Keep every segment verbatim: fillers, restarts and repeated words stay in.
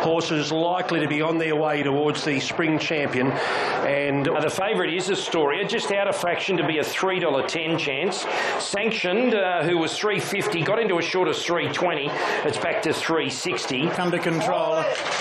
horses likely to be on their way towards the spring champion. And uh, the favourite is Astoria, just out of fraction to be a three dollar ten chance. Sanctioned, uh, who was three fifty, got into as short as three twenty. It's back to three sixty. Under control.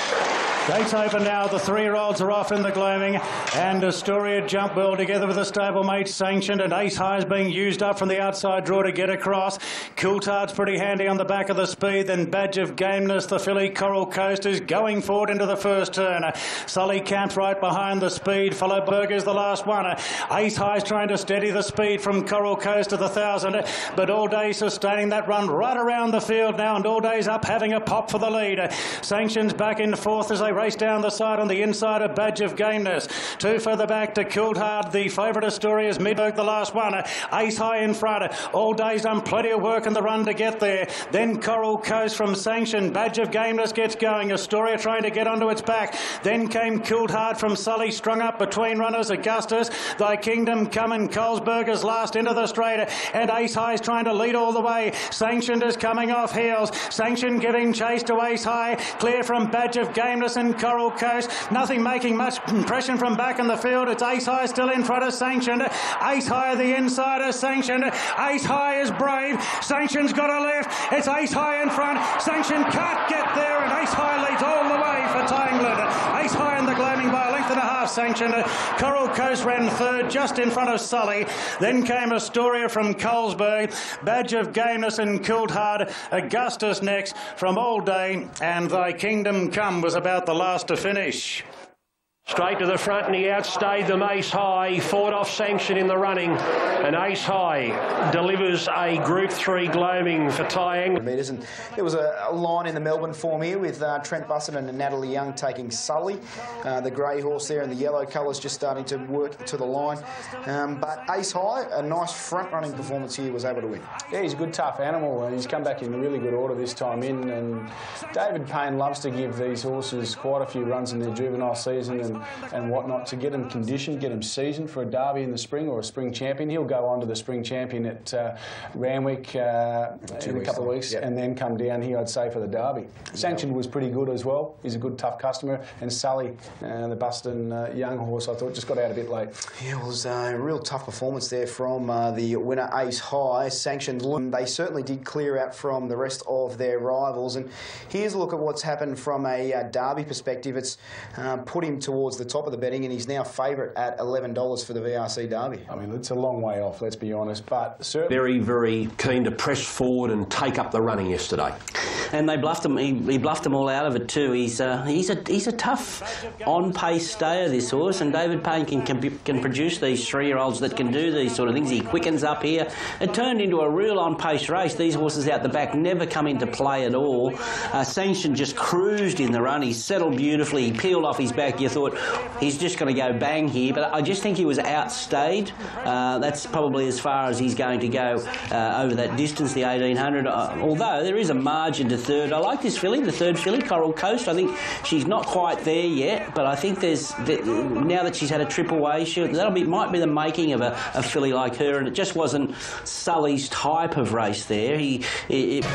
Gates open now, the three-year-olds are off in the gloaming, and Astoria jump well together with the stablemate Sanctioned, and Ace High is being used up from the outside draw to get across. Coulthard's pretty handy on the back of the speed, then Badge of Gameness, the filly Coral Coast, is going forward into the first turn. Sully Camp's right behind the speed, followed Burger's the last one. Ace High's trying to steady the speed from Coral Coast to the thousand, but All Day sustaining that run right around the field now, and All Day's up having a pop for the lead. Sanction's back in fourth as they race down the side on the inside of Badge of Gameness. Two further back to Coulthard. The favourite Astoria's Midberg, the last one. Ace High in front. All Day's done plenty of work in the run to get there. Then Coral Coast from Sanction. Badge of Gameness gets going. Astoria trying to get onto its back. Then came Coulthard from Sully, strung up between runners. Augustus, Thy Kingdom coming. Colesberger's last into the straight. And Ace High's trying to lead all the way. Sanctioned is coming off heels. Sanction giving chase to Ace High. Clear from Badge of Gameness and Coral Coast. Nothing making much impression from back in the field. It's Ace High still in front of Sanctioned. Ace High the insider. Sanctioned. Ace High is brave. Sanctioned's got a left. It's Ace High in front. Sanctioned can't get there, and Ace High leads all the way for Tangland. Ace High in the gloaming by a length and a half. Sanctioned. Coral Coast ran third just in front of Sully. Then came Astoria from Colesberg. Badge of Gameness and Coulthard. Augustus next from All Day, and Thy Kingdom Come was about the last to finish. Straight to the front, and he outstayed them. Ace High fought off Sanction in the running, and Ace High delivers a Group three gloaming for Tyang. And there was a, a line in the Melbourne form here with uh, Trent Bussett and Natalie Young taking Sully. Uh, the grey horse there and the yellow colours just starting to work to the line. Um, but Ace High, a nice front-running performance here, was able to win. Yeah, he's a good, tough animal. He's come back in really good order this time in, and David Payne loves to give these horses quite a few runs in their juvenile season and and whatnot to get them conditioned, get them seasoned for a derby in the spring or a spring champion. He'll go on to the spring champion at uh, Randwick uh, in a couple of weeks, yep. And then come down here, I'd say, for the derby. Sanctioned yep. was pretty good as well. He's a good, tough customer. And Sully, uh, the Buston uh, young horse, I thought just got out a bit late. Yeah, it was a real tough performance there from uh, the winner Ace High. Sanctioned, they certainly did clear out from the rest of their rivals. And here's a look at what's happened from a uh, derby perspective. It's uh, put him towards the top of the betting, and he's now favourite at eleven dollars for the V R C Derby. I mean, it's a long way off, let's be honest, but certainly... Very, very keen to press forward and take up the running yesterday. And they bluffed him. He, he bluffed them all out of it too. He's uh, he's a he's a tough on-pace stayer, this horse, and David Payne can, can can produce these three-year-olds that can do these sort of things. He quickens up here. It turned into a real on-pace race. These horses out the back never come into play at all. Uh, Sanction just cruised in the run. He settled beautifully. He peeled off his back. You thought he's just going to go bang here, but I just think he was outstayed. Uh, that's probably as far as he's going to go uh, over that distance, the eighteen hundred. Uh, although there is a margin to third. I like this filly, the third filly, Coral Coast. I think she's not quite there yet, but I think there's the, now that she's had a trip away, she, that'll be might be the making of a, a filly like her, and it just wasn't Sully's type of race there. He. It, it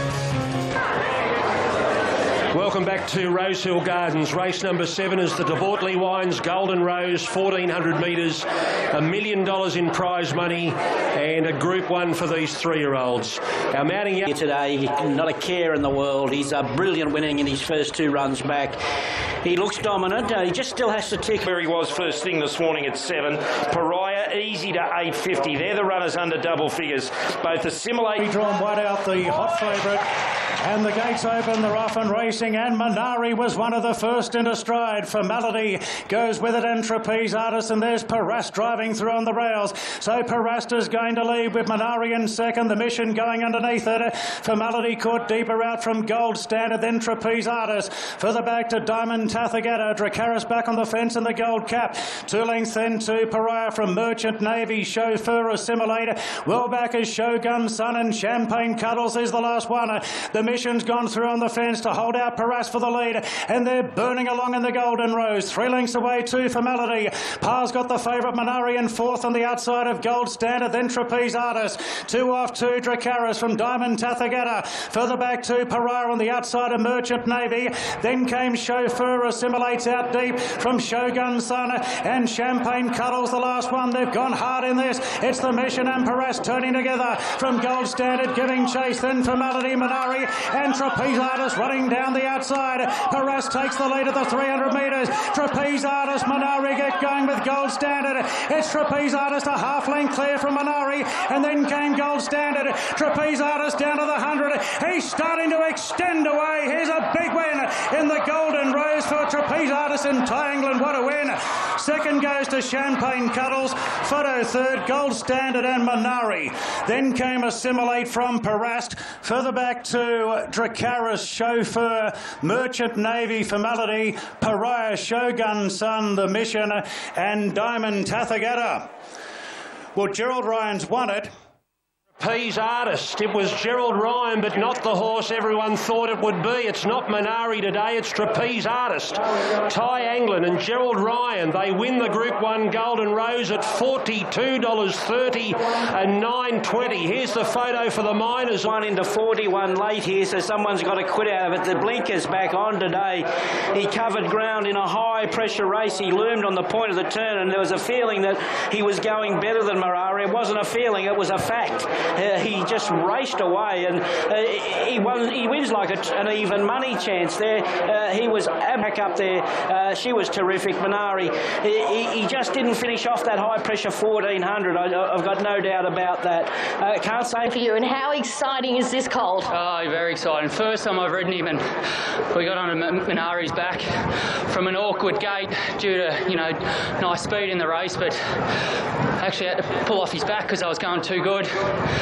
Welcome back to Rosehill Gardens. Race number seven is the De Bortley Wines Golden Rose, fourteen hundred metres, a million dollars in prize money, and a Group One for these three-year-olds. Our mounting up today, not a care in the world. He's a brilliant winning in his first two runs back. He looks dominant. Uh, he just still has to tick where he was first thing this morning at seven. Pariah easy to eight fifty. They're the runners under double figures. Both assimilate. Drawn wide out, the hot favourite. And the gates open, they're off and racing, and Minari was one of the first into stride. Formality goes with it, and Trapeze Artist, and there's Parast driving through on the rails. So Parasta's going to lead with Minari in second, the Mission going underneath it. Formality caught deeper out from Gold Standard, then Trapeze Artist. Further back to Diamond Tathagata, Dracaris back on the fence in the gold cap. Two lengths then to Pariah from Merchant Navy, Chauffeur Assimilator. Well back is Shogun Sun, and Champagne Cuddles is the last one. The The Mission's gone through on the fence to hold out Paras for the lead, and they're burning along in the Golden Rose. Three lengths away, two for Melody. Par's got the favourite Minari in fourth on the outside of Gold Standard, then Trapeze Artist. Two off two, Dracaris from Diamond Tathagata. Further back to Parar on the outside of Merchant Navy. Then came Chauffeur, assimilates out deep from Shogun Sun, and Champagne Cuddles the last one. They've gone hard in this. It's the Mission and Paras turning together from Gold Standard, giving chase, then for Melody, Minari and Trapeze Artist running down the outside. Paras takes the lead at the three hundred metres. Trapeze Artist, Minari get going with Gold Standard. It's Trapeze Artist a half length clear from Minari, and then came Gold Standard. Trapeze Artist down to the one hundred. He's starting to extend away. Here's a big win in the Golden Rose for Trapeze Artist in Thai England. What a win. Second goes to Champagne Cuddles. Photo third, Gold Standard and Minari. Then came Assimilate from Parast. Further back to Dracaris, Chauffeur, Merchant Navy for Melody, Pariah, Shogun Sun, The Mission, and Diamond Tathagata. Well, Gerald Ryan's won it. Trapeze Artist. It was Gerald Ryan, but not the horse everyone thought it would be. It's not Minari today, it's Trapeze Artist. Thai Anglin and Gerald Ryan, they win the Group one Golden Rose at forty-two dollars thirty and nine twenty. Here's the photo for the Miners. One into forty-one late here, so someone's got to quit out of it. The blinker's back on today. He covered ground in a high-pressure race. He loomed on the point of the turn, and there was a feeling that he was going better than Minari. It wasn't a feeling, it was a fact. Uh, he just raced away, and uh, he won. He wins like a, an even money chance there. Uh, he was back up there. Uh, she was terrific, Minari. He, he just didn't finish off that high pressure fourteen hundred. I, I've got no doubt about that. Uh, can't say for you. And how exciting is this colt? Oh, very exciting. First time I've ridden him, and we got on Minari's back from an awkward gate due to you know nice speed in the race, but actually had to pull off his back because I was going too good.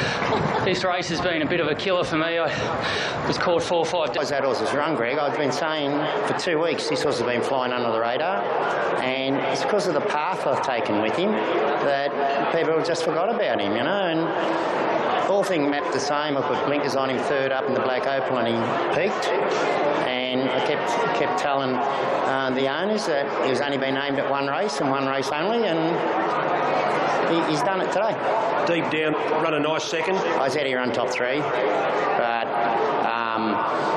This race has been a bit of a killer for me. I was caught four or five days. That horse has run, Greg. I've been saying for two weeks this horse has been flying under the radar, and it's because of the path I've taken with him that people just forgot about him, you know. And all things mapped the same. I put blinkers on him third up in the Black Opal, and he peaked. And I kept kept telling uh, the owners that he was only been named at one race and one race only, and he, he's done it today. Deep down, run a nice second. I said he run top three, but um,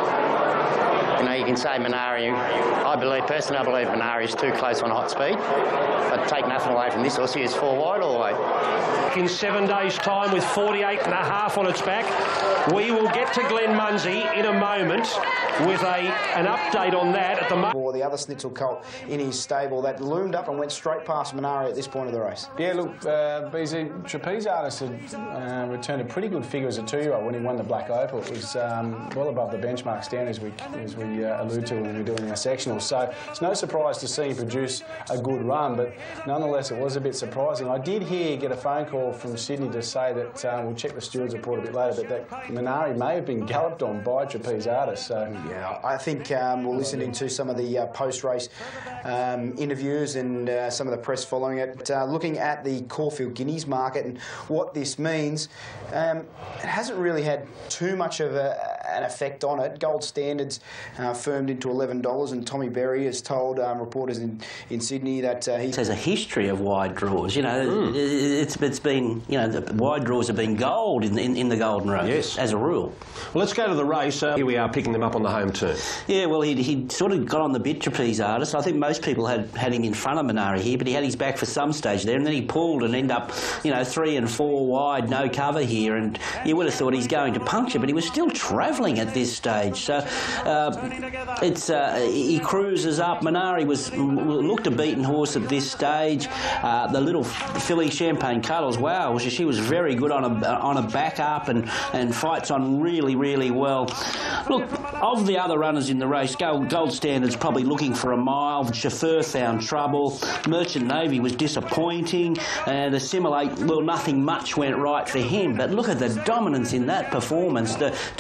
you know, you can say Minari. I believe, personally, I believe Minari is too close on hot speed. But take nothing away from this horse. He is four wide all the way. In seven days' time with forty-eight and a half on its back. We will get to Glenn Munsey in a moment with a an update on that at the moment. Or the other Snitzel colt in his stable that loomed up and went straight past Minari at this point of the race. Yeah, look, uh, B Z, Trapeze Artist had uh, returned a pretty good figure as a two-year-old when he won the Black Opal. It was um, well above the benchmark standard, as we, as we uh, allude to when we were doing our sectionals. So it's no surprise to see him produce a good run, but nonetheless it was a bit surprising. I did hear, get a phone call from Sydney to say that, uh, we'll check the steward's report a bit later, but that Minari may have been galloped on by Trapeze Artist. So yeah, I think um, we'll listen into some of the uh, post-race um, interviews and uh, some of the press following it. Uh, looking at the Caulfield Guineas market and what this means, um, it hasn't really had too much of a, an effect on it. Gold Standard's uh, firmed into eleven dollars, and Tommy Berry has told um, reporters in, in Sydney that uh, he has a history of wide draws. You know, mm. it's it's been you know the wide draws have been gold in in, in the Golden Rose. Yes, as a rule. Well, let's go to the race. Uh, here we are picking them up on the home turn. Yeah, well, he'd, he'd sort of got on the bit, Trapeze Artist. I think most people had, had him in front of Minari here, but he had his back for some stage there, and then he pulled and ended up, you know, three and four wide, no cover here, and you would have thought he's going to puncture, but he was still travelling at this stage. So uh, it's uh, he cruises up. Minari was looked a beaten horse at this stage. Uh, the little filly Champagne Cuddles, wow, she was very good on a on a back up and and fights on really really well. Look, of the other runners in the race, Gold, Gold Standard's probably looking for a mile. Chauffeur found trouble. Merchant Navy was disappointing. And Assimilate, well, nothing much went right for him. But look at the dominance in that performance. To, to put more than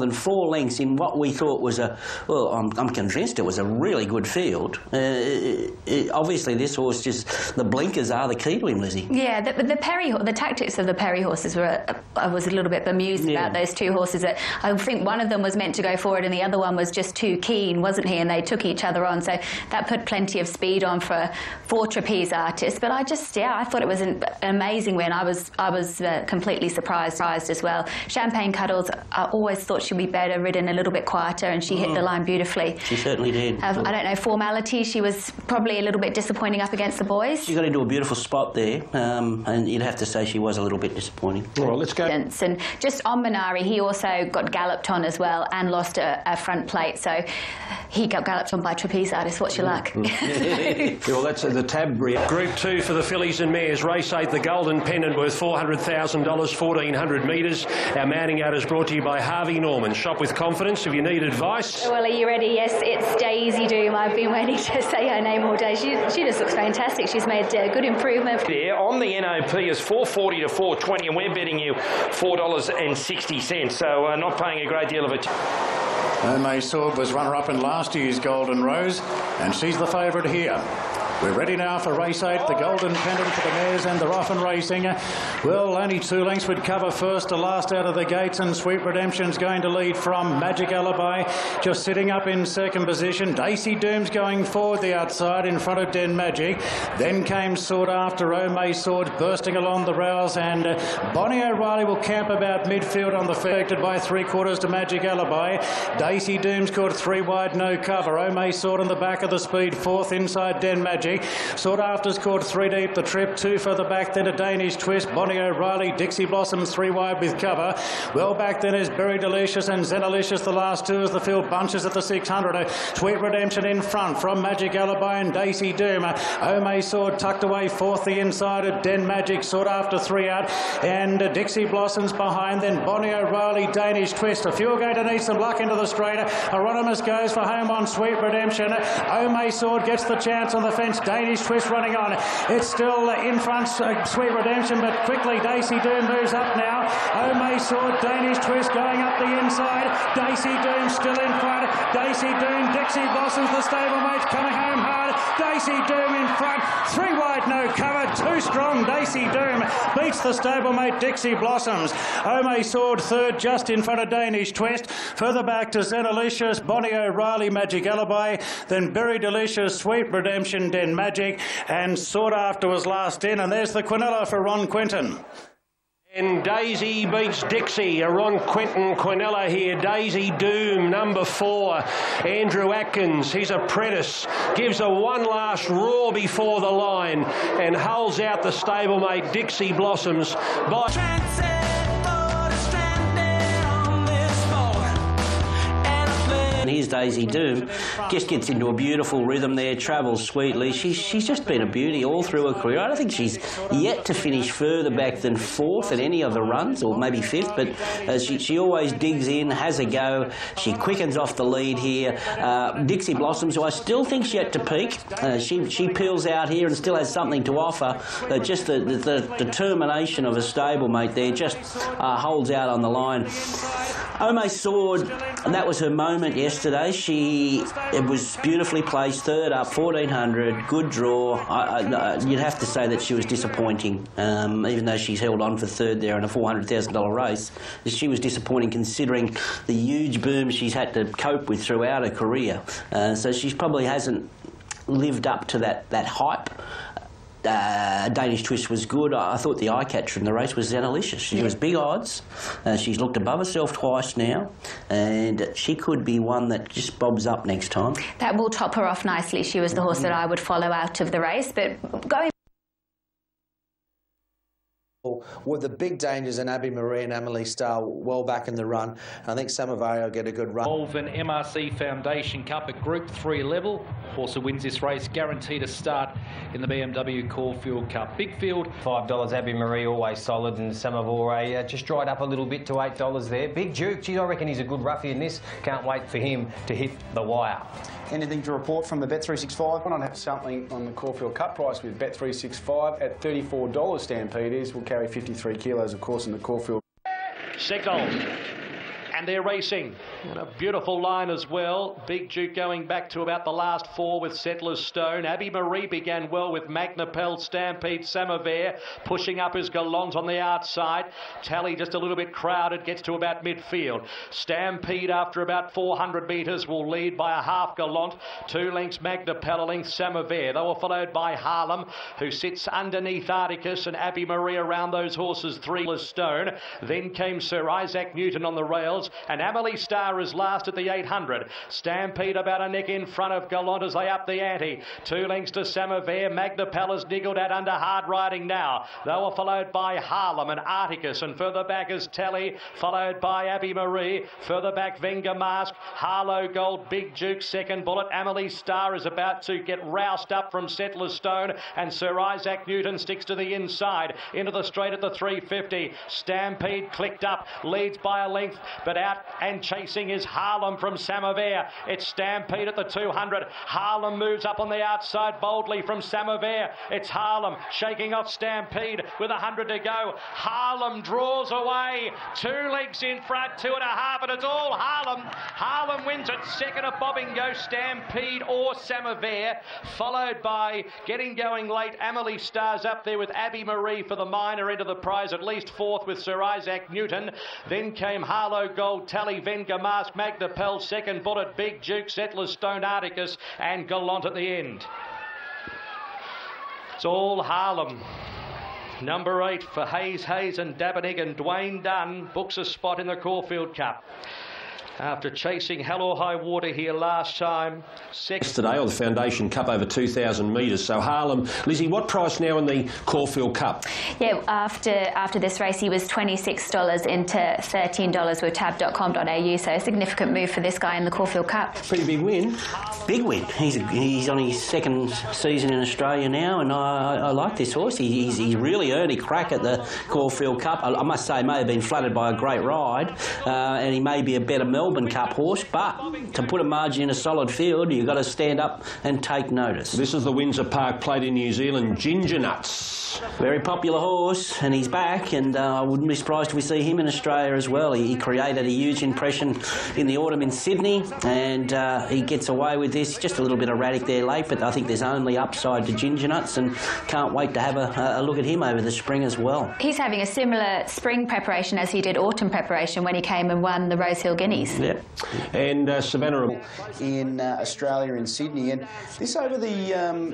than four lengths in what we thought was a, well, I'm, I'm convinced it was a really good field. Uh, it, it, obviously, this horse just, the blinkers are the key to him, Lizzie. Yeah, the, the Perry, the tactics of the Perry horses were, uh, I was a little bit bemused Yeah. about those two horses. That I think one of them was meant to go forward and the other one was just too keen, wasn't he? And they took each other on, so that put plenty of speed on for four trapeze artists. But I just, yeah, I thought it was an, an amazing win. I was, I was uh, completely surprised, surprised as well. Champagne Cuddles, I always thought she'd be better ridden a little bit quieter, and she mm. hit the line beautifully. She certainly did. Uh, I don't know, formality, she was probably a little bit disappointing up against the boys. She got into a beautiful spot there, um, and you'd have to say she was a little bit disappointing. All right, let's go. And just on Minari, he also got galloped on as well and lost a, a front plate, so he got galloped on by trapeze artists. What's your luck? Yeah, well, that's the tab. Group two for the fillies and mares. Race eight, the Golden Pennant, worth four hundred thousand dollars, fourteen hundred metres. Our mounting out is brought to you by Harvey Norman. Shop with confidence if you need advice. Well, are you ready? Yes, it's Daisy Doom. I've been waiting to say her name all day. She, she just looks fantastic. She's made uh, good improvement. There on the N O P is four forty to four twenty, and we're betting you four dollars and sixty cents. So uh, not paying a great deal of attention. May Sword was runner-up in last year's Golden Rose, and she's the favourite here. We're ready now for race eight, the Golden Pennant for the mares, and they're off and racing. Well, only two lengths would cover first to last out of the gates, and Sweet Redemption's going to lead from Magic Alibi, just sitting up in second position. Daisy Doom's going forward the outside in front of Den Magic. Then came Sword after Oh May Sword bursting along the rails, and uh, Bonnie O'Reilly will camp about midfield on the affected by three quarters to Magic Alibi. Daisy Doom's caught three wide, no cover. Oh May Sword on the back of the speed, fourth inside Den Magic. Sought After's caught three deep the trip, two further back, then a Danish Twist, Bonnie O'Reilly, Dixie Blossoms three wide with cover. Well back then is Berry Delicious and Zenalicious, the last two as the field bunches at the six hundred. Sweet Redemption in front from Magic Alibi and Daisy Doom. Oh May Sword tucked away fourth the inside of Den Magic, Sought After three out, and uh, Dixie Blossoms behind, then Bonnie O'Reilly, Danish Twist. A few are going to need some luck into the straight. Hieronymus goes for home on Sweet Redemption. Oh May Sword gets the chance on the fence. Danish Twist running on. It's still in front, uh, Sweet Redemption, but quickly Daisy Doom moves up now. Oh May Sword, Danish Twist going up the inside. Daisy Doom still in front. Daisy Doom, Dixie Blossoms, the stablemates coming home hard. Daisy Doom in front. Three wide, no cover. Too strong. Daisy Doom beats the stablemate Dixie Blossoms. Oh May Sword third, just in front of Danish Twist. Further back to Zenalicious, Bonnie O'Reilly, Magic Alibi, then Berry Delicious, Sweet Redemption, Den Magic, and Sought After was last in, and there's the Quinella for Ron Quinton. And Daisy beats Dixie. A Ron Quinton Quinella here. Daisy Doom, number four. Andrew Atkins, his apprentice, gives a one last roar before the line and hulls out the stablemate Dixie Blossoms by... And here's Daisy Doom, just gets into a beautiful rhythm there, travels sweetly. She's, she's just been a beauty all through her career. I don't think she's yet to finish further back than fourth at any of the runs, or maybe fifth, but uh, she, she always digs in, has a go. She quickens off the lead here. Uh, Dixie Blossoms, who I still think's yet to peak. Uh, she, she peels out here and still has something to offer. Uh, just the, the, the determination of a stablemate there just uh, holds out on the line. Oh May Sword, and that was her moment yesterday. She it was beautifully placed, third up, fourteen hundred, good draw. I, I, you'd have to say that she was disappointing, um, even though she's held on for third there in a four hundred thousand dollar race. She was disappointing considering the huge boom she's had to cope with throughout her career. Uh, so she probably hasn't lived up to that, that hype. Uh, Danish Twist was good. I, I thought the eye catcher in the race was Zenalicious. She yeah. was big odds. Uh, she's looked above herself twice now, and she could be one that just bobs up next time. That will top her off nicely. She was the horse that I would follow out of the race, but going with the big dangers in Abby Marie and Amelie Starr well back in the run. I think Samavayo will get a good run. Malvern M R C Foundation Cup at Group three level. Horse who wins this race guaranteed a start in the B M W Caulfield Cup. Big field. five dollars Abby Marie, always solid, and Samavore uh, just dried up a little bit to eight dollars there. Big Duke, geez, I reckon he's a good roughie in this. Can't wait for him to hit the wire. Anything to report from the Bet three sixty-five? Why not have something on the Caulfield Cup price with Bet three sixty-five at thirty-four dollars Stampeders. Will carry fifty-three kilos, of course, in the Caulfield. Signal. And they're racing. And a beautiful line as well. Big Duke going back to about the last four with Settler's Stone. Abbey Marie began well with Magnapel, Stampede, Samovair. Pushing up is Gallant on the outside. Tally just a little bit crowded, gets to about midfield. Stampede after about four hundred metres will lead by a half Gallant. Two lengths Magnapel, a length Samovair. They were followed by Harlem, who sits underneath Articus, and Abbey Marie around those horses, three Stone. Then came Sir Isaac Newton on the rails, and Amelie Star is last at the eight hundred. Stampede about a neck in front of Gallant as they up the ante. Two lengths to Samovair. Magnapel is niggled at under hard riding now. They were followed by Harlem and Articus, and further back is Tally, followed by Abbey Marie. Further back Venga Mask, Harlow Gold, Big Duke, second bullet. Amelie Star is about to get roused up from Settler's Stone, and Sir Isaac Newton sticks to the inside into the straight at the three fifty. Stampede clicked up, leads by a length, but out and chasing is Harlem from Samovair. It's Stampede at the two hundred. Harlem moves up on the outside boldly from Samovair. It's Harlem shaking off Stampede with a hundred to go. Harlem draws away, two legs in front, two and a half, and it's all Harlem. Harlem wins it, second of Bobbing Go, Stampede or Samovair, followed by getting going late. Amelie Star's up there with Abbey Marie for the minor end of the prize, at least fourth with Sir Isaac Newton. Then came Harlow Gold, Tally, Venga Mask, Magnapel, second bullet, Big Duke, Settler's Stone, Articus, and Gallant at the end. It's all Harlem. Number eight for Hayes Hayes and Dabenig, and Dwayne Dunn books a spot in the Caulfield Cup. After chasing Hell or High Water here last time. Yesterday, or the Foundation Cup, over two thousand metres. So Harlem, Lizzie, what price now in the Caulfield Cup? Yeah, after after this race, he was twenty-six dollars into thirteen dollars with tab dot com dot a u, so a significant move for this guy in the Caulfield Cup. Pretty big win. Big win. He's he's on his second season in Australia now, and I, I like this horse. He, he's, he's really earned a crack at the Caulfield Cup. I, I must say, he may have been flattered by a great ride, uh, and he may be a better Melbourne Cup horse, but to put a margin in a solid field, you've got to stand up and take notice. This is the Windsor Park Plate in New Zealand, Ginger Nuts. Very popular horse, and he's back, and uh, I wouldn't be surprised if we see him in Australia as well. He, he created a huge impression in the autumn in Sydney, and uh, he gets away with this. Just a little bit erratic there late, but I think there's only upside to Ginger Nuts, and can't wait to have a, a look at him over the spring as well. He's having a similar spring preparation as he did autumn preparation when he came and won the Rosehill Guineas. Yep. And uh, Savannah in uh, Australia in Sydney, and this over the um,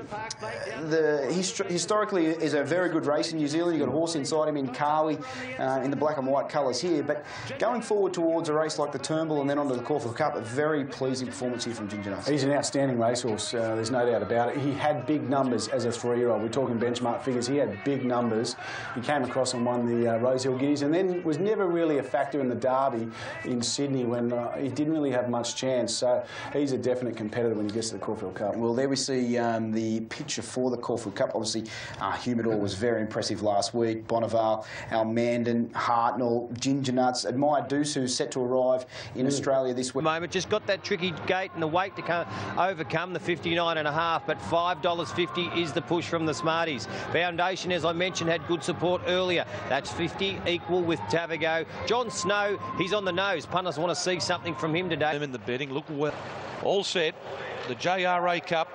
the hist historically is a very good race in New Zealand. You've got a horse inside him in Carly uh, in the black and white colours here, but going forward towards a race like the Turnbull and then onto the Caulfield Cup, a very pleasing performance here from Ginger Nuts. He's an outstanding racehorse, uh, there's no doubt about it. He had big numbers as a three-year-old. We're talking benchmark figures. He had big numbers. He came across and won the uh, Rosehill Guineas, and then was never really a factor in the Derby in Sydney when uh, he didn't really have much chance. So he's a definite competitor when he gets to the Caulfield Cup. Well, there we see um, the picture for the Caulfield Cup. Obviously, uh, Humidor was very impressive last week. Bonneval, Almandon, Hartnell, Ginger Nuts, Admire Deuce, who's set to arrive in mm. Australia this week. Moment, just got that tricky gate and the weight to come, overcome the fifty-nine and a half, but five dollars fifty is the push from the Smarties. Foundation, as I mentioned, had good support earlier. That's fifty, equal with Tavago. John Snow, he's on the nose. Punters want to see something from him today. In the betting, look well. All set. The J R A Cup.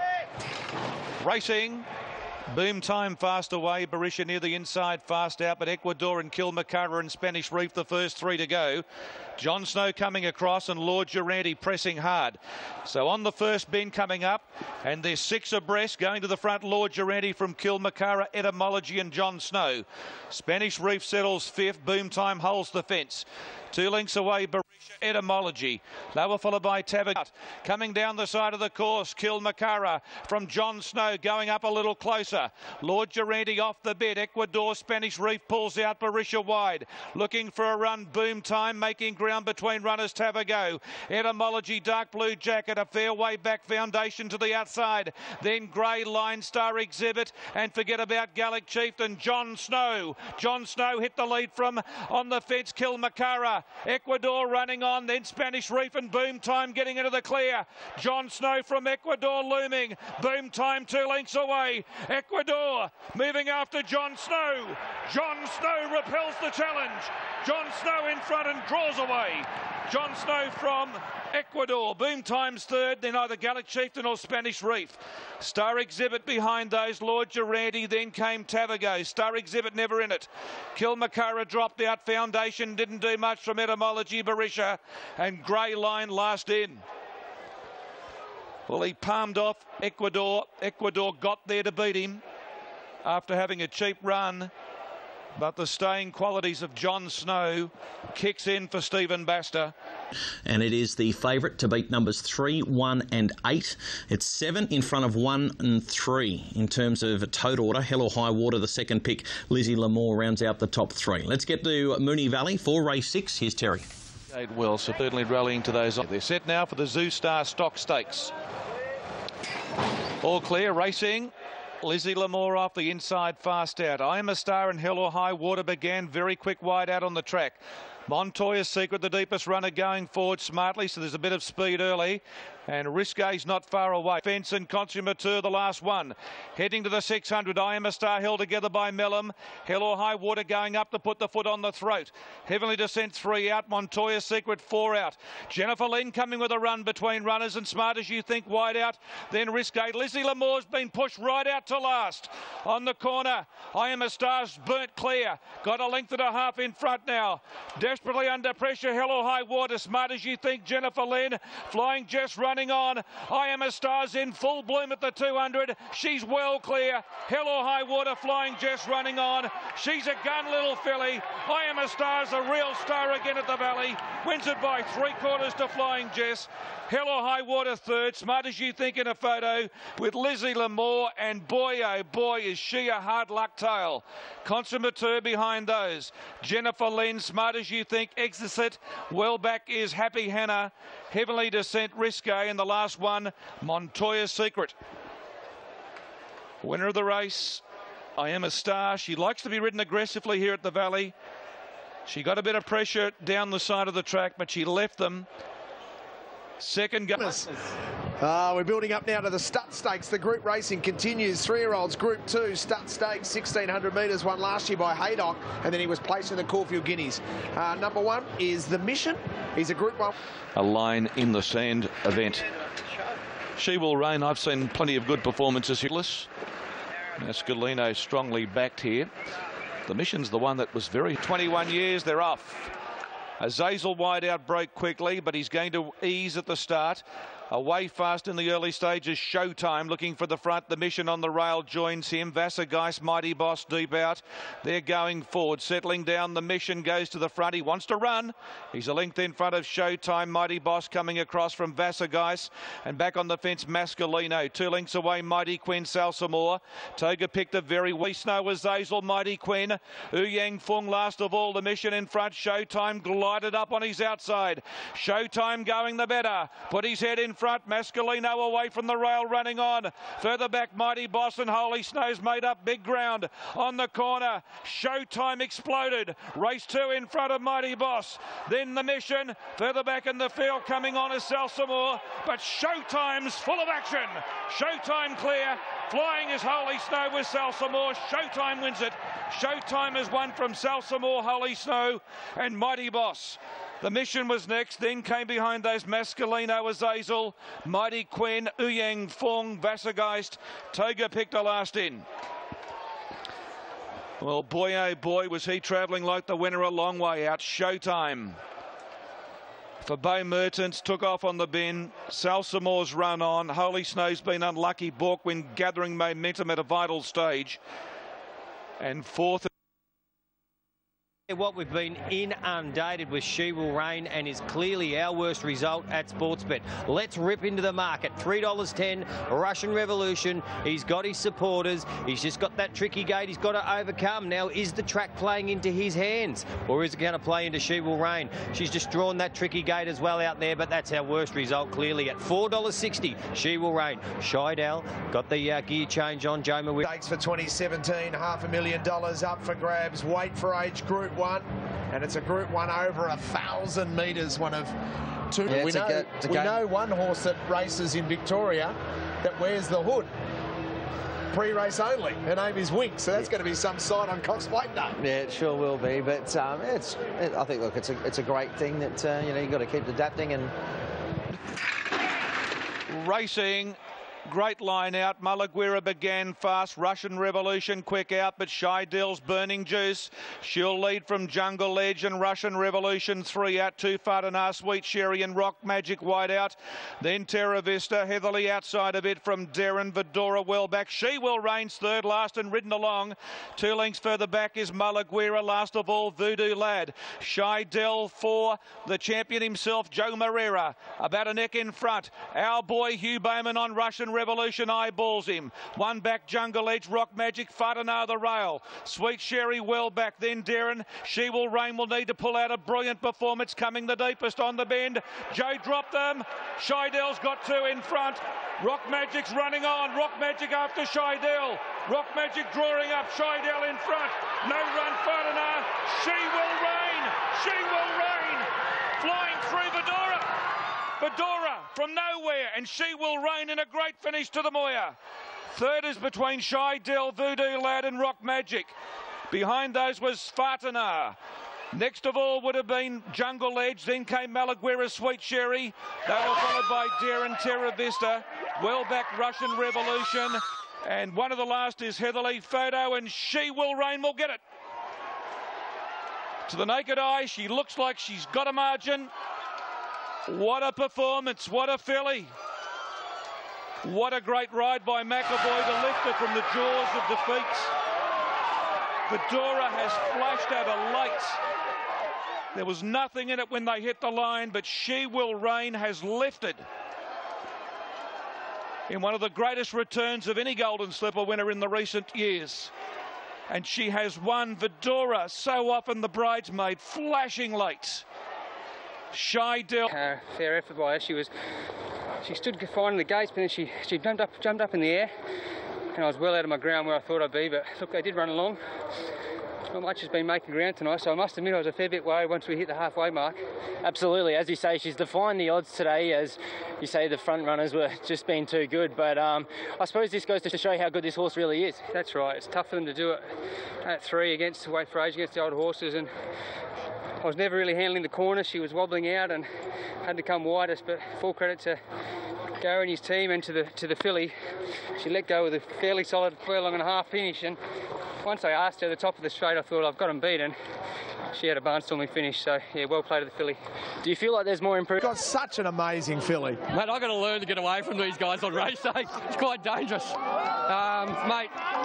Racing. Boom Time fast away. Barisha near the inside, fast out, but Ecuador and Kilmacara and Spanish Reef the first three to go. John Snow coming across and Lord Durante pressing hard. So on the first bend coming up, and there's six abreast going to the front. Lord Durante from Kilmacara, Etymology and John Snow. Spanish Reef settles fifth. Boom Time holds the fence. Two lengths away, Barisha, Etymology. They were followed by Tavigat. Coming down the side of the course, Kilmacara from John Snow going up a little closer. Lord Durante off the bit. Ecuador, Spanish Reef pulls out Barisha wide. Looking for a run, Boom Time making ground between runners. Tavago. Etymology, dark blue jacket, a fair way back. Foundation to the outside. Then Grey Line Star Exhibit, and forget about Gallic Chieftain. John Snow. John Snow hit the lead from on the fence. Kilmacara. Ecuador running on, then Spanish Reef and Boom Time getting into the clear. John Snow from Ecuador looming. Boom Time two lengths away. Ecuador moving after John Snow. John Snow repels the challenge. John Snow in front and draws away. John Snow from Ecuador. Boom Time's third, then either Gallic Chieftain or Spanish Reef. Star Exhibit behind those. Lord Durante, then came Tavago. Star Exhibit never in it. Kilmacara dropped out. Foundation didn't do much from Etymology, Barisha. And Grey Line last in. Well, he palmed off Ecuador. Ecuador got there to beat him after having a cheap run. But the staying qualities of John Snow kicks in for Stephen Baxter. And it is the favourite to beat numbers three, one and eight. It's seven in front of one and three in terms of total order. Hell or High Water, the second pick. Lizzie Lamore rounds out the top three. Let's get to Moonee Valley for race six. Here's Terry. Well, certainly rallying to those. They're set now for the Zoo Star Stock Stakes. All clear, racing. Lizzie Lamore off the inside, fast out. I Am a Star and Hell or High Water began very quick wide out on the track. Montoya's Secret, the deepest runner, going forward smartly, so there's a bit of speed early. And Risque's not far away. Fence and Consummateur, the last one. Heading to the six hundred. I Am a Star held together by Mellum. Hell or High Water going up to put the foot on the throat. Heavenly Descent three out. Montoya's Secret four out. Jennifer Lynn coming with a run between runners and Smart As You Think wide out. Then Risque. Lizzie Lamore's been pushed right out to last. On the corner, I Am a Star's burnt clear. Got a length and a half in front now. Desperately under pressure. Hell or High Water. Smart As You Think. Jennifer Lynn. Flying Jess running on. I Am a Star's in full bloom at the two hundred. She's well clear. Hell or High Water. Flying Jess running on. She's a gun, little filly. I Am a Star's a real star again at the Valley. Wins it by three quarters to Flying Jess. Hell or High Water third. Smart As You Think in a photo with Lizzie Lamore, and boy oh boy is she a hard luck tail. Consummateur behind those. Jennifer Lynn, Smart As You Think, Exit. Well back is Happy Hannah. Heavenly Descent, Risque, and the last one, Montoya's Secret. Winner of the race, I Am a Star. She likes to be ridden aggressively here at the Valley. She got a bit of pressure down the side of the track, but she left them. Second go. Uh, we're building up now to the Stud Stakes. The group racing continues. Three-year-olds, Group two, Stud Stakes, sixteen hundred metres, won last year by Haydock, and then he was placed in the Caulfield Guineas. Uh, number one is The Mission. He's a Group one. A line in the sand event. She Will Reign. I've seen plenty of good performances here. Mascalino strongly backed here. The Mission's the one that was very... twenty-one years, they're off. Azazel wide out broke quickly, but he's going to ease at the start. Away fast in the early stages, Showtime looking for the front. The Mission on the rail joins him. Vassageist, Mighty Boss deep out. They're going forward, settling down. The Mission goes to the front. He wants to run. He's a length in front of Showtime. Mighty Boss coming across from Vassageist. And back on the fence, Mascalino. Two lengths away, Mighty Quinn, Salsamore. Toga picked a very wee snow was Azazel, Mighty Quinn. Uyang Fung last of all. The Mission in front. Showtime glided up on his outside. Showtime going the better. Put his head in front. Mascalino away from the rail running on. Further back, Mighty Boss and Holy Snow's made up big ground. On the corner, Showtime exploded. Race two in front of Mighty Boss. Then the Mission. Further back in the field coming on is Salsamore. But Showtime's full of action. Showtime clear. Flying is Holy Snow with Salsamore. Showtime wins it. Showtime has won from Salsamore, Holy Snow and Mighty Boss. The Mission was next, then came behind those Mascalino, Azazel, Mighty Quinn, Uyang Fung, Vassageist. Toga picked a last in. Well, boy, oh boy, was he travelling like the winner a long way out. Showtime. For Bo Mertens, took off on the bin. Salsamore's run on. Holy Snow's been unlucky. Borkwin gathering momentum at a vital stage. And fourth. What we've been inundated with She Will Reign, and is clearly our worst result at Sportsbet. Let's rip into the market. three dollars ten, Russian Revolution. He's got his supporters. He's just got that tricky gate he's got to overcome. Now, is the track playing into his hands, or is it going to play into She Will Reign? She's just drawn that tricky gate as well out there, but that's our worst result clearly at four dollars sixty. She Will Reign. Scheidel got the uh, gear change on. Joma with Stakes for twenty seventeen, half a million dollars up for grabs. Wait for age Group one, and it's a Group one over a thousand metres. One of two. Yeah, we know, go, we know one horse that races in Victoria that wears the hood. pre-race only. Her name is Wink, so that's going to be some sight on Cox Plate Day. Yeah, it sure will be. But um, it's, it, I think, look, it's a, it's a great thing that uh, you know you've got to keep adapting and. Racing. Great line out. Malaguira began fast. Russian Revolution quick out, but Scheidell's Burning Juice. She'll lead from Jungle Edge and Russian Revolution three out. Too far to know. Sweet Sherry and Rock Magic wide out. Then Terra Vista. Heatherly outside of it from Darren Vidora well back. She Will Reigns third last and ridden along. Two lengths further back is Malaguira. Last of all, Voodoo Lad. Scheidell for the champion himself, Joe Moreira. About a neck in front. Our boy Hugh Bowman on Russian Revolution eyeballs him. One back, Jungle Edge, Rock Magic, Fardana the rail. Sweet Sherry well back, then Darren. She Will Reign will need to pull out a brilliant performance, coming the deepest on the bend. Joe dropped them. Scheidell's got two in front. Rock Magic's running on. Rock Magic after Scheidell. Rock Magic drawing up. Scheidell in front. No run, Fardana. She Will Reign. She Will Reign. Flying through Vidora. Vidora from nowhere, and She Will Reign in a great finish to the Moya. Third is between Scheidell, Voodoo Lad and Rock Magic. Behind those was Fardana. Next of all would have been Jungle Edge, then came Malaguira, Sweet Sherry. They were followed by Darren Terra Vista. Well back Russian Revolution. And one of the last is Heatherly Photo, and She Will Reign will get it. To the naked eye, she looks like she's got a margin. What a performance, what a filly. What a great ride by McAvoy to lift her from the jaws of defeat. Vidora has flashed out a light. There was nothing in it when they hit the line, but She Will Reign has lifted in one of the greatest returns of any Golden Slipper winner in the recent years. And she has won. Vidora, so often the bridesmaid, flashing late. Scheidell. Uh, fair effort by her. She was, she stood fine in the gates, but then she she jumped up, jumped up in the air, and I was well out of my ground where I thought I'd be. But look, they did run along. Not much has been making ground tonight, so I must admit I was a fair bit worried once we hit the halfway mark. Absolutely, as you say, she's defined the odds today. As you say, the front runners were just being too good. But um, I suppose this goes to show how good this horse really is. That's right. It's tough for them to do it at three against wait for age against the old horses, and I was never really handling the corner. She was wobbling out and had to come widest, but full credit to Gary and his team and to the to the filly. She let go with a fairly solid furlong and a half finish, and once I asked her at the top of the straight, I thought I've got him beaten. She had a barnstorming finish, so yeah, well played to the filly. Do you feel like there's more improvement? Got such an amazing filly. Mate, I've got to learn to get away from these guys on race day. It's quite dangerous. Um, mate,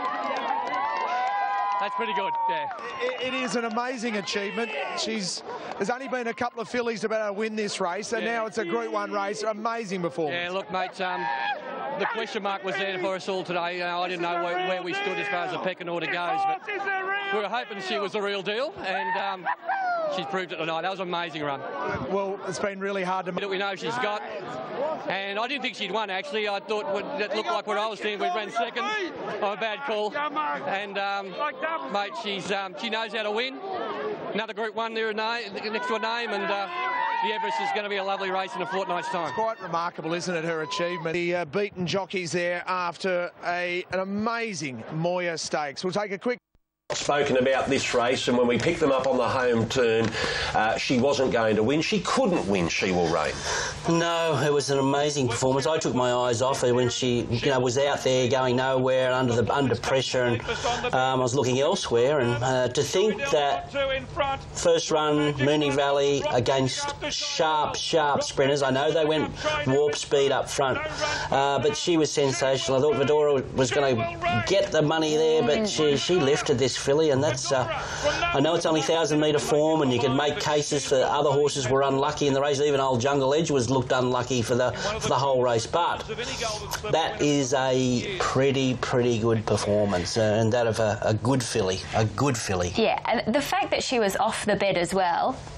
that's pretty good, yeah. It, it is an amazing achievement. She's There's only been a couple of fillies to be able to win this race, and yeah. now it's a Group one race. Amazing performance. Yeah, look, mate, um, the question mark was there for us all today. You know, I didn't know where, where we stood as far as the pecking order goes, but we were hoping she was the real deal, and um, she's proved it tonight. That was an amazing run. Well, it's been really hard to... That we know she's got, and I didn't think she'd won, actually. I thought it looked like what I was seeing. We ran second. Oh, a bad call. And, um, mate, she's um, she knows how to win. Another Group one there next to her name, and uh, the Everest is going to be a lovely race in a fortnight's time. It's quite remarkable, isn't it, her achievement? The uh, beaten jockeys there after a, an amazing Moya Stakes. We'll take a quick... Spoken about this race, and when we picked them up on the home turn, uh, she wasn't going to win. She couldn't win. She Will Reign. No, it was an amazing performance. I took my eyes off her when she, you know, was out there going nowhere under the under pressure, and um, I was looking elsewhere. And uh, to think that first run Mooney Valley against sharp, sharp sprinters. I know they went warp speed up front, uh, but she was sensational. I thought Vidora was going to get the money there, but she she lifted this filly, and that's uh, I know it's only thousand metre form, and you can make cases for other horses were unlucky in the race. Even old Jungle Edge was looked unlucky for the for the whole race, but that is a pretty pretty good performance, uh, and that of a, a good filly, a good filly. Yeah, and the fact that she was off the bed as well,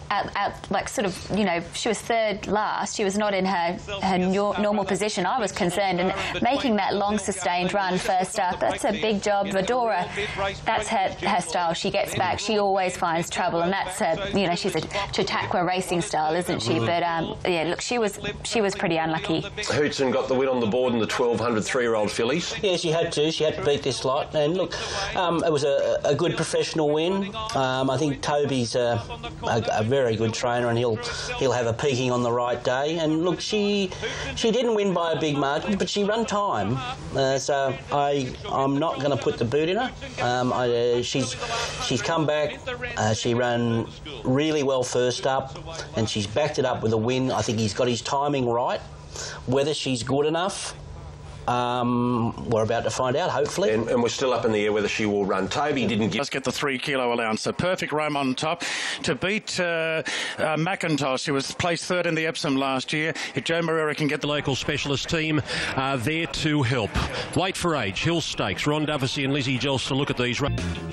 out, out, like sort of, you know, she was third last. She was not in her, her nor normal position. I was concerned. And making that long, sustained run first up, that's a big job. Vadora, that's her, her style. She gets back. She always finds trouble. And that's her, you know, she's a Chautauqua racing style, isn't she? But, um, yeah, look, she was she was pretty unlucky. Hootson got the win on the board in the twelve hundred three-year-old fillies. Yeah, she had to. She had to beat this lot. And, look, um, it was a, a good professional win. Um, I think Toby's a, a, a very good trainer, and he'll he'll have a peaking on the right day. And look, she she didn't win by a big margin, but she run time. Uh, so I I'm not going to put the boot in her. Um, I, uh, she's she's come back. Uh, she ran really well first up, and she's backed it up with a win. I think he's got his timing right. Whether she's good enough, Um, we're about to find out, hopefully. And, and we're still up in the air whether she will run. Toby didn't get... Let's get the three kilo allowance. So Perfect Rome on top to beat uh, uh, McIntosh, who was placed third in the Epsom last year. If Joe Moreira can get the local specialist team uh, there to help. Wait for Age, Hill Stakes, Ron Duffy and Lizzie Jells to look at these.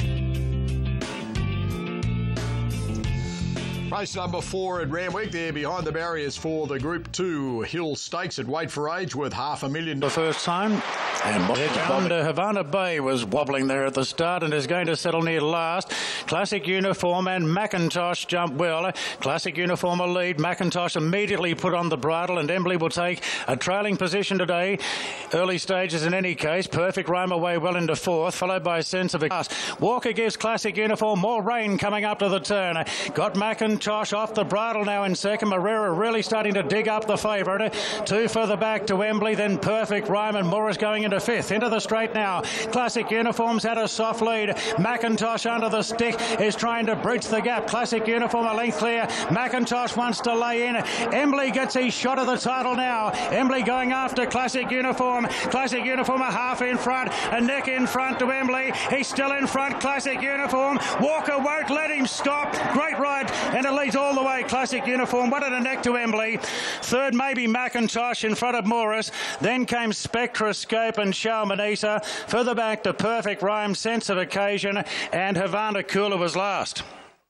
Race number four at Randwick, there behind the barriers for the Group two Hill Stakes at Wait for Age, worth half a million. The first time, and under Havana Bay was wobbling there at the start and is going to settle near last. Classic Uniform and McIntosh jump well. Classic Uniform a lead. McIntosh immediately put on the bridle, and Embley will take a trailing position today. Early stages in any case. Perfect Rome away well into fourth, followed by Sense of a Class. Walker gives Classic Uniform more rain coming up to the turn. Got McIntosh off the bridle now in second. Moreira really starting to dig up the favourite. Two further back to Embley, then Perfect Rome, and Morris going into fifth. Into the straight now. Classic Uniform's had a soft lead. McIntosh under the stick is trying to bridge the gap. Classic Uniform a length clear. McIntosh wants to lay in. Embley gets his shot of the title now. Embley going after Classic Uniform. Classic Uniform a half in front. A neck in front to Embley. He's still in front. Classic Uniform. Walker won't let him stop. Great ride. And it leads all the way. Classic Uniform. One and a neck to Embley. Third maybe McIntosh in front of Morris. Then came Spectroscope and Shalmanisa. Further back to Perfect Rome, Sense of Occasion, and Havana Cooler was last.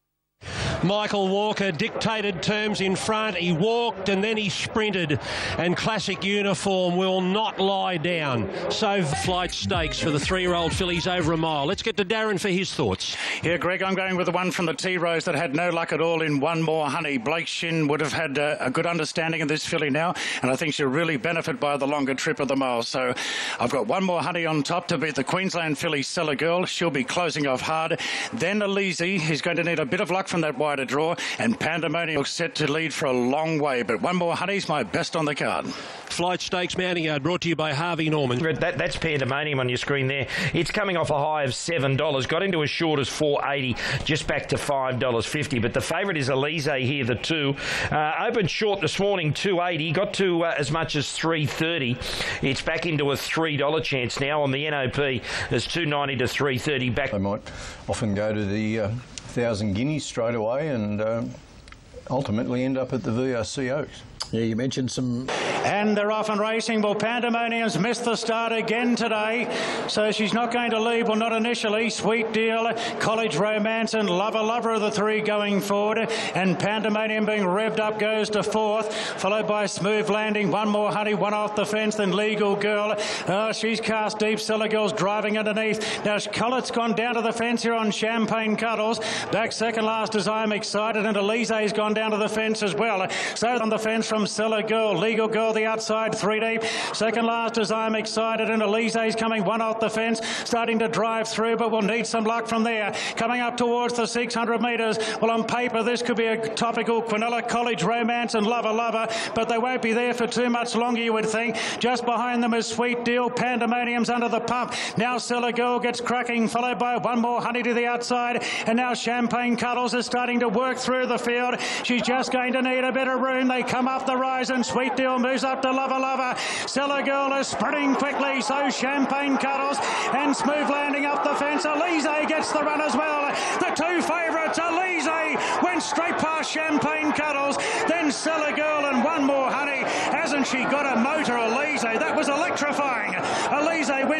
Michael Walker dictated terms in front. He walked and then he sprinted, and Classic Uniform will not lie down. So Flight Stakes for the three-year-old fillies over a mile. Let's get to Darren for his thoughts. Yeah, Greg, I'm going with the one from the T-Rose that had no luck at all in One More Honey. Blake Shin would have had uh, a good understanding of this filly now, and I think she'll really benefit by the longer trip of the mile. So I've got One More Honey on top to beat the Queensland filly Seller Girl. She'll be closing off hard. Then Elise, who's going to need a bit of luck from that wide a draw, and Pandemonium set to lead for a long way, but One More Honey's my best on the card. Flight Stakes Mounting Yard brought to you by Harvey Norman. That, that's Pandemonium on your screen there. It's coming off a high of seven dollars, got into as short as four eighty, just back to five dollars fifty, but the favourite is Elise here, the two. Uh, opened short this morning, two eighty, got to uh, as much as three thirty. It's back into a three dollar chance now on the N O P. There's two ninety to three thirty back. They might often go to the uh, thousand guineas straight away and uh, ultimately end up at the V R C Os. Yeah, you mentioned some... And they're off and racing. Well, Pandemonium's missed the start again today, so she's not going to lead. Well, not initially. Sweet Deal, College Romance and Lover Lover are the three going forward, and Pandemonium being revved up goes to fourth, followed by Smooth Landing, One More Honey, one off the fence, then Legal Girl. Oh, she's cast deep. Seller Girl's driving underneath. Now, Collett's gone down to the fence here on Champagne Cuddles. Back second last as I'm Excited, and Elise's gone down to the fence as well. So on the fence from Seller Girl, Legal Girl the outside, three deep. Second last as I'm Excited, and Elise's coming one off the fence, starting to drive through, but will need some luck from there. Coming up towards the six hundred metres. Well, on paper, this could be a topical Quinella, College Romance and Lover Lover, but they won't be there for too much longer, you would think. Just behind them is Sweet Deal. Pandemonium's under the pump. Now Seller Girl gets cracking, followed by One More Honey to the outside, and now Champagne Cuddles is starting to work through the field. She's just going to need a bit of room. They come up the rise, and Sweet Deal moves up to Lover Lover. Seller Girl is sprinting quickly, so Champagne Cuddles, and Smooth Landing up the fence. Elise gets the run as well. The two favourites, Elise went straight past Champagne Cuddles, then Seller Girl and One More Honey. Hasn't she got a motor, Elise? That was electrifying. Elise wins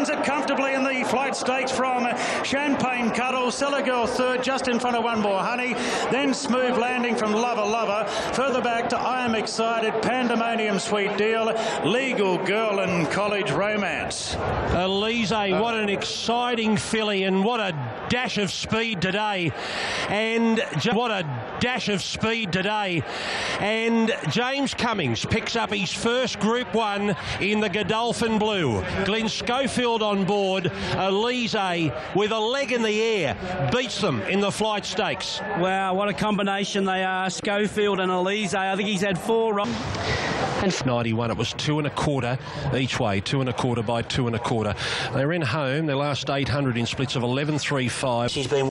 wins it comfortably in the flight stakes from Champagne Cuddle. Cellar Girl third, just in front of One More Honey. Then Smooth Landing from Lover Lover. Further back to I Am Excited, Pandemonium Sweet Deal, Legal Girl and College Romance. Elise, what an exciting filly, and what a dash of speed today. And what a dash of speed today. And James Cummings picks up his first Group One in the Godolphin Blue. Glenn Schofield on board. Elise with a leg in the air beats them in the flight stakes. Wow, what a combination they are, Schofield and Elise. I think he's had four. And ninety-one, it was two and a quarter each way, two and a quarter by two and a quarter. They ran home their last eight hundred in splits of eleven three five. She's been.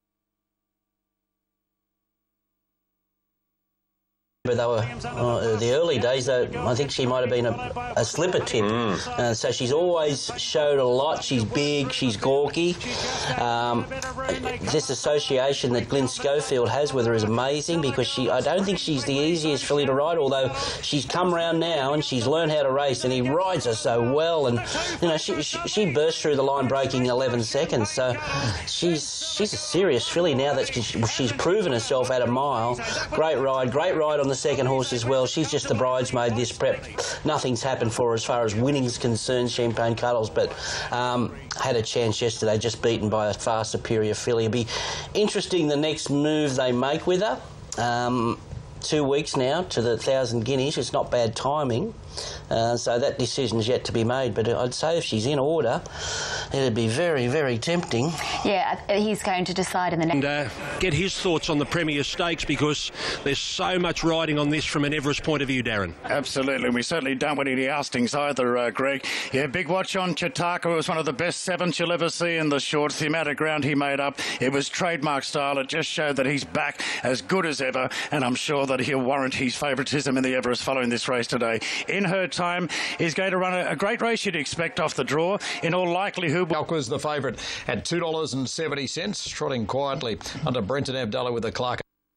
But they were uh, the early days, though. I think she might have been a, a slipper tip. Mm. Uh, so she's always showed a lot. She's big, she's gawky. Um, this association that Glenn Schofield has with her is amazing, because she I don't think she's the easiest filly to ride, although she's come round now and she's learned how to race, and he rides her so well. And you know, she she, she burst through the line breaking eleven seconds. So she's she's a serious filly now that she's proven herself at a mile. Great ride, great ride on the second horse as well. She's just the bridesmaid this prep. Nothing's happened for her as far as winning's concerned, Champagne Cuddles, but um, had a chance yesterday, just beaten by a far superior filly. It'll be interesting the next move they make with her. Um, two weeks now to the thousand guineas. It's not bad timing. Uh, so that decision's yet to be made, but I'd say if she's in order, it'd be very, very tempting. Yeah, he's going to decide in the next... And uh, get his thoughts on the Premier Stakes, because there's so much riding on this from an Everest point of view, Darren. Absolutely, we certainly don't want any oustings either, uh, Greg. Yeah, big watch on Chitaka. It was one of the best sevens you'll ever see in the shorts. The amount of ground he made up, it was trademark style. It just showed that he's back as good as ever, and I'm sure that he'll warrant his favouritism in the Everest following this race today. In her time, he's going to run a, a great race, you'd expect, off the draw. In all likelihood, Alqua's the favourite at two dollars seventy, trotting quietly under Brenton Abdallah with the Clark.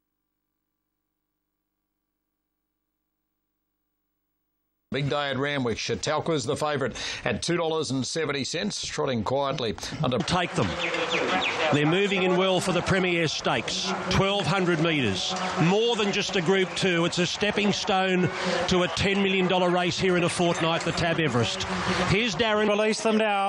Big day at Randwick. Chautauqua's the favourite at two dollars seventy, trotting quietly under... Take them. They're moving in well for the Premier Stakes. twelve hundred metres. More than just a Group Two. It's a stepping stone to a ten million dollars race here in a fortnight, the Tab Everest. Here's Darren. Release them now.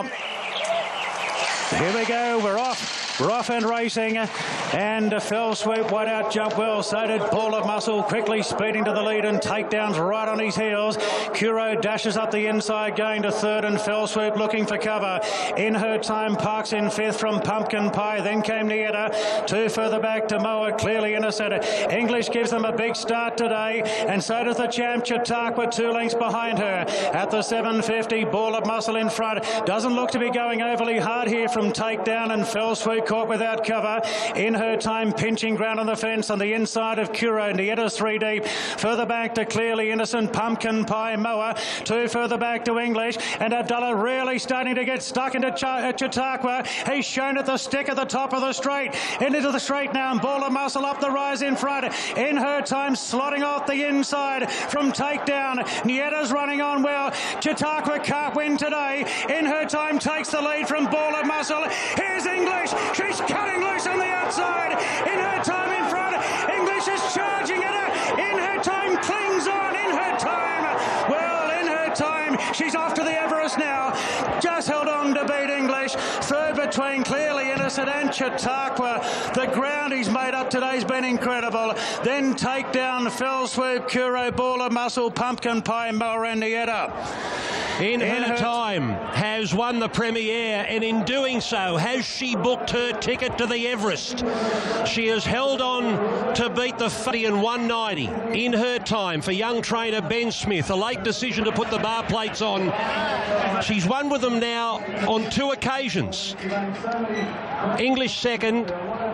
Here we go. We're off. We're off and racing, and a fell swoop, wide out jump well, so did Ball of Muscle, quickly speeding to the lead, and takedowns right on his heels. Curo dashes up the inside, going to third, and fell swoop looking for cover. In her time, Parks in fifth from Pumpkin Pie, then came Nieta, two further back to Moa, clearly innocent. English gives them a big start today, and so does the champ Chautauqua, two lengths behind her. At the seven fifty, Ball of Muscle in front, doesn't look to be going overly hard here from takedown, and fell swoop caught without cover. In her time, pinching ground on the fence on the inside of Curo. Nieta's three deep. Further back to Clearly Innocent, Pumpkin Pie, Moa. Two further back to English. And Abdallah really starting to get stuck into Ch uh, Chautauqua. He's shown at the stick at the top of the straight. Into the straight now, and Ball of Muscle up the rise in front. In her time, slotting off the inside from takedown. Nieta's running on well. Chautauqua can't win today. In her time, takes the lead from Ball of Muscle. Here's English. She's cutting loose on the outside. In her time in front, English is charging at her. In her time, clings on. In her time, well, in her time, she's off to the Everest now. Just held on to beat English. Third between Clearly Innocent and Chautauqua. The ground he's made up today's been incredible. Then take down Fell Swoop, Curo, Ball of Muscle, Pumpkin Pie, Moa and Nieta. In, in her, her time, has won the Premier, and in doing so, has she booked her ticket to the Everest. She has held on to beat the fifty and one ninety. In her time, for young trainer Ben Smith, a late decision to put the bar plates on. She's won with them now on two occasions. English second.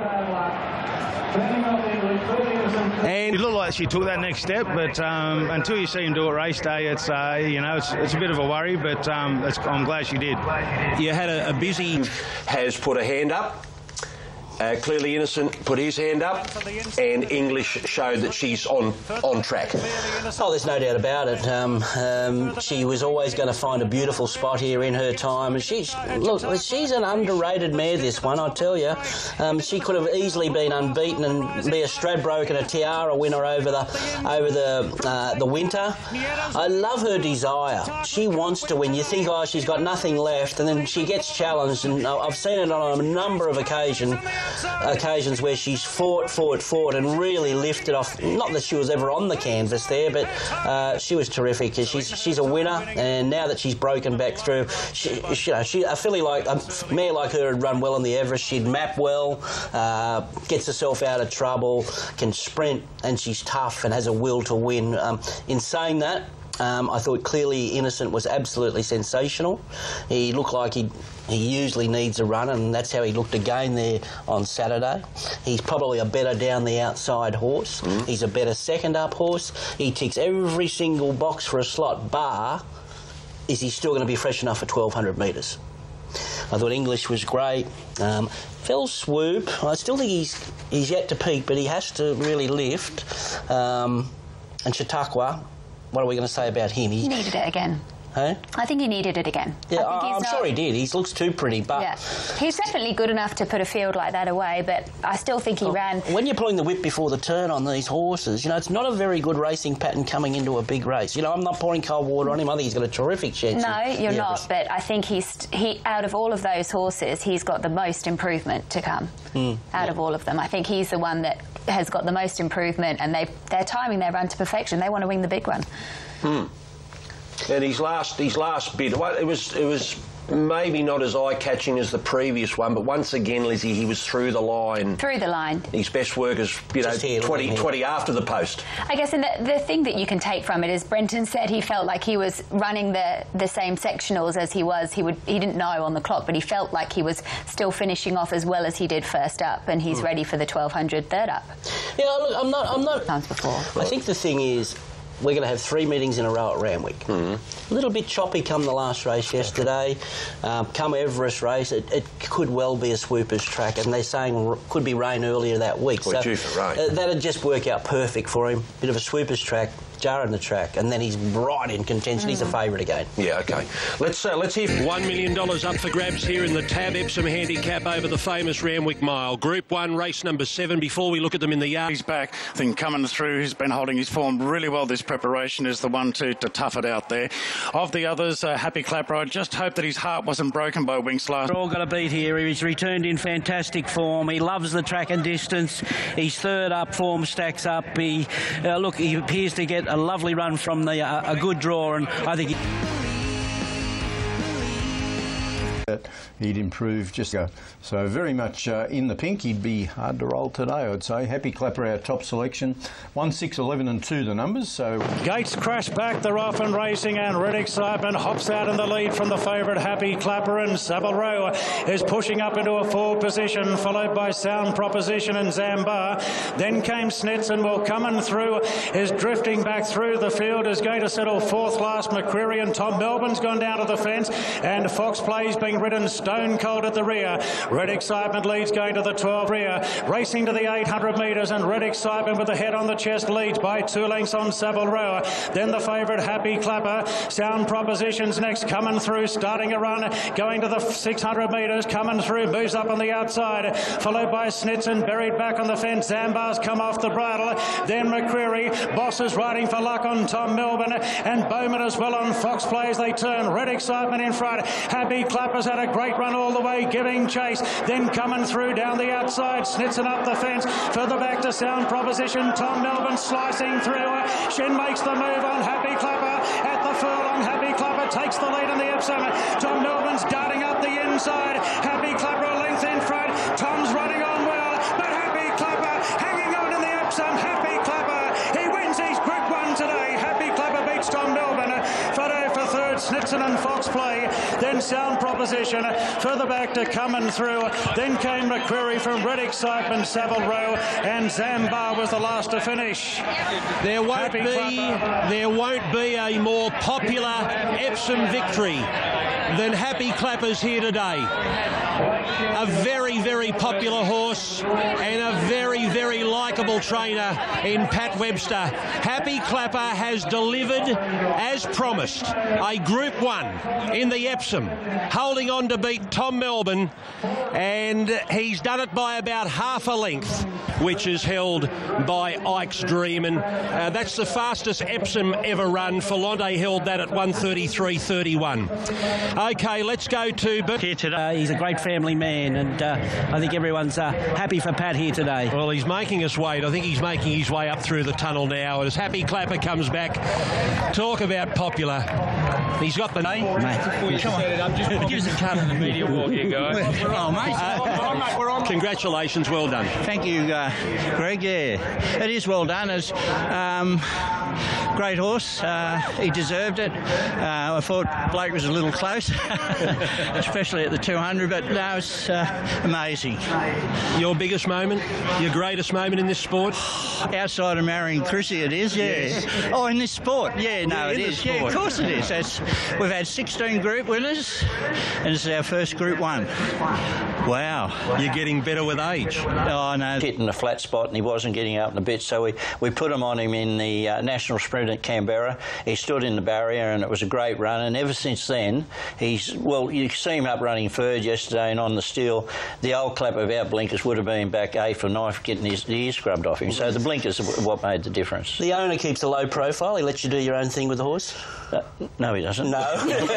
And it looked like she took that next step, but um, until you see him do it race day, it's uh, you know it's, it's a bit of a worry. But um, it's, I'm glad she did. You had a, a busy. Has put a hand up. Uh, Clearly Innocent put his hand up, and English showed that she's on on track. Oh, there's no doubt about it. Um, um, she was always going to find a beautiful spot here in her time. And she's look, she's an underrated mare. This one, I tell you, um, she could have easily been unbeaten and be a Stradbroke and a Tiara winner over the over the uh, the winter. I love her desire. She wants to win. You think, oh, she's got nothing left, and then she gets challenged. And I've seen it on a number of occasions. occasions where she's fought, fought, fought and really lifted off. Not that she was ever on the canvas there, but uh, she was terrific. She's she's a winner, and now that she's broken back through, she, she, you know, she, a filly like a mare like her would run well on the Everest. She'd map well, uh, gets herself out of trouble, can sprint, and she's tough and has a will to win. Um, in saying that, Um, I thought Clearly Innocent was absolutely sensational. He looked like he he usually needs a run, and that's how he looked again there on Saturday. He's probably a better down the outside horse. Mm. He's a better second up horse. He ticks every single box for a slot, bar is he still going to be fresh enough for twelve hundred metres. I thought English was great. Um, Fell Swoop, I still think he's he's yet to peak, but he has to really lift. Um, and Chautauqua, what are we going to say about him? He, he needed it again. Huh? I think he needed it again. Yeah, I think I'm not, sure he did. He looks too pretty, but... Yeah. He's definitely good enough to put a field like that away, but I still think he oh, ran... When you're pulling the whip before the turn on these horses, you know, it's not a very good racing pattern coming into a big race. You know, I'm not pouring cold water on him. I think he's got a terrific chance. No, you're yeah, not, but I think he's... he out of all of those horses, he's got the most improvement to come. Mm, out yeah. of all of them. I think he's the one that has got the most improvement, and they they're timing their run to perfection. They want to win the big one. Hmm. And his last, his last bit, well, it was, it was maybe not as eye-catching as the previous one, but once again, Lizzie, he was through the line. Through the line. His best work is, you know, here, twenty, twenty after the post. I guess, and the, the thing that you can take from it is Brenton said he felt like he was running the, the same sectionals as he was. He would he didn't know on the clock, but he felt like he was still finishing off as well as he did first up, and he's mm. ready for the twelve hundred third up. Yeah, look, I'm not... I'm not... Times before. I think the thing is, we're going to have three meetings in a row at Randwick. Mm-hmm. A little bit choppy come the last race yesterday. Um, come Everest race, it, it could well be a swoopers track, and they're saying r could be rain earlier that week. We're so due for rain. Uh, that'd just work out perfect for him. Bit of a swoopers track, jar in the track, and then he's right in contention. Mm. He's a favourite again. Yeah, OK. Let's uh, let's hear one million dollars up for grabs here in the Tab Epsom handicap over the famous Randwick Mile. Group one, race number seven. Before we look at them in the yard. He's back. I think coming through, he's been holding his form really well. This preparation is the one to, to tough it out there. Of the others, uh, Happy Clapper, I just hope that his heart wasn't broken by Winks last. We're all got to beat here. He's returned in fantastic form. He loves the track and distance. His third up form stacks up. He uh, look, he appears to get a lovely run from the uh, a good draw, and I think. He He'd improve just go. So very much uh, in the pink. He'd be hard to roll today, I'd say. Happy Clapper, our top selection. one, six, eleven and two the numbers. So Gates crash back. They're off and racing, and Red Excitement hops out in the lead from the favourite Happy Clapper, and Savile Row is pushing up into a four position, followed by Sound Proposition and Zambar. Then came Snitson, will coming through, is drifting back through the field, is going to settle fourth last. McCreary and Tom Melbourne's gone down to the fence, and Fox Play's being ridden stone cold at the rear. Red Excitement leads going to the twelve rear, racing to the eight hundred metres, and Red Excitement with the head on the chest leads by two lengths on Savile Row. Then the favourite Happy Clapper. Sound Propositions next, coming through, starting a run, going to the six hundred metres, coming through, moves up on the outside, followed by Snitson, buried back on the fence. Zambar's come off the bridle, then McCreary. Boss is riding for luck on Tom Melbourne, and Bowman as well on Fox Plays. They turn, Red Excitement in front. Happy Clapper's had a great run all the way, giving chase, then coming through down the outside, Snitson up the fence, further back to Sound Proposition. Tom Melbourne slicing through. Shen makes the move on Happy Clapper at the furlong. Happy Clapper takes the lead in the Epsom. Tom Melbourne's darting up the inside. Happy Clapper a length in front. Tom's running on well, but Happy Clapper hanging on in the Epsom. Happy Clapper, he wins his Group One today. Happy Clapper beats Tom Melbourne. Photo for third, Snitson and Fox Play. Then Sound Proposition, further back to coming through. Then came McCreary from Red Excitement, Savile Row, and Zambar was the last to finish. There won't Happy be Clapper. there won't be a more popular Epsom victory than Happy Clappers here today. A very, very popular horse and a very, very likeable trainer in Pat Webster. Happy Clapper has delivered as promised. A Group One in the Epsom, holding on to beat Tom Melbourne, and he's done it by about half a length, which is held by Ike's Dream, and uh, that's the fastest Epsom ever run. Falonte held that at one thirty-three thirty-one. Okay, let's go to Bert. Here today, he's a great family man, and uh, I think everyone's uh, happy for Pat here today. Well, he's making us wait. I think he's making his way up through the tunnel now as Happy Clapper comes back. Talk about popular. He's got the name. Mate, come on. Just give us a cut in the media walk here, guys. Oh, mate. Uh, we're on. Congratulations, well done. Thank you, uh, Greg. Yeah, it is well done. It's um, great horse. Uh, he deserved it. Uh, I thought Blake was a little close, especially at the two hundred, but no, it's uh, amazing. Your biggest moment? Your greatest moment in this sport? Outside of marrying Chrissy, it is, yeah. Yes. Oh, in this sport? Yeah, no, Yeah, it in is. the Yeah, sport. of course it is. It's, we've had sixteen group winners, and this is our first Group One. Wow. You're getting better with age. Oh, no. Hitting the flat spot, and he wasn't getting up in a bit, so we, we put him on him in the uh, national sprint at Canberra. He stood in the barrier, and it was a great run, and ever since then, he's, well, you see him up running third yesterday and on the steel. The old Clapper without blinkers would have been back eighth or ninth, getting his the ears scrubbed off him, so the blinkers are what made the difference. The owner keeps a low profile. He lets you do your own thing with the horse? Uh, no, he doesn't. No.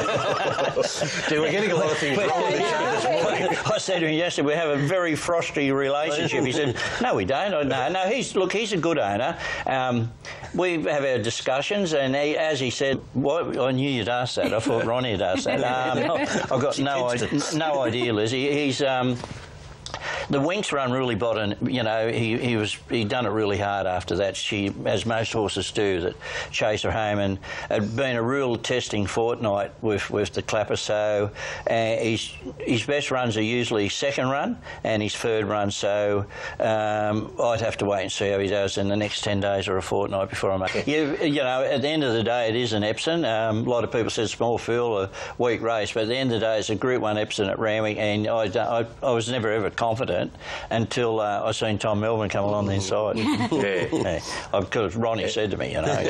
Dude, we're getting a lot of things wrong this morning. I said to him yesterday, we have a very frosty relationship. He said, no, we don't. I, no, no, he's, look, he's a good owner. Um, we have our discussions, and he, as he said, well, I knew you'd ask that. I thought Ronnie had asked that. Um, I've got no, I, no idea, Lizzie. He's... Um, The Winks run really bottom, you know, he, he was he done it really hard after that. She, as most horses do, that chase her home, and it'd been a real testing fortnight with, with the Clapper. So uh, his his best runs are usually second run and his third run. So um, I'd have to wait and see how he does in the next ten days or a fortnight before I make it. You, you know, at the end of the day, it is an Epsom. Um, a lot of people said small field, a weak race, but at the end of the day, it's a Group One Epsom at Randwick, and I, I, I was never ever confident until uh, I seen Tom Melbourne come along the inside. Yeah, yeah. Because Ronnie said to me, you know,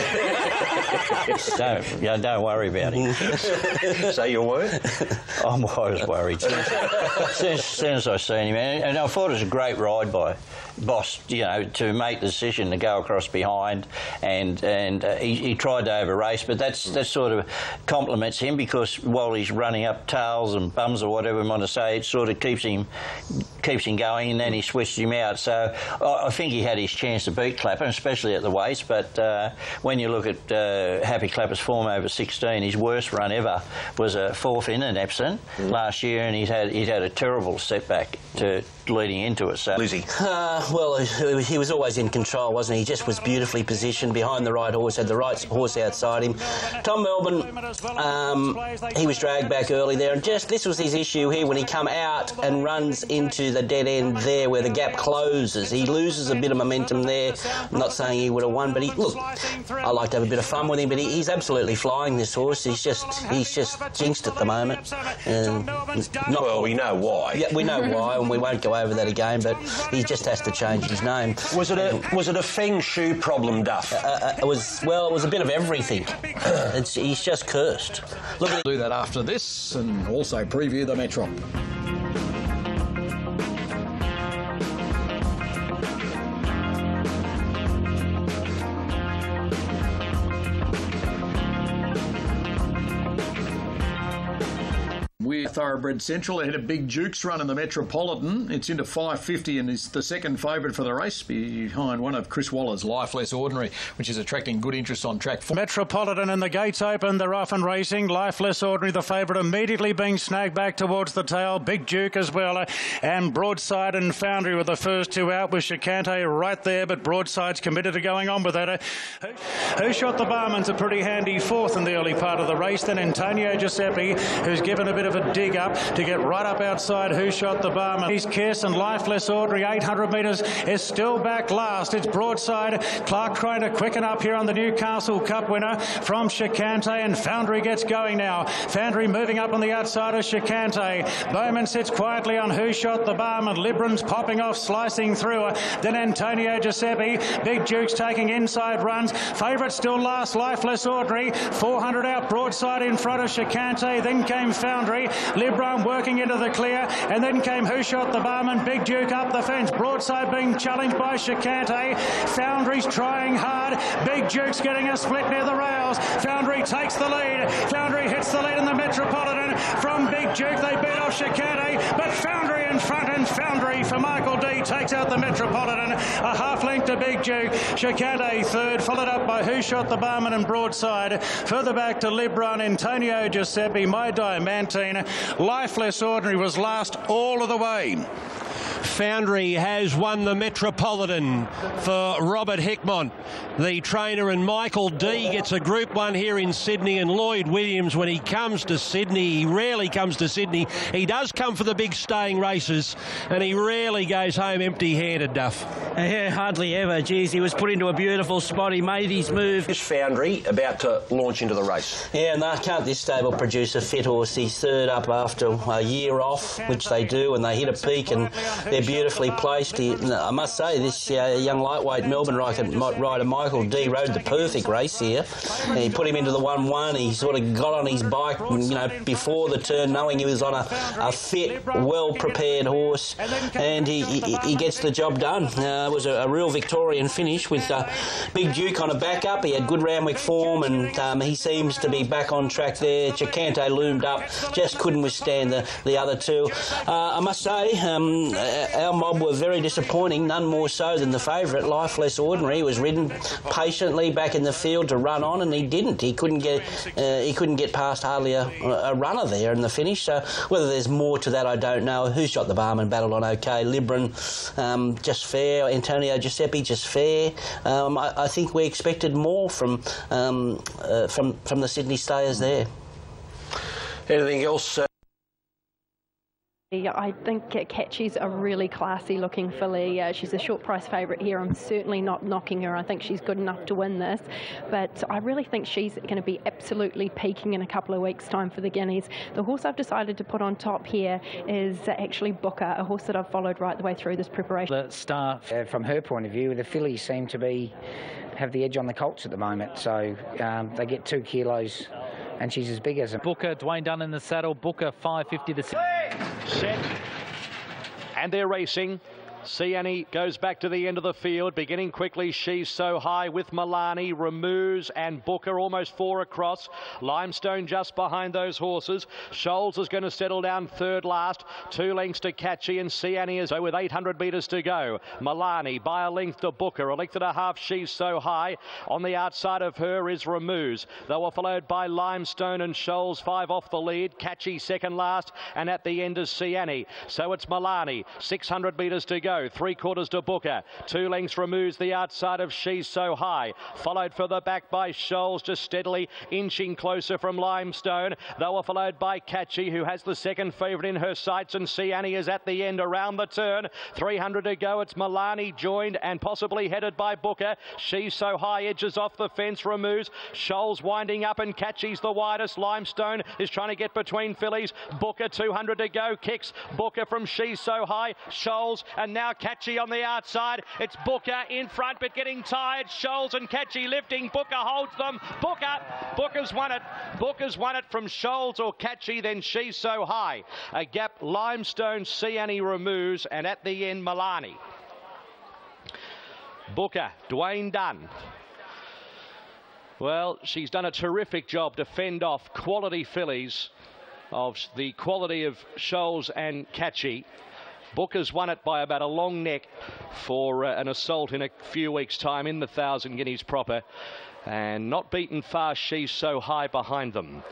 don't, you know, don't worry about him. So you weren't? I'm, I was worried. As soon, as soon as I seen him, and, and I thought it was a great ride by Boss, you know, to make the decision to go across behind, and and uh, he, he tried to over race, but that's that sort of compliments him, because while he's running up tails and bums or whatever we want to say, it sort of keeps him keeps him going, and then he switched him out. So I, I think he had his chance to beat Clapper, especially at the weights. But uh, when you look at uh, Happy Clapper's form over sixteen, his worst run ever was a fourth in at Epsom mm. last year, and he's had he's had a terrible setback to leading into it. So Lizzie. Uh, well, he was always in control, wasn't he? He just was beautifully positioned behind the right horse, had the right horse outside him. Tom Melbourne, um, he was dragged back early there, and just this was his issue here when he come out and runs into the dead end there where the gap closes. He loses a bit of momentum there. I'm not saying he would have won, but he look, I like to have a bit of fun with him, but he, he's absolutely flying, this horse. He's just he's just jinxed at the moment. And not, well, we know why. Yeah, we know why, and we won't go over that again, but he just has to change his name. Was it a was it a Feng Shui problem, Duff? Uh, uh, it was, well, it was a bit of everything. It's, he's just cursed. Look at do that after this, and also preview the Metro. We're Thoroughbred Central. They had a big Jukes run in the Metropolitan. It's into five fifty and is the second favourite for the race, behind one of Chris Waller's Life Less Ordinary, which is attracting good interest on track four. Metropolitan and the gates open. They're off and racing. Life Less Ordinary, the favourite, immediately being snagged back towards the tail. Big Duke as well. And Broadside and Foundry were the first two out, with Chicante right there, but Broadside's committed to going on with that. Who Shot the Barman's a pretty handy fourth in the early part of the race. Then Antonio Giuseppe, who's given a bit of a dig big up to get right up outside Who Shot the Barman. He's Kirsten, Lifeless Audrey, eight hundred metres is still back last. It's broadside. Clark trying to quicken up here on the Newcastle Cup winner from Chicante, and Foundry gets going now. Foundry moving up on the outside of Chicante. Bowman sits quietly on Who Shot the Barman. Libran's popping off, slicing through. Then Antonio Giuseppe. Big Duke's taking inside runs. Favourite still last, Lifeless Audrey. four hundred out broadside in front of Chicante. Then came Foundry. Libran working into the clear. And then came Who Shot the Barman. Big Duke up the fence. Broadside being challenged by Chicante. Foundry's trying hard. Big Duke's getting a split near the rails. Foundry takes the lead. Foundry hits the lead in the Metropolitan from Big Duke. They beat off Chicante, but Foundry in front, and Foundry for Michael D takes out the Metropolitan. A half length to Big Duke. Chicante third, followed up by Who Shot the Barman and Broadside. Further back to Libran, Antonio Giuseppe, My Diamantine. Lifeless Ordinary was last all of the way. Foundry has won the Metropolitan for Robert Hickmont, the trainer, and Michael D gets a Group one here in Sydney. And Lloyd Williams, when he comes to Sydney, he rarely comes to Sydney. He does come for the big staying races, and he rarely goes home empty-handed, Duff. Yeah, hardly ever. Geez, he was put into a beautiful spot. He made his move. Is Foundry about to launch into the race? Yeah, and they can't this stable produce a fit horse. He's third up after a year off, which they do, and they hit a peak, and they're beautifully placed. He, I must say, this uh, young lightweight Melbourne rider Michael D rode the perfect race here. And he put him into the one one. He sort of got on his bike, you know, before the turn, knowing he was on a, a fit, well-prepared horse, and he, he, he gets the job done. Uh, it was a, a real Victorian finish with uh, Big Duke on a back-up. He had good Randwick form, and um, he seems to be back on track there. Chicante loomed up, just couldn't withstand the, the other two. Uh, I must say, um, our mob were very disappointing, none more so than the favourite, Lifeless Ordinary. He was ridden patiently back in the field to run on, and he didn't. He couldn't get uh, he couldn't get past hardly a, a runner there in the finish. So whether there's more to that, I don't know. Who Shot the Barman battled on okay. Libran, um, just fair. Antonio Giuseppe, just fair. Um, I, I think we expected more from um, uh, from from the Sydney stayers there. Anything else? Uh I think Catchy's a really classy looking filly. Uh, she's a short price favourite here. I'm certainly not knocking her. I think she's good enough to win this, but I really think she's going to be absolutely peaking in a couple of weeks' time for the Guineas. The horse I've decided to put on top here is actually Booker, a horse that I've followed right the way through this preparation. The star, uh, from her point of view, the fillies seem to be have the edge on the colts at the moment, so um, they get two kilos. And she's as big as a Booker. Dwayne Dunn in the saddle. Booker five fifty to set, and they're racing. Siani goes back to the end of the field, beginning quickly. She's So High with Milani, Removes and Booker almost four across. Limestone just behind those horses. Scholes is going to settle down third last. Two lengths to Catchy, and Siani is with eight hundred metres to go. Milani by a length to Booker, a length and a half. She's So High. On the outside of her is Removes. They were followed by Limestone and Scholes, five off the lead. Catchy second last, and at the end is Siani. So it's Milani, six hundred metres to go. Three quarters to Booker. Two lengths Removes the outside of She's So High. Followed further back by Scholes, just steadily inching closer from Limestone. They were followed by Catchy, who has the second favourite in her sights, and Siani is at the end around the turn. three hundred to go. It's Milani joined and possibly headed by Booker. She's So High edges off the fence. Removes. Scholes winding up, and Catchy's the widest. Limestone is trying to get between fillies. Booker two hundred to go. Kicks Booker from She's So High. Scholes, and now Catchy on the outside. It's Booker in front, but getting tired. Scholes and Catchy lifting. Booker holds them. Booker. Booker's won it. Booker's won it from Scholes or Catchy, then She's So High. A gap. Limestone, Siani, Removes, and at the end, Milani. Booker, Dwayne Dunn. Well, she's done a terrific job to fend off quality fillies of the quality of Scholes and Catchy. Booker's won it by about a long neck for uh, an assault in a few weeks' time in the Thousand Guineas proper, and not beaten fast. She's So High behind them.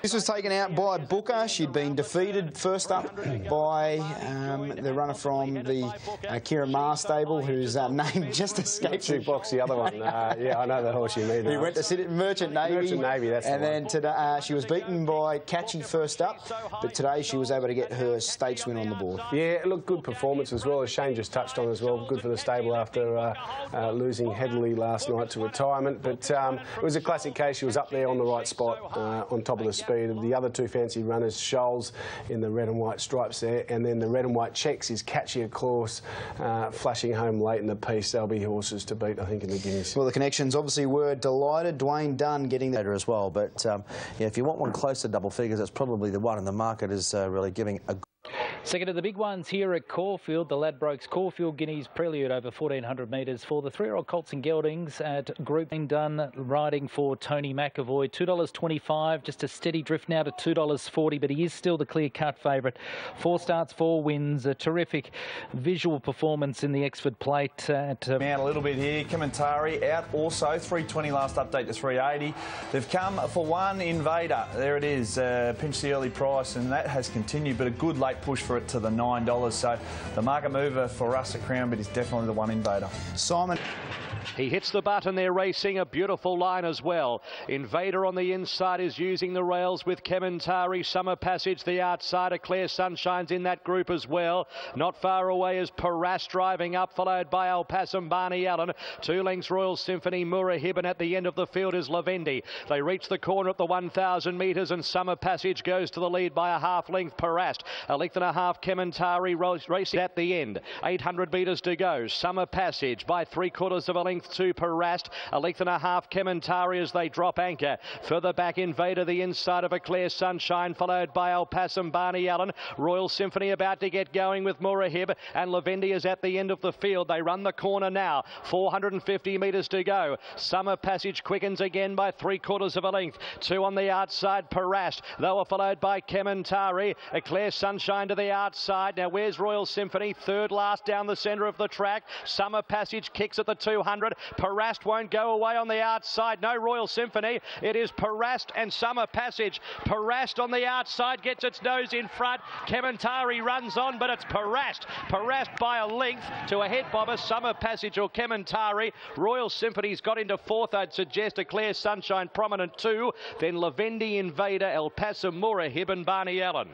This was taken out by Booker. She'd been defeated first up by um, the runner from the uh, Kieran Maher stable, whose uh, name just escaped me. Box, the other one. Uh, yeah, I know the horse you mean. He went to sit at Merchant Navy. Merchant Navy, that's And the then one. today uh, she was beaten by Catchy first up, but today she was able to get her stakes win on the board. Yeah, look, good performance as well, as Shane just touched on as well. Good for the stable after uh, uh, losing Headley last night to retirement. But um, it was a classic case. She was up there on the right spot, uh, on top of the speed. The other two fancy runners, Scholes in the red and white stripes there, and then the red and white checks is Catchy, of course, uh, flashing home late in the piece. They'll be horses to beat, I think, in the Guineas. Well, the connections obviously were delighted. Dwayne Dunn getting that as well. But um, yeah, if you want one close to double figures, that's probably the one, and the market is uh, really giving a. Second of the big ones here at Caulfield, the Ladbrokes Caulfield Guineas Prelude over fourteen hundred metres for the three-year-old colts and geldings at Group Done, riding for Tony McAvoy. two dollars twenty-five, just a steady drift now to two dollars forty, but he is still the clear-cut favourite. Four starts, four wins, a terrific visual performance in the Exford Plate. At, uh... Out a little bit here, Commentary out also, three twenty last update to three eighty. They've come for one Invader. There it is, uh, pinched the early price, and that has continued, but a good late push for it to the nine dollars. So the market mover for us at Crown, but is definitely the one Invader. Simon. He hits the button. They're racing a beautiful line as well. Invader on the inside is using the rails with Kementari. Summer Passage the outsider. Claire Sunshine's in that group as well. Not far away is Paras driving up, followed by El Passam Barney Allen. Two lengths Royal Symphony, Mura Hibben. At the end of the field is Lavendi. They reach the corner at the one thousand metres, and Summer Passage goes to the lead by a half length. Paras a length and a half. Kementari racing at the end. eight hundred metres to go. Summer Passage by three quarters of a length to Parast, a length and a half Kementari as they drop anchor. Further back, Invader the inside of a Clear Sunshine, followed by El Passam Barney Allen. Royal Symphony about to get going with Murahib, and Lavendi is at the end of the field. They run the corner now. four hundred fifty metres to go. Summer Passage quickens again by three quarters of a length. Two on the outside, Parast. They were followed by Kementari. A Clear Sunshine to the outside. Now where's Royal Symphony? Third last down the centre of the track. Summer Passage kicks at the two hundred. Parast won't go away on the outside. No Royal Symphony. It is Parast and Summer Passage. Parast on the outside gets its nose in front. Kementari runs on, but it's Parast. Parast by a length to a head bobber. Summer Passage or Kementari. Royal Symphony's got into fourth. I'd suggest a Clear Sunshine prominent two. Then Lavendi, Invader, El Paso, Murahib and Barney Allen.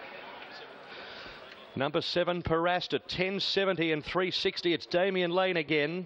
Number seven, Parast at ten seventy and three sixty. It's Damien Lane again.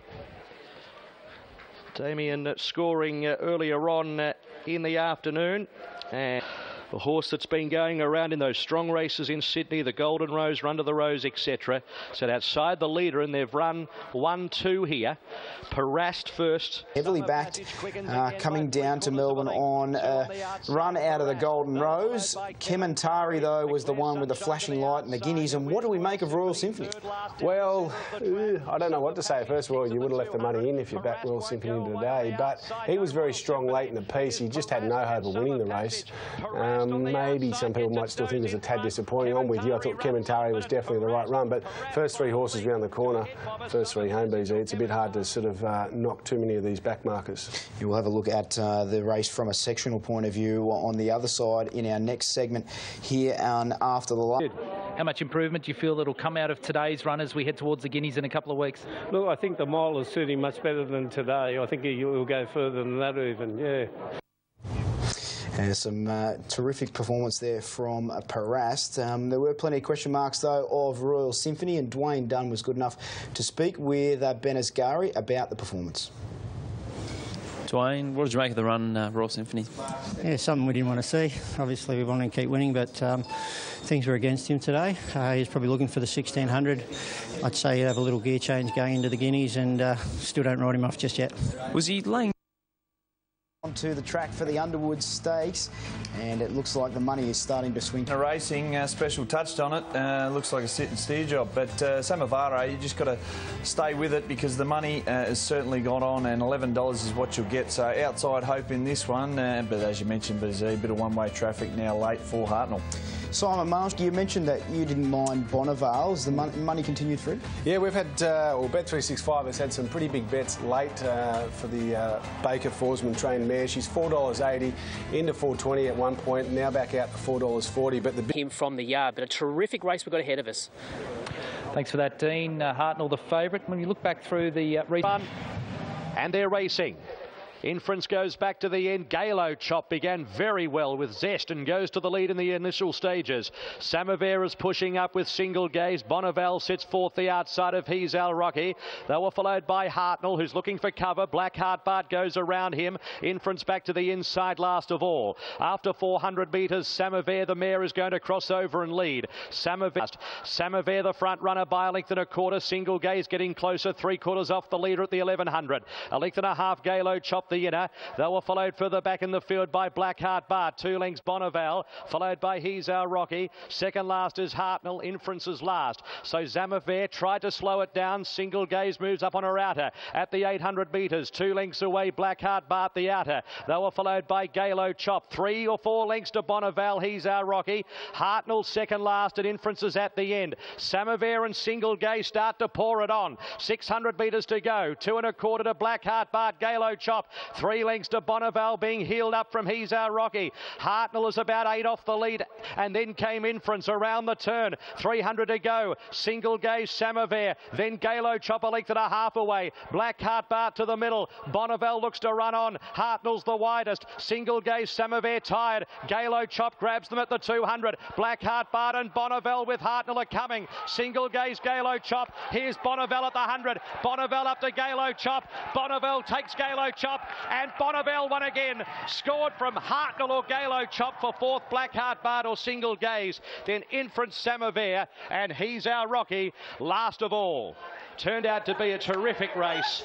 Damien scoring uh, earlier on uh, in the afternoon. And a horse that's been going around in those strong races in Sydney, the Golden Rose, Run to the Rose, et cetera. So outside the leader, and they've run one two here. Parast first. Heavily backed, uh, coming down to Melbourne on a run out of the Golden Rose. Kementari, though, was the one with the flashing light and the Guineas. And what do we make of Royal Symphony? Well, I don't know what to say. First of all, you would have left the money in if you backed Royal Symphony today, but he was very strong late in the piece. He just had no hope of winning the race. Um, maybe some people might still think it was a tad disappointing. I'm with you. I thought Kementari was definitely the right run, but first three horses round the corner, first three home bees, it's a bit hard to sort of uh, knock too many of these back markers. We'll have a look at uh, the race from a sectional point of view on the other side in our next segment here on After the Light. How much improvement do you feel that'll come out of today's run as we head towards the Guineas in a couple of weeks? Look, I think the mile is suiting much better than today. I think he'll go further than that even, yeah. Uh, some uh, terrific performance there from uh, Parast. Um, there were plenty of question marks, though, of Royal Symphony, and Dwayne Dunn was good enough to speak with uh, Ben Asghari about the performance. Dwayne, what did you make of the run, uh, Royal Symphony? Yeah, something we didn't want to see. Obviously, we wanted to keep winning, but um, things were against him today. Uh, he's probably looking for the sixteen hundred. I'd say he'd have a little gear change going into the Guineas, and uh, still don't write him off just yet. Was he laying onto the track for the Underwood Stakes, and it looks like the money is starting to swing. The racing, uh, Special touched on it, uh, looks like a sit and steer job, but uh, Samavara, you just got to stay with it because the money uh, has certainly gone on, and eleven dollars is what you'll get. So outside hope in this one, uh, but as you mentioned, there's a bit of one-way traffic now late for Hartnell. Simon Marsh, you mentioned that you didn't mind Bonnevale. Has the mon money continued through? Yeah, we've had, uh, well, Bet three sixty-five has had some pretty big bets late uh, for the uh, Baker Forsman trained mare. mare. She's four dollars eighty, into four twenty at one point, now back out to four dollars forty. But the him from the yard, but a terrific race we've got ahead of us. Thanks for that, Dean. Uh, Hartnell, the favourite. When you look back through the uh, run, and they're racing. Inference goes back to the end. Galo Chop began very well with zest and goes to the lead in the initial stages. Samovar is pushing up with Single Gaze. Bonneval sits fourth the outside of He's Al Rocky. They were followed by Hartnell, who's looking for cover. Blackheart Bart goes around him. Inference back to the inside last of all. After four hundred metres, Samovar, the mare, is going to cross over and lead. Samovar, Samovar the front runner by a length and a quarter. Single Gaze getting closer, three quarters off the leader at the eleven hundred. A length and a half, Galo Chop the inner. They were followed further back in the field by Blackheart Bart. Two lengths Bonneval, followed by He's Our Rocky. Second last is Hartnell. Inference is last. So Samovar tried to slow it down. Single Gaze moves up on her outer at the eight hundred metres. Two lengths away, Blackheart Bart the outer. They were followed by Galo Chop. Three or four lengths to Bonneval. He's Our Rocky. Hartnell second last, and Inference is at the end. Samovar and Single Gaze start to pour it on. six hundred metres to go. Two and a quarter to Blackheart Bart. Galo Chop. Three lengths to Bonneval, being heeled up from He's Our Rocky. Hartnell is about eight off the lead, and then came Inference around the turn. three hundred to go. Single Gaze, Samovar, then Galo Chop a length and a half away. Blackheart Bart to the middle. Bonneval looks to run on. Hartnell's the widest. Single Gaze, Samovar tired. Galo Chop grabs them at the two hundred. Blackheart Bart and Bonneval with Hartnell are coming. Single Gaze, Galo Chop. Here's Bonneval at the one hundred. Bonneval up to Galo Chop. Bonneval takes Galo Chop, and Bonneval won again. Scored from Hartnell or Galo Chop for fourth, Blackheart Bart or Single Gaze. Then Inference, Samovar, and He's Our Rocky last of all. Turned out to be a terrific race.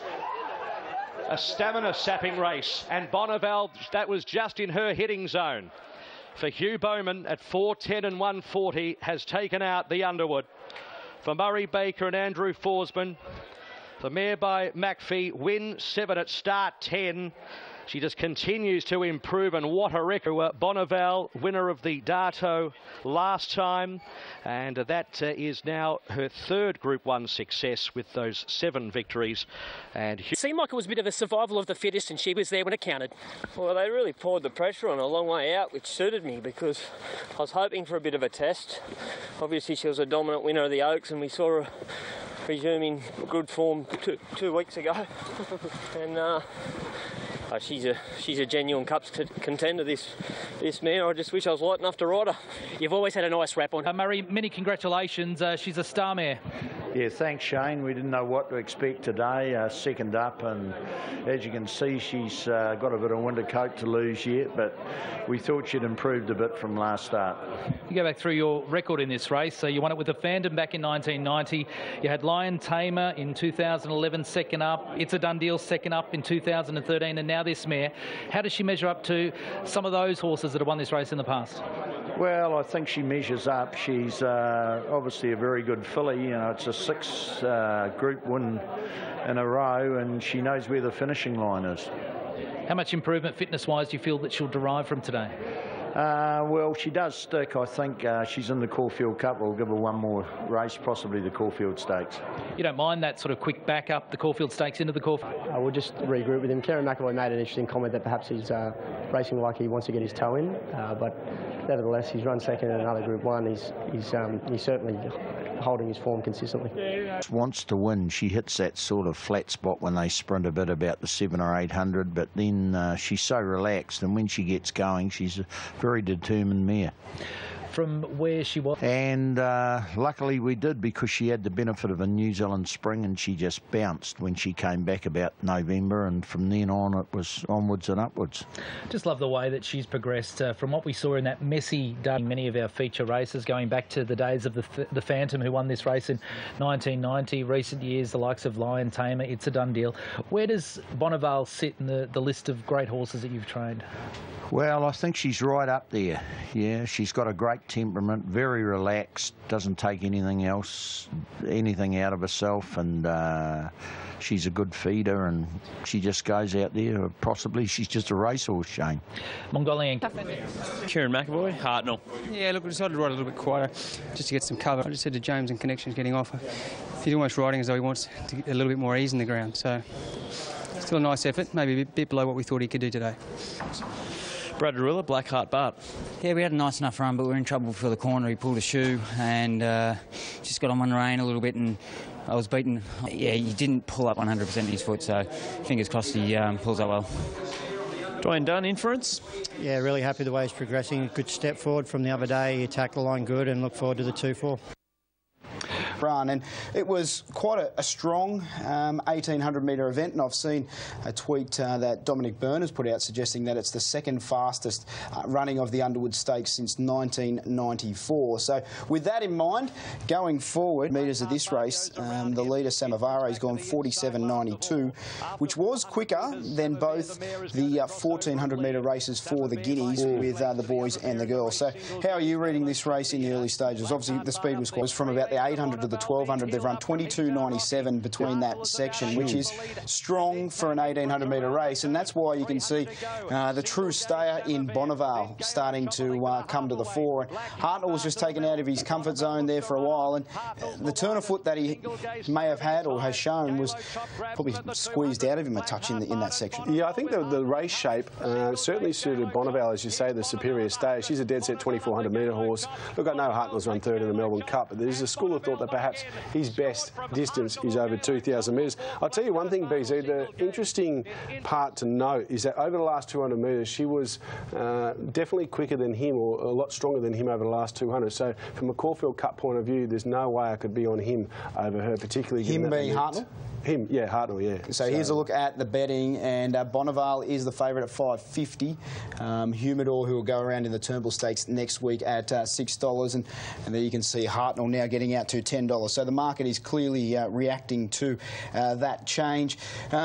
A stamina-sapping race. And Bonneval, that was just in her hitting zone. For Hugh Bowman at four ten and one forty has taken out the Underwood. For Murray Baker and Andrew Forsman, the mare by McPhee, win seven at start ten. She just continues to improve, and what a record. Bonneval, winner of the Darto last time, and that uh, is now her third Group one success with those seven victories. And it seemed like it was a bit of a survival of the fittest, and she was there when it counted. Well, they really poured the pressure on a long way out, which suited me because I was hoping for a bit of a test. Obviously, she was a dominant winner of the Oaks, and we saw her resuming good form two, two weeks ago. and uh, uh, she's a she's a genuine Cups contender, this this mare. I just wish I was light enough to ride her. You've always had a nice wrap on. Uh, Murray, many congratulations. Uh, she's a star mare. Yeah, thanks, Shane. We didn't know what to expect today. Uh, second up, and as you can see, she's uh, got a bit of winter coat to lose yet, but we thought she'd improved a bit from last start. You go back through your record in this race. So you won it with the Phantom back in nineteen ninety. You had Lion Tamer in two thousand eleven, second up. It's a Done Deal, second up in two thousand thirteen, and now this mare. How does she measure up to some of those horses that have won this race in the past? Well, I think she measures up. She's uh, obviously a very good filly. You know, it's a six uh, Group win in a row, and she knows where the finishing line is. How much improvement fitness-wise do you feel that she'll derive from today? Uh, well, she does stick. I think uh, she's in the Caulfield Cup. We'll give her one more race, possibly the Caulfield Stakes. You don't mind that sort of quick back up the Caulfield Stakes into the Caulfield? Uh, we'll just regroup with him. Kerry McAvoy made an interesting comment that perhaps he's uh, racing like he wants to get his toe in, uh, but nevertheless, he's run second in another Group One. He's he's um, he's certainly holding his form consistently. Wants to win. She hits that sort of flat spot when they sprint a bit about the seven or eight hundred, but then uh, she's so relaxed, and when she gets going, she's a very determined mare. From where she was? And uh, luckily we did, because she had the benefit of a New Zealand spring, and she just bounced when she came back about November, and from then on it was onwards and upwards. Just love the way that she's progressed uh, from what we saw in that messy day in many of our feature races, going back to the days of the, the Phantom, who won this race in nineteen ninety. Recent years, the likes of Lion Tamer, It's a Done Deal. Where does Bonneval sit in the, the list of great horses that you've trained? Well, I think she's right up there. Yeah, she's got a great temperament, very relaxed, doesn't take anything else, anything out of herself, and uh, she's a good feeder, and she just goes out there. Possibly she's just a racehorse, Shane. Mongolian. Kieran McAvoy, Hartnell. Yeah, look, we decided to ride a little bit quieter just to get some cover. I just said to James in Connections getting off, he's almost riding as though he wants to get a little bit more ease in the ground, so still a nice effort, maybe a bit, bit below what we thought he could do today. Brad Arilla, Blackheart Bart. Yeah, we had a nice enough run, but we were in trouble for the corner. He pulled a shoe and uh, just got on one rein a little bit, and I was beaten. Yeah, he didn't pull up one hundred percent of his foot, so fingers crossed he um, pulls up well. Dwayne Dunn, inference? Yeah, really happy the way he's progressing. Good step forward from the other day. He attacked the line good and look forward to the two four. Run, and it was quite a, a strong um, eighteen hundred metre event, and I've seen a tweet uh, that Dominic Byrne has put out suggesting that it's the second fastest uh, running of the Underwood Stakes since nineteen ninety-four. So with that in mind, going forward metres of this race, um, the leader Samavare has gone forty-seven ninety-two, which was quicker than both the uh, fourteen hundred metre races for the Guineas with uh, the boys and the girls. So how are you reading this race in the early stages? Obviously the speed was quite from about the eight hundred to the twelve hundred. They've run twenty-two ninety-seven between that section, which is strong for an eighteen hundred metre race, and that's why you can see uh, the true stayer in Bonnevale starting to uh, come to the fore. And Hartnell was just taken out of his comfort zone there for a while, and the turn of foot that he may have had or has shown was probably squeezed out of him a touch in, the, in that section. Yeah, I think the, the race shape uh, certainly suited Bonnevale, as you say, the superior stayer. She's a dead set twenty-four hundred metre horse. Look, I know Hartnell's run third in the Melbourne Cup, but there's a school of thought that perhaps his best distance is over two thousand metres. I'll tell you one thing, B Z, the interesting part to note is that over the last two hundred metres, she was uh, definitely quicker than him, or a lot stronger than him over the last two hundred. So from a Caulfield Cup point of view, there's no way I could be on him over her, particularly him being Hartnell? Him, yeah, Hartnell, yeah. So, so here's a look at the betting, and uh, Bonnevale is the favourite at five fifty. Um, Humidor, who will go around in the Turnbull Stakes next week, at uh, six dollars, and, and there you can see Hartnell now getting out to ten dollars. So the market is clearly uh, reacting to uh, that change. Um,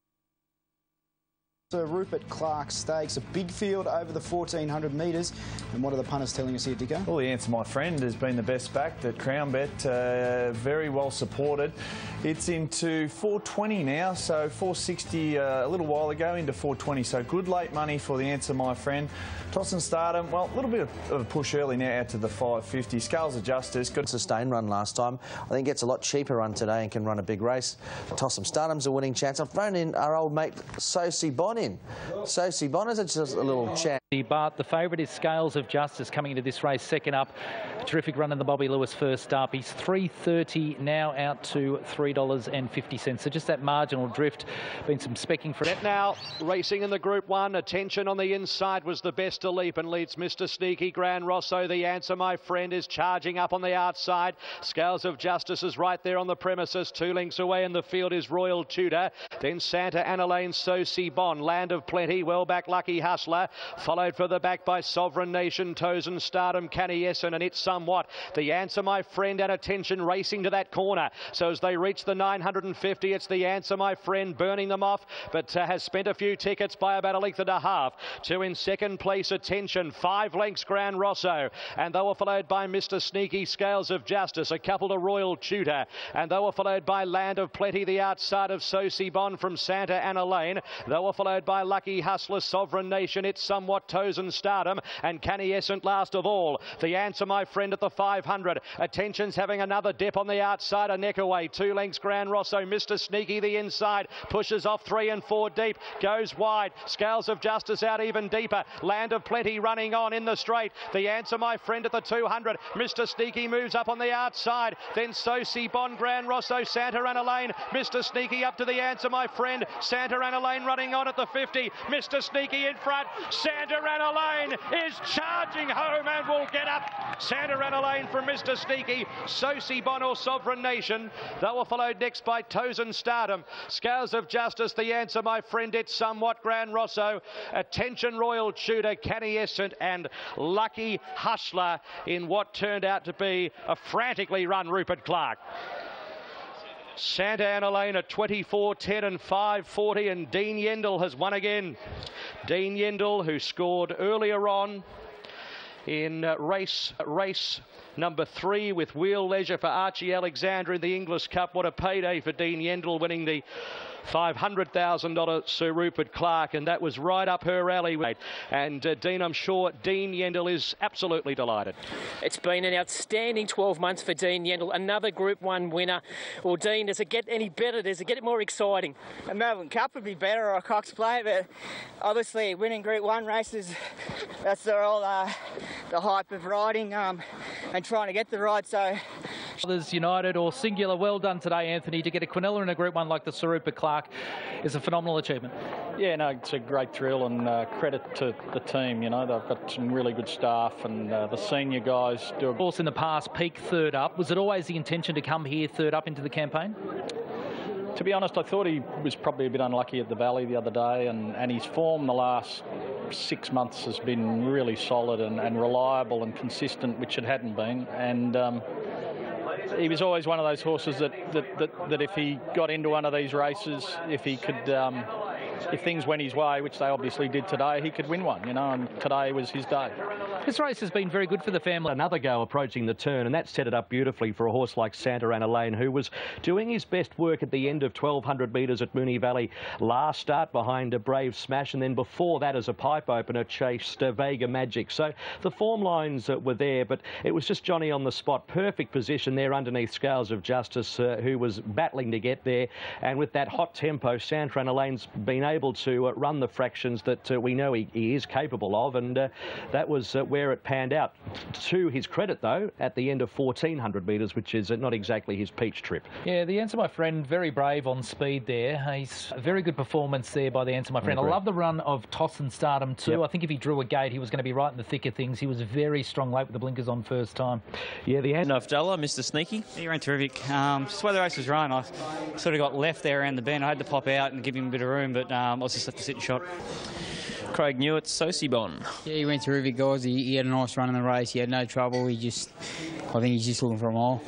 So Rupert Clark Stakes, a big field over the fourteen hundred metres. And what are the punters telling us here, Dicko? Well, the answer, my friend, has been the best backed at Crown Bet, uh, very well supported. It's into four twenty now, so four sixty uh, a little while ago into four twenty. So good late money for the answer, my friend. Toss and Stardom, well, a little bit of a push early now out to the five fifty. Scales of Justice, good sustained run last time. I think gets a lot cheaper run today and can run a big race. Toss and Stardom's a winning chance. I've thrown in our old mate Sosie Bon in. Sosie Bon is just a little chance. But the favourite is Scales of Justice coming into this race second up. A terrific run in the Bobby Lewis first up. He's three thirty now out to three dollars fifty. So just that marginal drift. Been some specking for it. Now racing in the Group one. Attention on the inside was the best to leap and leads Mister Sneaky. Gran Rosso, the answer, my friend, is charging up on the outside. Scales of Justice is right there on the premises. Two lengths away in the field is Royal Tudor. Then Santa Ana Lane, Sosie Bon. Land of Plenty, well back Lucky Hustler. Followed for the back by Sovereign Nation, Tozen, Stardom, Canny Essen, and It's Somewhat. The answer, my friend, and Attention racing to that corner. So as they reach the nine hundred fifty, it's the answer, my friend, burning them off, but uh, has spent a few tickets by about a length and a half. Two in second place, Attention. Five lengths, Gran Rosso. And they were followed by Mister Sneaky, Scales of Justice. A couple to Royal Tudor. And they were followed by Land of Plenty, the outside of Sosie Bon from Santa Ana Lane. They were followed by Lucky Hustler, Sovereign Nation, It's Somewhat, Tozen, Stardom, and Canny Essent last of all. The answer, my friend, at the five hundred. Attention's having another dip on the outside, a neck away. Two lengths, Gran Rosso. Mister Sneaky, the inside, pushes off three and four deep, goes wide. Scales of Justice out even deeper. Land of Plenty running on in the straight. The answer, my friend, at the two hundred. Mister Sneaky moves up on the outside. Then Sosie Bon, Gran Rosso, Santa Ana Lane. Mister Sneaky up to the answer, my friend. Santa Ana Lane running on at the fifty. Mister Sneaky in front. Santa Ana Lane is charging home and will get up. Santa Ana Lane from Mister Sneaky. Sosie Bon or Sovereign Nation. They were followed next by Tozen, Stardom. Scales of Justice, the answer, my friend. It's Somewhat, Gran Rosso. Attention, Royal Tudor, Canny Essent, and Lucky Hustler in what turned out to be a frantically run Rupert Clark. Santa Ana Lane at twenty-four ten and five forty, and Dean Yendall has won again. Dean Yendall, who scored earlier on in uh, race race number three with Wheel Leisure for Archie Alexander in the English Cup. What a payday for Dean Yendall, winning the five hundred thousand dollars Sir Rupert Clark, and that was right up her alley. And uh, Dean, I'm sure Dean Yendall is absolutely delighted. It's been an outstanding twelve months for Dean Yendall, another Group one winner. Well, Dean, does it get any better? Does it get more exciting? A Melbourne Cup would be better, or a Cox Plate, but obviously winning Group one races, that's all uh, the hype of riding um, and trying to get the ride. So, Others United or Singular, well done today, Anthony. To get a Quinella in a Group one like the Sir Rupert Clark is a phenomenal achievement. Yeah, no, it's a great thrill, and uh, credit to the team. You know, they've got some really good staff, and uh, the senior guys do a... Of course, in the past, peak third up. Was it always the intention to come here third up into the campaign? To be honest, I thought he was probably a bit unlucky at the Valley the other day, and, and his form the last six months has been really solid and, and reliable and consistent, which it hadn't been. And um, he was always one of those horses that, that, that, that if he got into one of these races, if he could... Um, if things went his way, which they obviously did today, he could win one, you know, and today was his day. This race has been very good for the family. Another go approaching the turn, and that set it up beautifully for a horse like Santa Ana Lane, who was doing his best work at the end of twelve hundred metres at Moonee Valley last start behind a Brave Smash, and then before that as a pipe opener chased uh, Vega Magic. So the form lines uh, were there, but it was just Johnny on the spot. Perfect position there underneath Scales of Justice, uh, who was battling to get there, and with that hot tempo, Santa Ana Lane's been able to uh, run the fractions that uh, we know he, he is capable of, and uh, that was uh, where it panned out. To his credit, though, at the end of fourteen hundred metres, which is uh, not exactly his peach trip. Yeah, the Answer My Friend, very brave on speed there. He's a very good performance there by the Answer My Friend. I, I love the run of Toss and Stardom too. Yep. I think if he drew a gate, he was going to be right in the thick of things. He was very strong late with the blinkers on first time. Yeah, the Enough Jella, Mister Sneaky. Yeah, he ran terrific. Um, just the way the race was run, I sort of got left there around the bend. I had to pop out and give him a bit of room, but um, I was just left to sit and shot. Craig Newitt, Sosibon. Yeah, he went terrific, guys. He, he had a nice run in the race. He had no trouble. He just, I think he's just looking for a mile.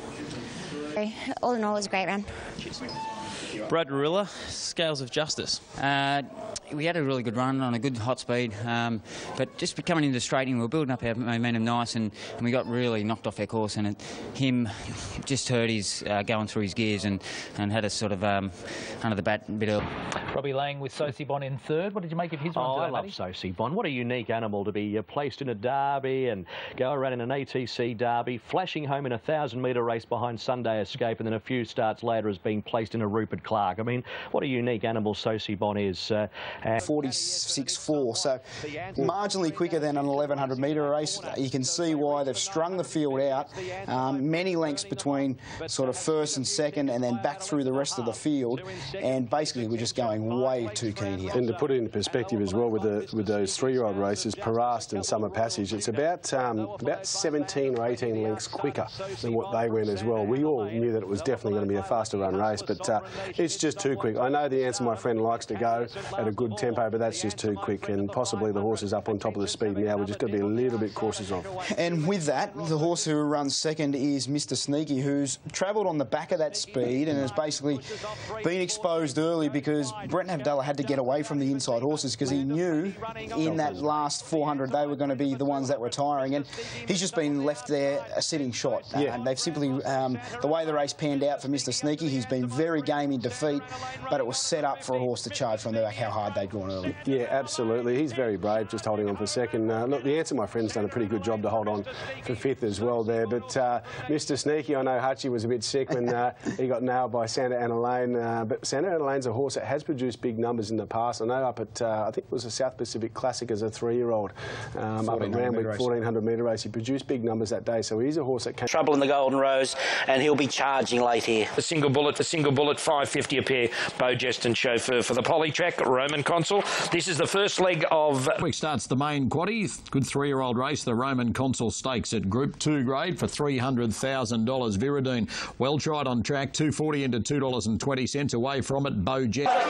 All in all, it was a great run. Cheers. Brad Rilla, Scales of Justice. Uh, we had a really good run on a good hot speed, um, but just coming into the straighting, we were building up our momentum nice, and, and we got really knocked off our course, and it, him just hurt his uh, going through his gears and, and had us sort of um, under the bat a bit early. Robbie Lang with Sosibon in third. What did you make of his run Oh, today, I love Sosibon. What a unique animal to be uh, placed in a derby and go around in an A T C derby, flashing home in a thousand metre race behind Sunday Escape, and then a few starts later as being placed in a Rupert Clark. I mean, what a unique animal Sosibon is. Uh, forty-six four, so marginally quicker than an eleven hundred metre race. You can see why they've strung the field out, um, many lengths between sort of first and second, and then back through the rest of the field, and basically we're just going way too keen here. And to put it in perspective as well with the with those three-year-old races, Parast and Summer Passage, it's about um, about seventeen or eighteen lengths quicker than what they went as well. We all knew that it was definitely going to be a faster run race, but uh, it's just too quick. I know the Answer My Friend likes to go at a good tempo, but that's just too quick, and possibly the horse is up on top of the speed now. We've just got to be a little bit cautious of. And with that, the horse who runs second is Mister Sneaky, who's travelled on the back of that speed and has basically been exposed early because Brett Abdallah had to get away from the inside horses because he knew in that last four hundred they were going to be the ones that were tiring, and he's just been left there a sitting shot. Yeah. And they've simply, um, the way the race panned out for Mister Sneaky, he's been very game in defeat, but it was set up for a horse to charge from the back, how hard they'd gone early. Yeah, absolutely. He's very brave, just holding on for second. Uh, look, the Answer My Friend's done a pretty good job to hold on for fifth as well there, but uh, Mister Sneaky, I know Hutchie was a bit sick when uh, he got nailed by Santa Ana Lane, uh, but Santa Ana Lane's a horse that has produced big numbers in the past. I know up at, uh, I think it was a South Pacific Classic as a three-year-old, um, up at Randwick, fourteen hundred metre race. He produced big numbers that day, so he's a horse that can... Trouble in the Golden Rose, and he'll be charging late here. A single bullet, a single bullet, five fifty a pair. Beau Jeston chauffeur for the Polytrack, Roman Consul. This is the first leg of... Week starts the main quaddie. Good three-year-old race, the Roman Consul Stakes at Group two grade for three hundred thousand dollars. Viridine, well tried on track, two forty into two dollars and twenty cents away from it. Beau Jeston.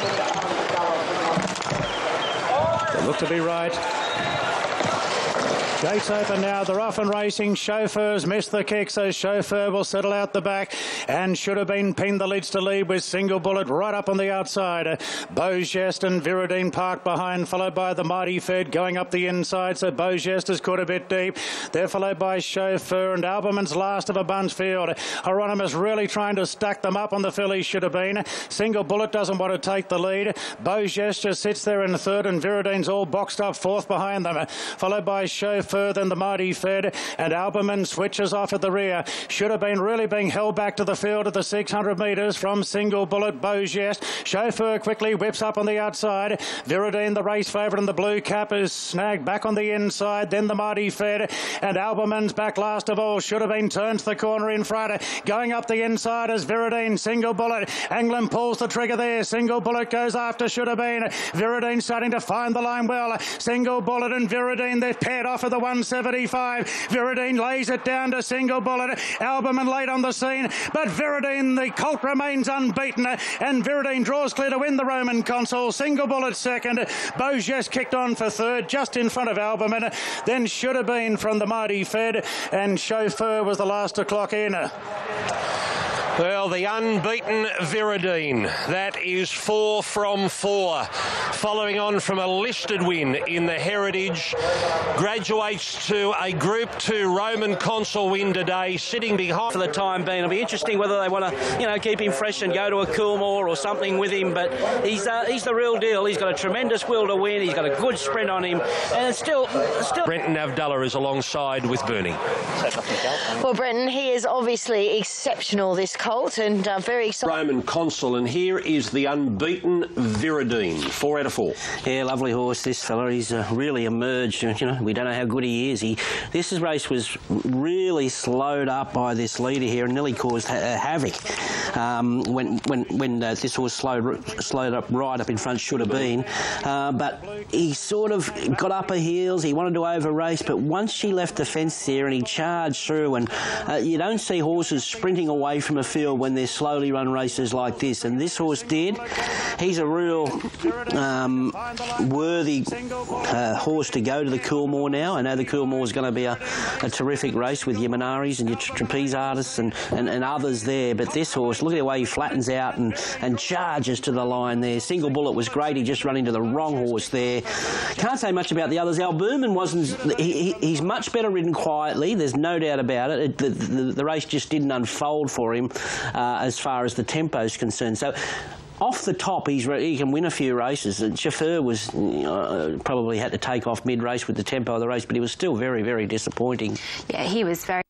They look to be right. Gates open now. They're off and racing. Chauffeurs missed the kick, so Chauffeur will settle out the back and should have been pinned the leads to lead with Single Bullet right up on the outside. Beaugest and Viridine parked behind, followed by the Mighty Fed going up the inside, so Beaugest has caught a bit deep. They're followed by Chauffeur and Alberman's last of a bunch field. Hieronymus really trying to stack them up on the fillies should have been. Single Bullet doesn't want to take the lead. Beaugest just sits there in third and Viridine's all boxed up fourth behind them, followed by Chauffeur, then the Mighty Fed, and Alberman switches off at the rear. Should have been really being held back to the field at the six hundred metres from Single Bullet. Beaugest. Chauffeur quickly whips up on the outside. Viridine, the race favourite, and the blue cap is snagged back on the inside. Then the Mighty Fed, and Alberman's back last of all. Should have been turned to the corner in front. Going up the inside is Viridine. Single Bullet. Anglin pulls the trigger there. Single Bullet goes after should have been. Viridine starting to find the line well. Single Bullet and Viridine, they're paired off at the one seventy-five. Viridine lays it down to Single Bullet. Alberman late on the scene, but Viridine, the colt, remains unbeaten, and Viridine draws clear to win the Roman Consul. Single Bullet second. Beaugest kicked on for third, just in front of Alberman. Then should have been from the Mighty Fed, and Chauffeur was the last to clock in. Well, the unbeaten Viridine. That is four from four. Following on from a listed win in the Heritage. Graduates to a Group two Roman Consul win today, sitting behind. For the time being, it'll be interesting whether they want to, you know, keep him fresh and go to a Coolmore or something with him. But he's uh, he's the real deal. He's got a tremendous will to win. He's got a good sprint on him, and it's still still. Brenton Avdulla is alongside with Bernie. Well, Brenton, he is obviously exceptional, this colt, and uh, very exciting. Roman Consul, and here is the unbeaten Viridine. Four out of four. Yeah, lovely horse, this fella. He's uh, really emerged. You know, we don't know how good he is. He, this race was really slowed up by this leader here and nearly caused ha havoc. Um, when when when uh, this horse slowed slowed up right up in front, should have been. Uh, but he sort of got up her heels. He wanted to over race, but once she left the fence there and he charged through, and uh, you don't see horses sprinting away from a field when they're slowly run races like this, and this horse did. He's a real um, worthy uh, horse to go to the Coolmore now. I know the Coolmore is going to be a, a terrific race with your Minaris and your trapeze artists and, and, and others there, but this horse, look at the way he flattens out and, and charges to the line there. Single Bullet was great. He just ran into the wrong horse there. Can't say much about the others. Alberman wasn't... He, he's much better ridden quietly. There's no doubt about it. it the, the, the race just didn't unfold for him uh, as far as the tempo is concerned. So off the top, he's he can win a few races. The Chauffeur was you know, probably had to take off mid-race with the tempo of the race, but he was still very, very disappointing. Yeah, he was very...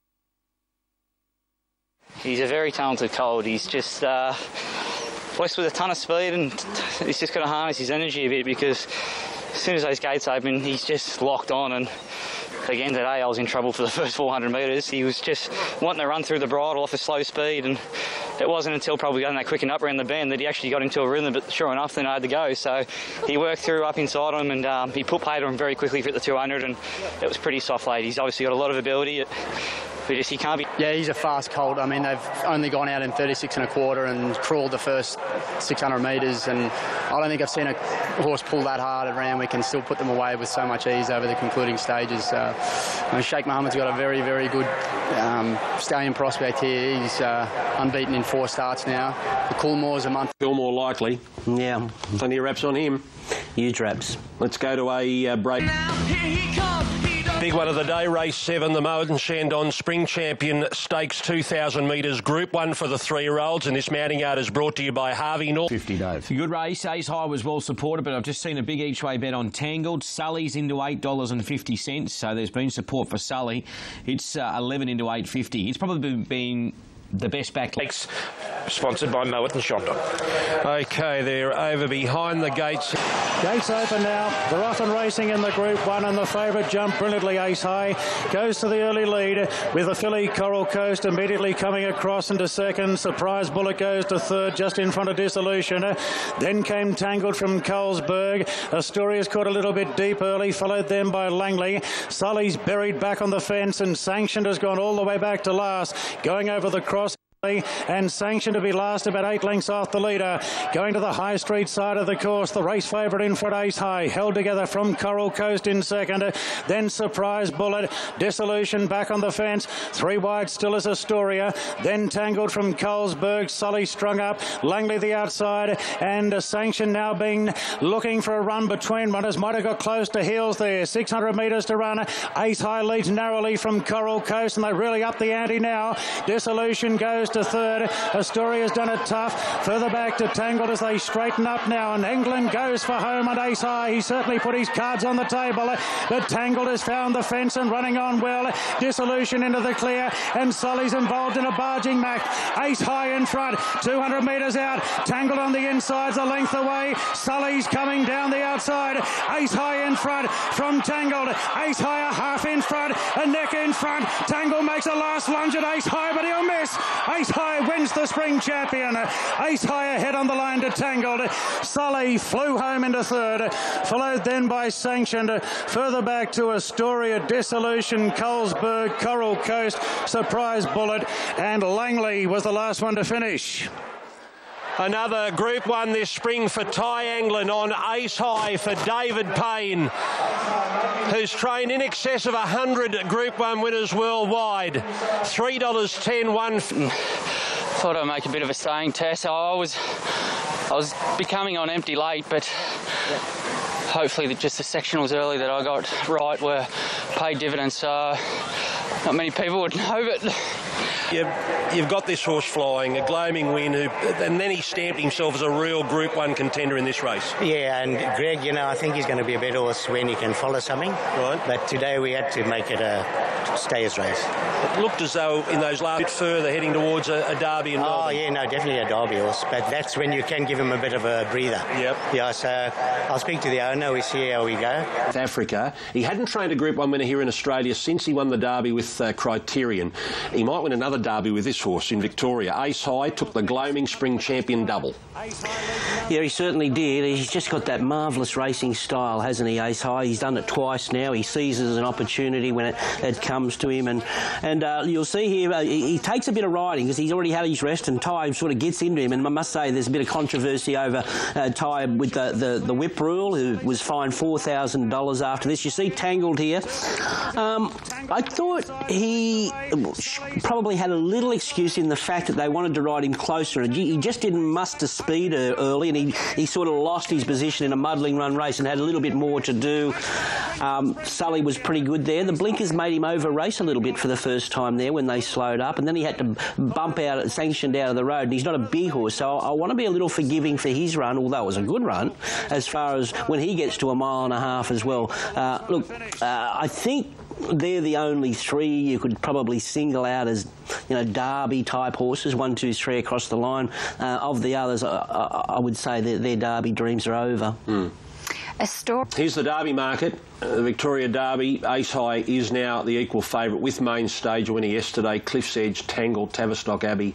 He's a very talented colt. He's just uh, blessed with a ton of speed, and he's just got to harness his energy a bit, because as soon as those gates open, he's just locked on. And again today, I was in trouble for the first four hundred metres. He was just wanting to run through the bridle off a slow speed, and it wasn't until probably going that quick and up around the bend that he actually got into a rhythm, but sure enough, then I had to go. So he worked through up inside him, and um, he put play to him very quickly for the two hundred, and it was pretty soft late. He's obviously got a lot of ability. It, but just, he can't be... Yeah, he's a fast colt. I mean, they've only gone out in thirty-six and a quarter and crawled the first six hundred metres, and I don't think I've seen a horse pull that hard at Randwick and still put them away with so much ease over the concluding stages. Uh, I mean, Sheikh Mohammed's got a very, very good um, stallion prospect here. He's uh, unbeaten in four starts now. The Coolmore's a month. Feel more likely. Yeah. Plenty of wraps on him. Huge wraps. Let's go to a uh, break. Big one of the day, race seven, the Moen Chandon Spring Champion Stakes two thousand metres, Group one for the three-year-olds, and this mounting yard is brought to you by Harvey North. fifty, Dave. Good race. Ace High was well supported, but I've just seen a big each-way bet on Tangled. Sully's into eight dollars fifty, so there's been support for Sully. It's uh, eleven into eight fifty. It's probably been the best back. Thanks. Sponsored by Moen Chandon. OK, they're over behind the gates. Gates open now. They're off and racing in the Group one, and the favourite jumped brilliantly. Ace High goes to the early lead with the filly Coral Coast immediately coming across into second. Surprise Bullet goes to third, just in front of Dissolution. Then came Tangled from Colesberg. Asturias caught a little bit deep early, followed then by Langley. Sully's buried back on the fence, and Sanctioned has gone all the way back to last, going over the cross. and sanctioned to be last, about eight lengths off the leader. Going to the High Street side of the course, the race favourite in front, Ace High, held together from Coral Coast in second, then Surprise Bullet, Dissolution back on the fence, three wide still is Astoria, then Tangled from Colesberg, Sully strung up, Langley the outside, and a sanction now being looking for a run between runners, might have got close to heels there, six hundred metres to run, Ace High leads narrowly from Coral Coast, and they really up the ante now. Dissolution goes to third. Astoria's done it tough. Further back to Tangled as they straighten up now, and England goes for home at Ace High. He certainly put his cards on the table, but Tangled has found the fence and running on well. Dissolution into the clear, and Sully's involved in a barging match. Ace High in front, two hundred metres out. Tangled on the insides, a length away. Sully's coming down the outside. Ace High in front from Tangled. Ace High a half in front, a neck in front. Tangled makes a last lunge at Ace High, but he'll miss. Ace High wins the spring champion. Ace High ahead on the line to Tangled. Sully flew home into third, followed then by Sanctioned. Further back to Astoria, Dissolution, Colesberg, Coral Coast, Surprise Bullet, and Langley was the last one to finish. Another Group one this spring for Ty Anglin on Ace High for David Payne, who's trained in excess of one hundred Group one winners worldwide. three dollars ten, one... Thought I'd make a bit of a staying test. I was, I was becoming on empty late, but hopefully just the sectionals early that I got right were paid dividends. So not many people would know, but... You've, you've got this horse flying, a gloaming win, who, and then he stamped himself as a real Group one contender in this race. Yeah, and Greg, you know, I think he's going to be a better horse when he can follow something. Right. But today we had to make it a stayers race. It looked as though in those last bit further heading towards a, a derby in Melbourne. Oh, yeah, no, definitely a derby horse, but that's when you can give him a bit of a breather. Yep. Yeah, so I'll speak to the owner, we see how we go. South Africa, he hadn't trained a Group one winner here in Australia since he won the derby with uh, Criterion. He might win another derby with this horse in Victoria. Ace High took the gloaming spring champion double. Yeah, he certainly did. He's just got that marvellous racing style, hasn't he, Ace High? He's done it twice now. He seizes an opportunity when it, it comes to him. And and uh, you'll see here, uh, he, he takes a bit of riding because he's already had his rest, and Ty sort of gets into him. And I must say there's a bit of controversy over uh, Ty with the, the, the whip rule, who was fined four thousand dollars after this. You see Tangled here. Um, I thought he probably had a little excuse in the fact that they wanted to ride him closer, and he just didn't muster speed early, and he, he sort of lost his position in a muddling run race and had a little bit more to do. Um, Sully was pretty good there. The blinkers made him over race a little bit for the first time there when they slowed up, and then he had to bump out, sanctioned out of the road, and he's not a big horse, so I, I want to be a little forgiving for his run, although it was a good run, as far as when he gets to a mile and a half as well. Uh, look, uh, I think they're the only three you could probably single out as, you know, derby type horses, one, two, three across the line. Uh, of the others, I, I, I would say that their derby dreams are over. Mm. A store. Here's the derby market. Uh, the Victoria Derby. Ace High is now the equal favourite with main stage winner yesterday. Cliff's Edge, Tangled, Tavistock Abbey.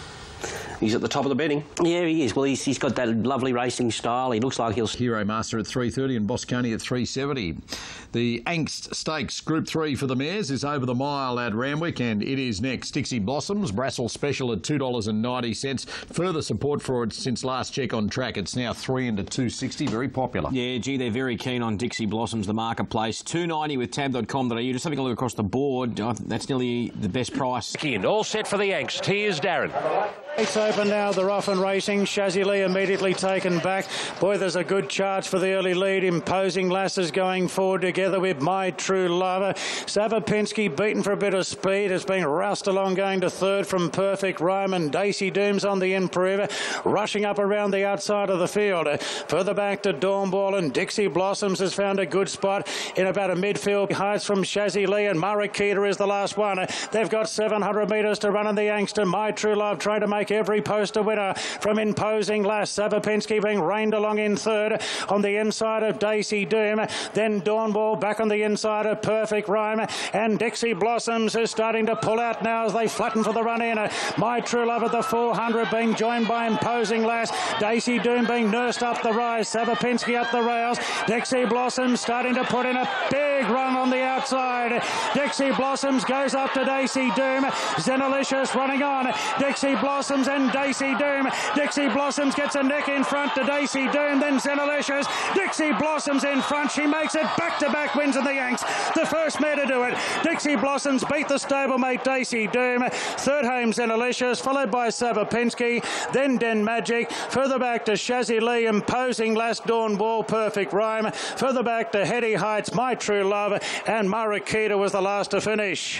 He's at the top of the betting. Yeah, he is. Well, he's, he's got that lovely racing style. He looks like he'll... Hero Master at three thirty and Bosconi at three seventy. The Angst Stakes Group three for the mares is over the mile at Randwick, and it is next. Dixie Blossoms, Brassel Special at two dollars ninety. Further support for it since last check on track. It's now three into two sixty. Very popular. Yeah, gee, they're very keen on Dixie Blossoms, the marketplace. two ninety with tab dot com dot a u. Just having a look across the board, that's nearly the best price. All set for the Angst. Here's Darren. It's open now, the Rough and Racing. Shazzy Lee immediately taken back. Boy, there's a good charge for the early lead. Imposing Lasses going forward together with My True Lover. Savapinski beaten for a bit of speed. It's been roused along going to third from Perfect Rhyme, and Daisy Dooms on the improver, rushing up around the outside of the field. Further back to Turnbull, and Dixie Blossoms has found a good spot in about a midfield. Heights from Shazzy Lee, and Marakita is the last one. They've got seven hundred metres to run in the Angst, and My True Love trying to make every three-poster winner from Imposing Lass. Savapinski being reined along in third on the inside of Daisy Doom. Then Turnbull back on the inside of Perfect Rhyme. And Dixie Blossoms is starting to pull out now as they flatten for the run in. My True Love at the four hundred being joined by Imposing Lass. Daisy Doom being nursed up the rise. Savapinski up the rails. Dixie Blossoms starting to put in a big run on the outside. Dixie Blossoms goes up to Daisy Doom. Zenalicious running on. Dixie Blossoms and Daisy Doom. Dixie Blossoms gets a neck in front to Daisy Doom. Then Zenalicious. Dixie Blossoms in front. She makes it back-to-back wins in the Yanks. The first mare to do it. Dixie Blossoms beat the stablemate Daisy Doom. Third home Zenalicious, followed by Savapinski. Then Den Magic. Further back to Shazzy Lee. Imposing Lass, Dawn Ball, Perfect Rhyme. Further back to Heady Heights, My True Love. And Marakita was the last to finish.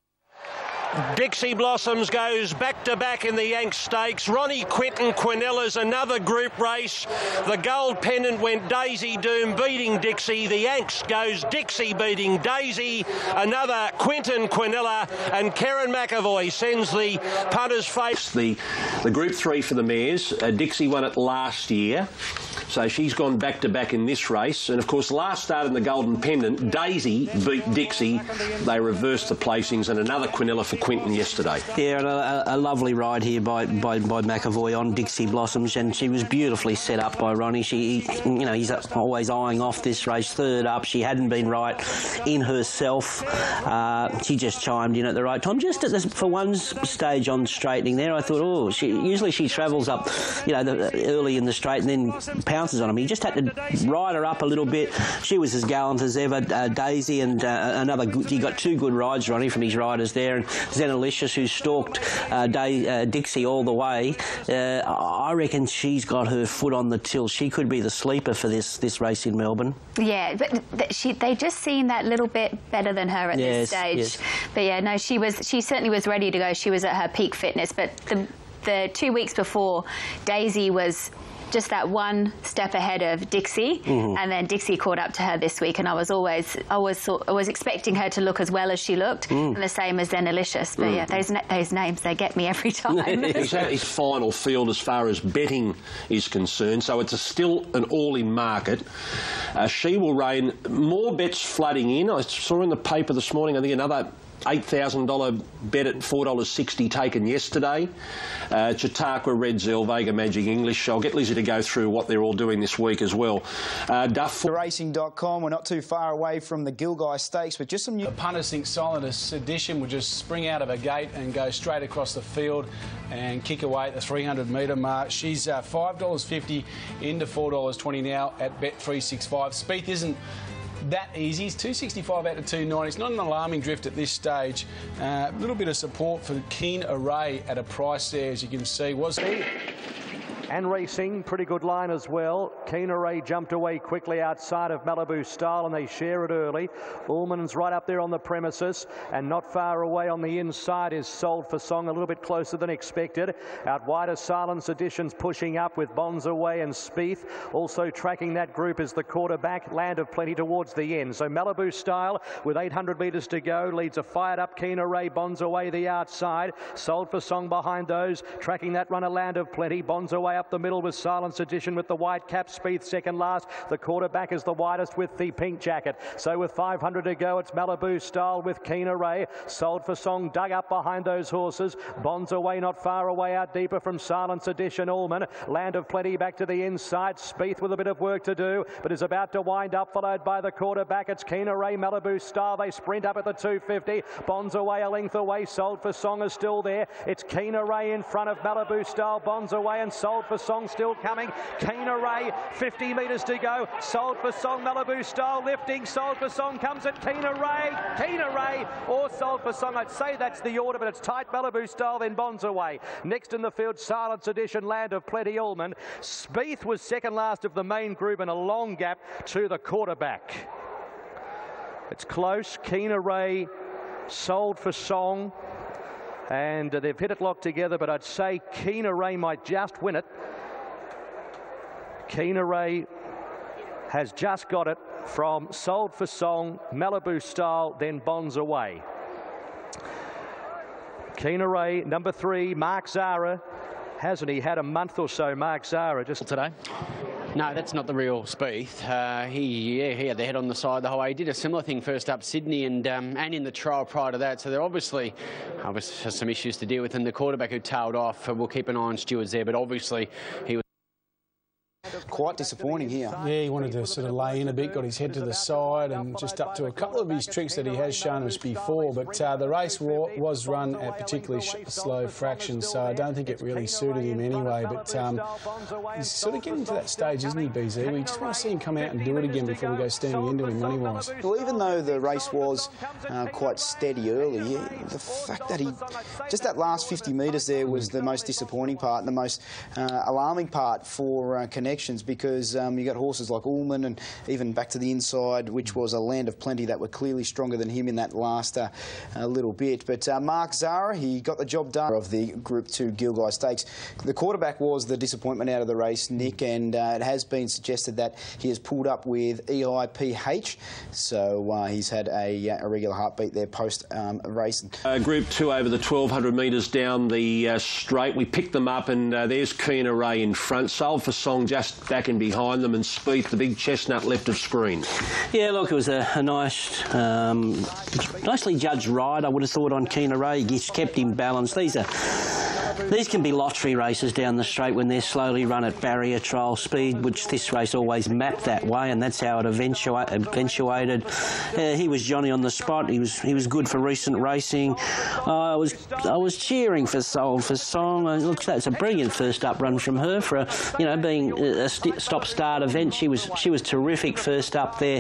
Dixie Blossoms goes back-to-back in the Yanks Stakes. Ronnie Quinton Quinella's another group race. The gold pendant went Daisy Doom beating Dixie. The Yanks goes Dixie beating Daisy. Another Quinton Quinella, and Karen McAvoy sends the punter's face. The, the group three for the mares. Uh, Dixie won it last year. So she's gone back-to-back in this race. And, of course, last start in the Golden Pendant, Daisy beat Dixie. They reversed the placings, and another Quinella for Quinton yesterday. Yeah, and a, a lovely ride here by, by, by McAvoy on Dixie Blossoms, and she was beautifully set up by Ronnie. She, you know, he's always eyeing off this race. Third up, she hadn't been right in herself. Uh, she just chimed in at the right time. Just at this, for one stage on straightening there, I thought, oh, she, usually she travels up, you know, the, early in the straight and then pounces on him. He just had to ride her up a little bit. She was as gallant as ever. Uh, Daisy and uh, another good, he got two good rides, Ronnie, from his riders there. And Zenalicious, who stalked uh, Day, uh, Dixie all the way, uh, I reckon she's got her foot on the till. She could be the sleeper for this this race in Melbourne. Yeah, but th she they just seem that little bit better than her at yes, this stage. Yes. But yeah, no, she was she certainly was ready to go. She was at her peak fitness. But the the two weeks before, Daisy was just that one step ahead of Dixie, mm-hmm. and then Dixie caught up to her this week, and I was always, always, I was expecting her to look as well as she looked, mm. and the same as Zenalicious. But mm. yeah, those those names, they get me every time. He's at his final field as far as betting is concerned, so it's a still an all-in market. Uh, she will reign. More bets flooding in. I saw in the paper this morning, I think another eight thousand dollar bet at four dollars sixty taken yesterday. Uh, Chautauqua, Red Zell, Vega Magic English. I'll get Lizzie to go through what they're all doing this week as well. Uh, Duff. Racing dot com, we're not too far away from the Gilgai Stakes, but just some new... The punters think Silent Sedition will just spring out of a gate and go straight across the field and kick away at the three hundred metre mark. She's uh, five dollars fifty into four dollars twenty now at Bet three sixty-five. Spieth isn't that easy. It's two sixty-five out to two ninety. It's not an alarming drift at this stage. A uh, little bit of support for Keen Array at a price there, as you can see. Was And racing, pretty good line as well. Keen Array jumped away quickly outside of Malibu Style, and they share it early. Ullman's right up there on the premises, and not far away on the inside is Sold for Song, a little bit closer than expected. Out wider, Silent Sedition's pushing up with Bonds Away and Spieth. Also tracking that group is the quarterback, Land of Plenty, towards the end. So Malibu Style, with eight hundred metres to go, leads a fired up Keen Array. Bonds Away the outside. Sold for Song behind those. Tracking that runner, Land of Plenty. Bonds Away up the middle with Silent Sedition with the white cap. Spieth second last. The quarterback is the widest with the pink jacket. So with five hundred to go, it's Malibu Style with Keen Array. Sold for Song dug up behind those horses. Bonds Away not far away, out deeper from Silent Sedition. Ullman. Land of Plenty back to the inside. Spieth with a bit of work to do, but is about to wind up, followed by the quarterback. It's Keen Array, Malibu Style. They sprint up at the two fifty. Bonds Away a length away. Sold for Song is still there. It's Keen Array in front of Malibu Style. Bonds Away and Sold for Song still coming. Keen Array, fifty metres to go. Sold for Song, Malibu Style lifting. Sold for Song comes at Keen Array. Keen Array or Sold for Song. I'd say that's the order, but it's tight. Malibu Style, then Bonds Away. Next in the field, Silent Sedition, Land of Plenty, Ullman. Spieth was second last of the main group and a long gap to the quarterback. It's close. Keen Array, Sold for Song. And uh, they've hit it locked together, but I'd say Keen Array might just win it. Keen Array has just got it from Sold for Song, Malibu Style, then Bonds Away. Keen Array, number three, Mark Zara, hasn't he had a month or so, Mark Zara, just today? No, that's not the real Spieth. Uh, he, yeah, he had the head on the side the whole way. He did a similar thing first up Sydney and um, and in the trial prior to that. So there obviously obviously has some issues to deal with. And the quarterback who tailed off, uh, we'll keep an eye on Stewards there. But obviously he was quite disappointing here. Yeah, he wanted to sort of lay in a bit, got his head to the side and just up to a couple of his tricks that he has shown us before. But uh, the race was run at particularly sh slow fractions, so I don't think it really suited him anyway. But um, he's sort of getting to that stage, isn't he, B Z? We just want to see him come out and do it again before we go standing into him money-wise. Well, even though the race was uh, quite steady early, the fact that he, just that last fifty metres there was the most disappointing part and the most uh, alarming part for uh, connections, because um, you got horses like Ullman and even back to the inside, which was a Land of Plenty, that were clearly stronger than him in that last uh, uh, little bit. But uh, Mark Zara, he got the job done of the Group two Gilgai Stakes. The quarterback was the disappointment out of the race, Nick, and uh, it has been suggested that he has pulled up with E I P H, so uh, he's had a, a regular heartbeat there post um, race. Uh, group two over the twelve hundred metres down the uh, straight. We picked them up, and uh, there's Keen Array in front. Soul for Song just back and behind them, and Spieth, the big chestnut, left of screen. Yeah, look, it was a, a nice, um, nicely judged ride, I would have thought, on Keen Array. He kept him balanced. These are... These can be lottery races down the straight when they're slowly run at barrier trial speed, which this race always mapped that way, and that's how it eventua eventuated. Uh, he was Johnny on the spot. He was he was good for recent racing. Uh, I was I was cheering for Soul for Song. Uh, look, that's a brilliant first up run from her for a, you know, being a st stop start event. She was she was terrific first up there.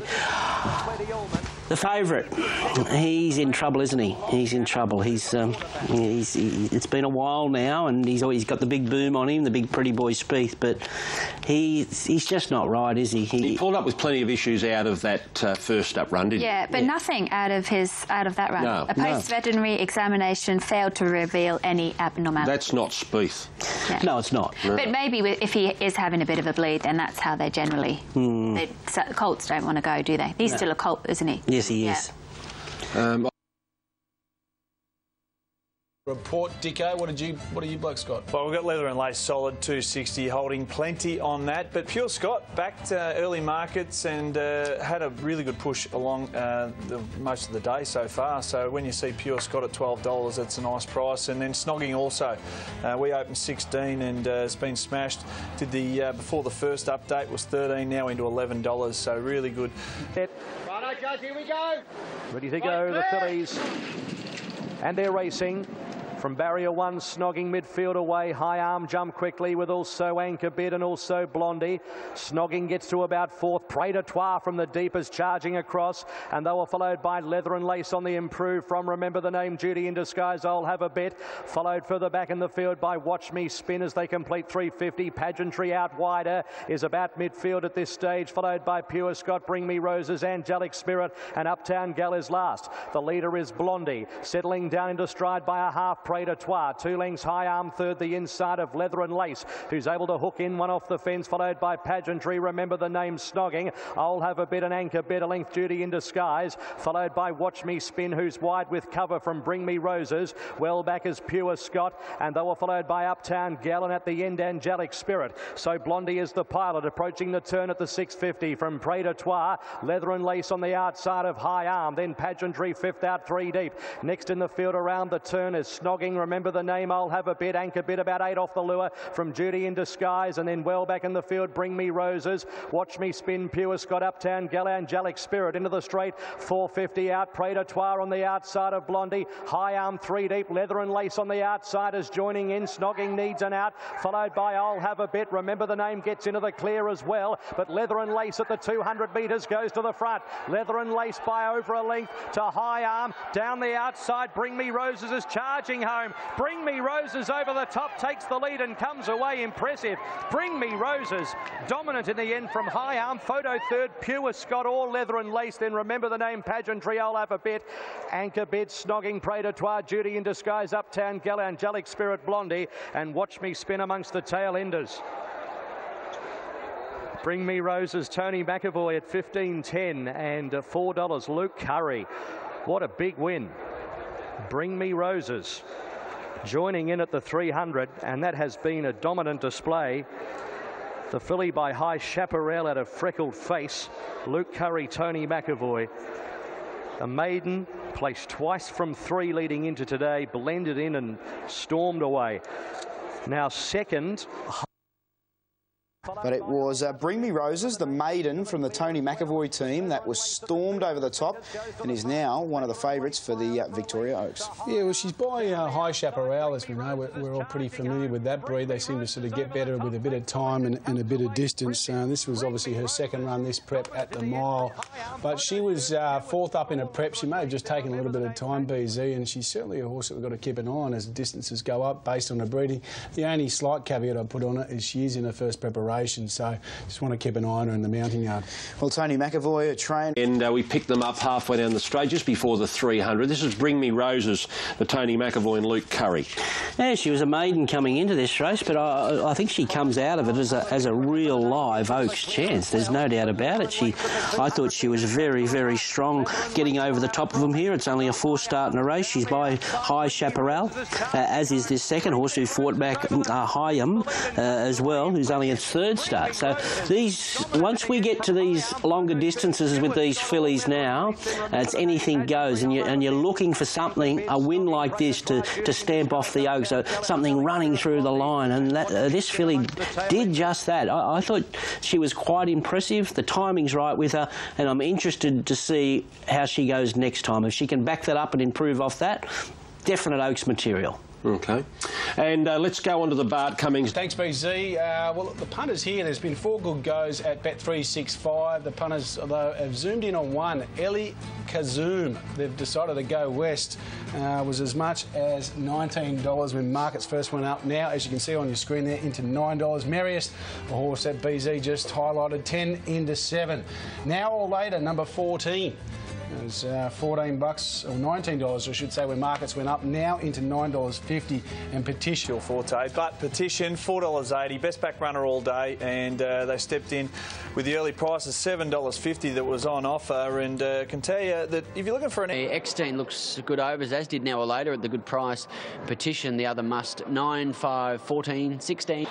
The favourite, he's in trouble, isn't he? He's in trouble. He's, um, he's he, it's been a while now, and he's always got the big boom on him, the big pretty boy Spieth, but he he's just not right, is he? He, he pulled up with plenty of issues out of that uh, first up run, didn't yeah, he? But yeah, but nothing out of his out of that run. No, a post-veterinary no. examination failed to reveal any abnormality. That's not Spieth. Yeah. No, it's not. No. But maybe if he is having a bit of a bleed, then that's how they generally. Mm. They, so Colts don't want to go, do they? He's no. still a Colt, isn't he? Yes, he is. Yeah. Um, Report, Dicko, what did you what do you blokes got? Well, we've got Leather and Lace solid two sixty, holding plenty on that. But Pure Scott backed uh, early markets and uh, had a really good push along uh, the, most of the day so far. So when you see Pure Scott at twelve dollars, that's a nice price. And then Snogging also. Uh, we opened sixteen and uh, it's been smashed. Did the uh, before the first update was thirteen, now into eleven dollars. So really good. Righto, guys, here we go. Ready to go, the fillies. And they're racing. From barrier one, Snogging midfield away. High Arm jump quickly with also Anchor Bid and also Blondie. Snogging gets to about fourth. Près de Trois from the deepest charging across. And they were followed by Leather and Lace on the improve from Remember the Name, Judy in Disguise, I'll Have a Bet. Followed further back in the field by Watch Me Spin as they complete three fifty. Pageantry out wider is about midfield at this stage. Followed by Pure Scott, Bring Me Roses, Angelic Spirit and Uptown Gal is last. The leader is Blondie. Settling down into stride by a half. Près de Trois, two lengths. High Arm third, the inside of Leather and Lace, who's able to hook in one off the fence, followed by Pageantry, Remember the Name, Snogging, I'll Have a Bit, an Anchor Bit, a length Duty in Disguise, followed by Watch Me Spin, who's wide with cover from Bring Me Roses, well back is Pure Scott, and they were followed by Uptown Gal, and at the end Angelic Spirit. So Blondie is the pilot, approaching the turn at the six fifty from Près de Trois. Leather and Lace on the outside of High Arm, then Pageantry fifth out three deep. Next in the field around the turn is Snogging, Remember the Name, I'll Have a Bit, Anchor Bit about eight off the lure from Judy in Disguise, and then well back in the field Bring Me Roses, Watch Me Spin, Pure Scott, Uptown Gal, Angelic Spirit into the straight, four fifty out, Près de Trois on the outside of Blondie, High Arm three deep, Leather and Lace on the outside is joining in, Snogging needs an out, followed by I'll Have a Bit, Remember the Name gets into the clear as well, but Leather and Lace at the two hundred metres goes to the front, Leather and Lace by over a length to High Arm, down the outside Bring Me Roses is charging home, Bring Me Roses over the top takes the lead and comes away impressive. Bring Me Roses dominant in the end from High Arm. Photo third, Pure Scott, all Leather and Lace. Then Remember the Name, Pageantry, I'll Have a Bit. Anchor Bid, Snogging, Près de Trois, Judy in Disguise, Uptown Gal, Angelic Spirit, Blondie, and Watch Me Spin amongst the tail enders. Bring Me Roses, Tony McAvoy at fifteen ten and four dollars. Luke Curry. What a big win. Bring Me Roses. joining in at the three hundred, and that has been a dominant display. The filly by High Chaparral out of Freckled Face, Luke Curry, Tony McAvoy. A maiden, placed twice from three leading into today, blended in and stormed away. Now second. But it was uh, Bring Me Roses, the maiden from the Tony McAvoy team, that was stormed over the top and is now one of the favourites for the uh, Victoria Oaks. Yeah, well, she's by uh, High Chaparral, as we know. We're, we're all pretty familiar with that breed. They seem to sort of get better with a bit of time and, and a bit of distance. Uh, this was obviously her second run, this prep at the mile. But she was uh, fourth up in a prep. She may have just taken a little bit of time, B Z, and she's certainly a horse that we've got to keep an eye on as the distances go up based on her breeding. The only slight caveat I put on it is she is in her first preparation, so just want to keep an eye on her in the mounting yard. Well, Tony McAvoy, a train. And uh, we picked them up halfway down the straight, just before the three hundred. This is Bring Me Roses, the Tony McAvoy and Luke Curry. Yeah, she was a maiden coming into this race, but I, I think she comes out of it as a, as a real live Oaks chance. There's no doubt about it. She, I thought she was very, very strong getting over the top of them here. It's only a four start in a race. She's by High Chaparral, uh, as is this second horse who fought back uh, Hyam uh, as well, who's only its third start. So these, once we get to these longer distances with these fillies now, uh, it's anything goes, and, you, and you're looking for something, a win like this to, to stamp off the Oaks, so something running through the line, and that, uh, this filly did just that. I, I thought she was quite impressive. The timing's right with her, and I'm interested to see how she goes next time. If she can back that up and improve off that, definite Oaks material. OK. And uh, let's go on to the Bart Cummings. Thanks, B Z. Uh, well, the punters here, there's been four good goes at Bet three sixty-five. The punters, although, have zoomed in on one, Ellie Kazoom. They've decided to go west. Uh, was as much as nineteen dollars when markets first went up. Now, as you can see on your screen there, into nine dollars. Merriest, a horse that B Z just highlighted, ten into seven. Now or later, number fourteen. It was uh, fourteen bucks, or nineteen dollars, I should say, when markets went up. Now into nine dollars fifty, and Petition. Forte, but Petition, four dollars eighty, best back runner all day, and uh, they stepped in with the early prices, seven dollars fifty that was on offer, and uh, can tell you that if you're looking for an... Eckstein looks good overs, as did Now or Later at the good price. Petition, the other must, nine, five, fourteen, sixteen.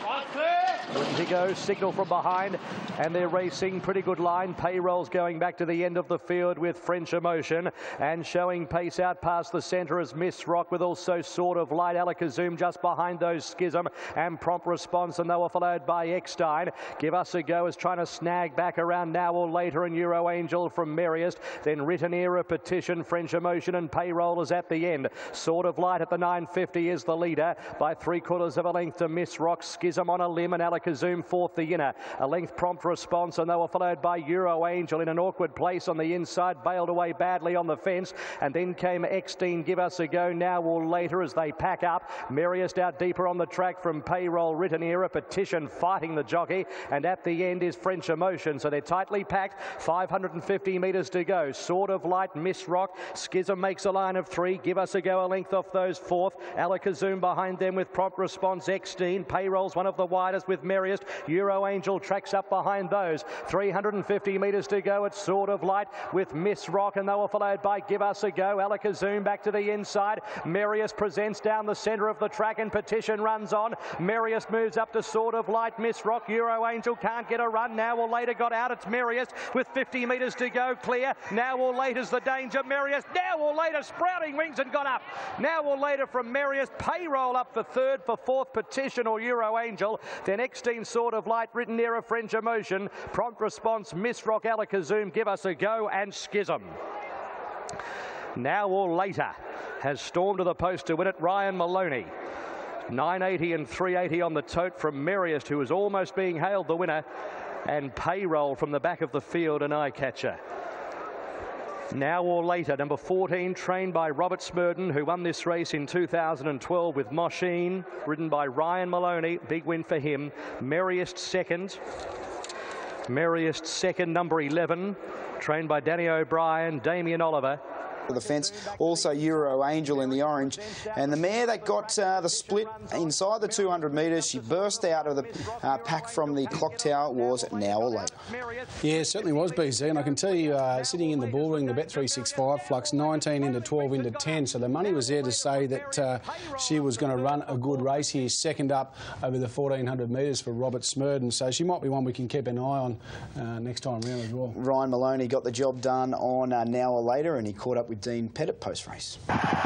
He goes, signal from behind, and they're racing. Pretty good line. Payroll's going back to the end of the field with French Emotion, and showing pace out past the centre is Miss Rock, with also Sort of Light. Alakazum just behind those, Schism and Prompt Response, and they were followed by Eckstein. Give Us a Go is trying to snag back around Now or Later, and Euro Angel from Merriest. Then Ritanera, Petition, French Emotion, and Payroll is at the end. Sort of Light at the nine fifty is the leader by three quarters of a length to Miss Rock. Schism on a limb, and Alakazum fourth, the inner. A length Prompt Response, and they were followed by Euro Angel in an awkward place on the inside, bailed away badly on the fence, and then came Eckstein, Give Us a Go, Now or Later as they pack up. Merriest out deeper on the track from Payroll, Ritanera, Petition fighting the jockey, and at the end is French Emotion. So they're tightly packed, five hundred fifty metres to go. Sort of Light, Miss Rock, Schism makes a line of three, Give Us a Go a length off those fourth. Alakazum behind them with Prompt Response. Eckstein, Payroll's one of the widest with Merriest. Euro Angel tracks up behind those. three hundred fifty metres to go. It's Sort of Light with Miss Rock, and they were followed by Give Us a Go. Alakazum back to the inside. Merriest presents down the centre of the track, and Petition runs on. Merriest moves up to Sort of Light. Miss Rock, Euro Angel can't get a run. Now or Later got out. It's Merriest with fifty metres to go. Clear. Now or Later's the danger. Merriest. Now or Later sprouting wings and got up. Now or Later from Merriest. Payroll up for third, for fourth Petition or Euro Angel. Then Eckstein, Sort of Light, Ritanera, French Emotion, Prompt Response, Miss Rock, Alakazum, Give Us a Go, and Schism. Now or Later has stormed to the post to win it. Ryan Maloney. nine eighty and three eighty on the tote from Merriest, who is almost being hailed the winner, and Payroll from the back of the field, an eye catcher. Now or Later, number fourteen, trained by Robert Smurden, who won this race in two thousand twelve with Mosheen, ridden by Ryan Maloney. Big win for him. Merriest second. Merriest second, number eleven, trained by Danny O'Brien, Damien Oliver. The fence, also Euro Angel in the orange, and the mare that got uh, the split inside the two hundred metres, she burst out of the uh, pack from the clock tower, was Now or Later. Yeah, it certainly was, B C, and I can tell you, uh, sitting in the bull ring, the Bet three sixty-five flux nineteen into twelve into ten, so the money was there to say that uh, she was going to run a good race here, second up over the fourteen hundred metres for Robert Smurden, so she might be one we can keep an eye on uh, next time round as well. Ryan Maloney got the job done on uh, Now or Later, and he caught up with Dean Pettit post-race.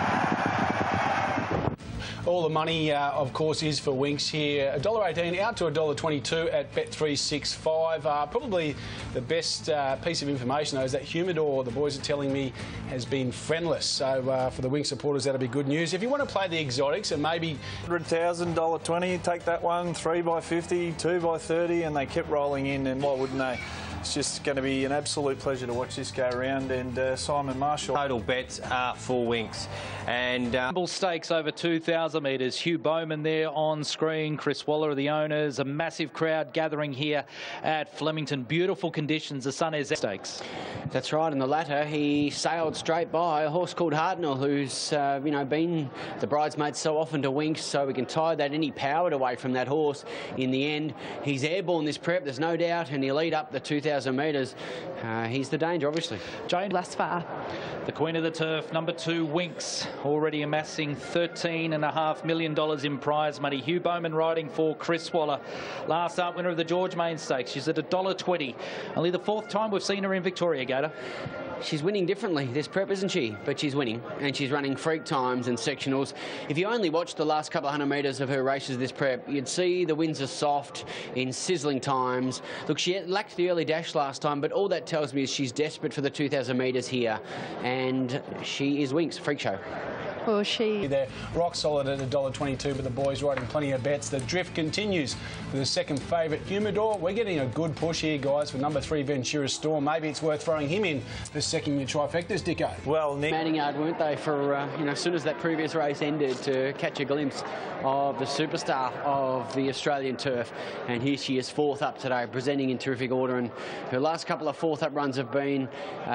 All the money, uh, of course, is for Winks here. one dollar eighteen out to one dollar twenty-two at Bet three sixty-five. Uh, probably the best uh, piece of information, though, is that Humidor, the boys are telling me, has been friendless. So uh, for the Winks supporters, that'll be good news. If you want to play the exotics and maybe one hundred thousand, one dollar twenty, take that one, three by fifty, two by thirty, and they kept rolling in, and why wouldn't they? It's just going to be an absolute pleasure to watch this go around. And uh, Simon Marshall. Total bets are for Winks. And uh, stakes over two thousand metres. Hugh Bowman there on screen. Chris Waller are the owners. A massive crowd gathering here at Flemington. Beautiful conditions. The sun is stakes. That's right. In the latter, he sailed straight by a horse called Hartnell, who's uh, you know been the bridesmaid so often to Winks, so we can tie that any powered away from that horse. In the end, he's airborne this prep. There's no doubt, and he'll lead up the two thousand metres. Uh, he's the danger, obviously. Jane Lasfar. The Queen of the Turf, number two, Winks, already amassing thirteen point five million dollars in prize money. Hugh Bowman riding for Chris Waller. Last start winner of the George Main Stakes. She's at one dollar twenty. Only the fourth time we've seen her in Victoria, Gator. She's winning differently this prep, isn't she? But she's winning, and she's running freak times and sectionals. If you only watched the last couple of hundred metres of her races this prep, you'd see the wins are soft in sizzling times. Look, she lacked the early dash last time, but all that tells me is she's desperate for the two thousand metres here, and she is Winks, freak show. Well, she... They're rock solid at one dollar twenty-two, but the boys riding plenty of bets. The drift continues for the second favourite, Humidor. We're getting a good push here, guys, for number three, Ventura Storm. Maybe it's worth throwing him in for second year trifectas, Dicko. Well, Nick... Manning hard, weren't they, for, uh, you know, as soon as that previous race ended, to catch a glimpse of the superstar of the Australian turf. And here she is, fourth up today, presenting in terrific order. And her last couple of fourth up runs have been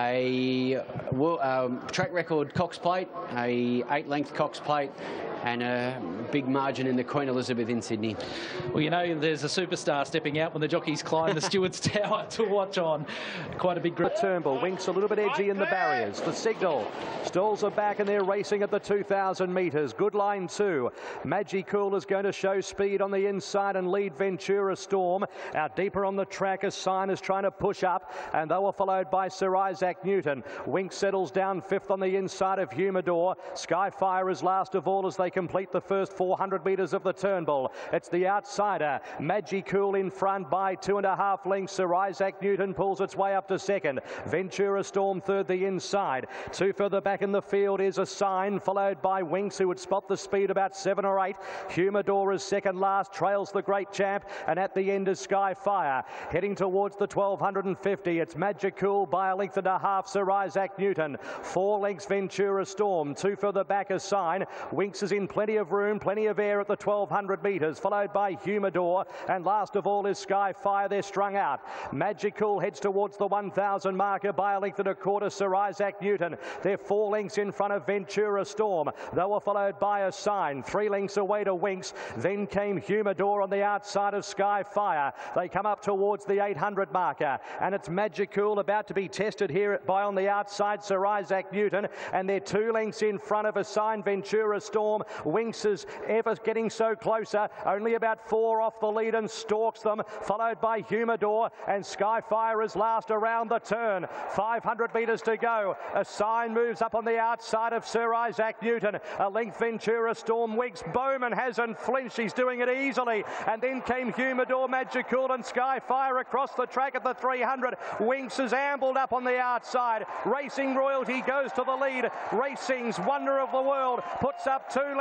a um, track record Cox Plate, a eight length Cox Plate, and a big margin in the Queen Elizabeth in Sydney. Well, you know, there's a superstar stepping out when the jockeys climb the Stewards Tower to watch on. Quite a big group. Turnbull, Winks a little bit edgy in the barriers. The signal. Stalls are back and they're racing at the two thousand metres. Good line two. Magicool is going to show speed on the inside and lead Ventura Storm. Out deeper on the track, a sign is trying to push up, and they were followed by Sir Isaac Newton. Winks settles down fifth on the inside of Humidor. Skyfire is last of all as they complete the first four hundred metres of the Turnbull. It's the outsider, Magicool, in front by two and a half lengths. Sir Isaac Newton pulls its way up to second. Ventura Storm third the inside. Two further back in the field is a sign, followed by Winks, who would spot the speed about seven or eight. Humidor is second last, trails the great champ, and at the end is Skyfire. Heading towards the twelve fifty, it's Magicool by a length and a half, Sir Isaac Newton. Four lengths Ventura Storm. Two further back a sign. Winks is in plenty of room, plenty of air at the twelve hundred metres, followed by Humidor, and last of all is Skyfire. They're strung out. Magicool heads towards the one thousand marker by a length and a quarter, Sir Isaac Newton. They're four lengths in front of Ventura Storm. They were followed by a sign, three lengths away to Winks. Then came Humidor on the outside of Skyfire. They come up towards the eight hundred marker, and it's Magicool about to be tested here by on the outside Sir Isaac Newton, and they're two lengths in front of a sign, Ventura Storm. Winks is ever getting so closer, only about four off the lead and stalks them, followed by Humidor, and Skyfire is last around the turn. five hundred metres to go. A sign moves up on the outside of Sir Isaac Newton. A length Ventura Storm. Winks. Bowman hasn't flinched. He's doing it easily. And then came Humidor, Magicool and Skyfire across the track at the three hundred. Winks has ambled up on the outside. Racing Royalty goes to the lead. Racing's Wonder of the World puts up two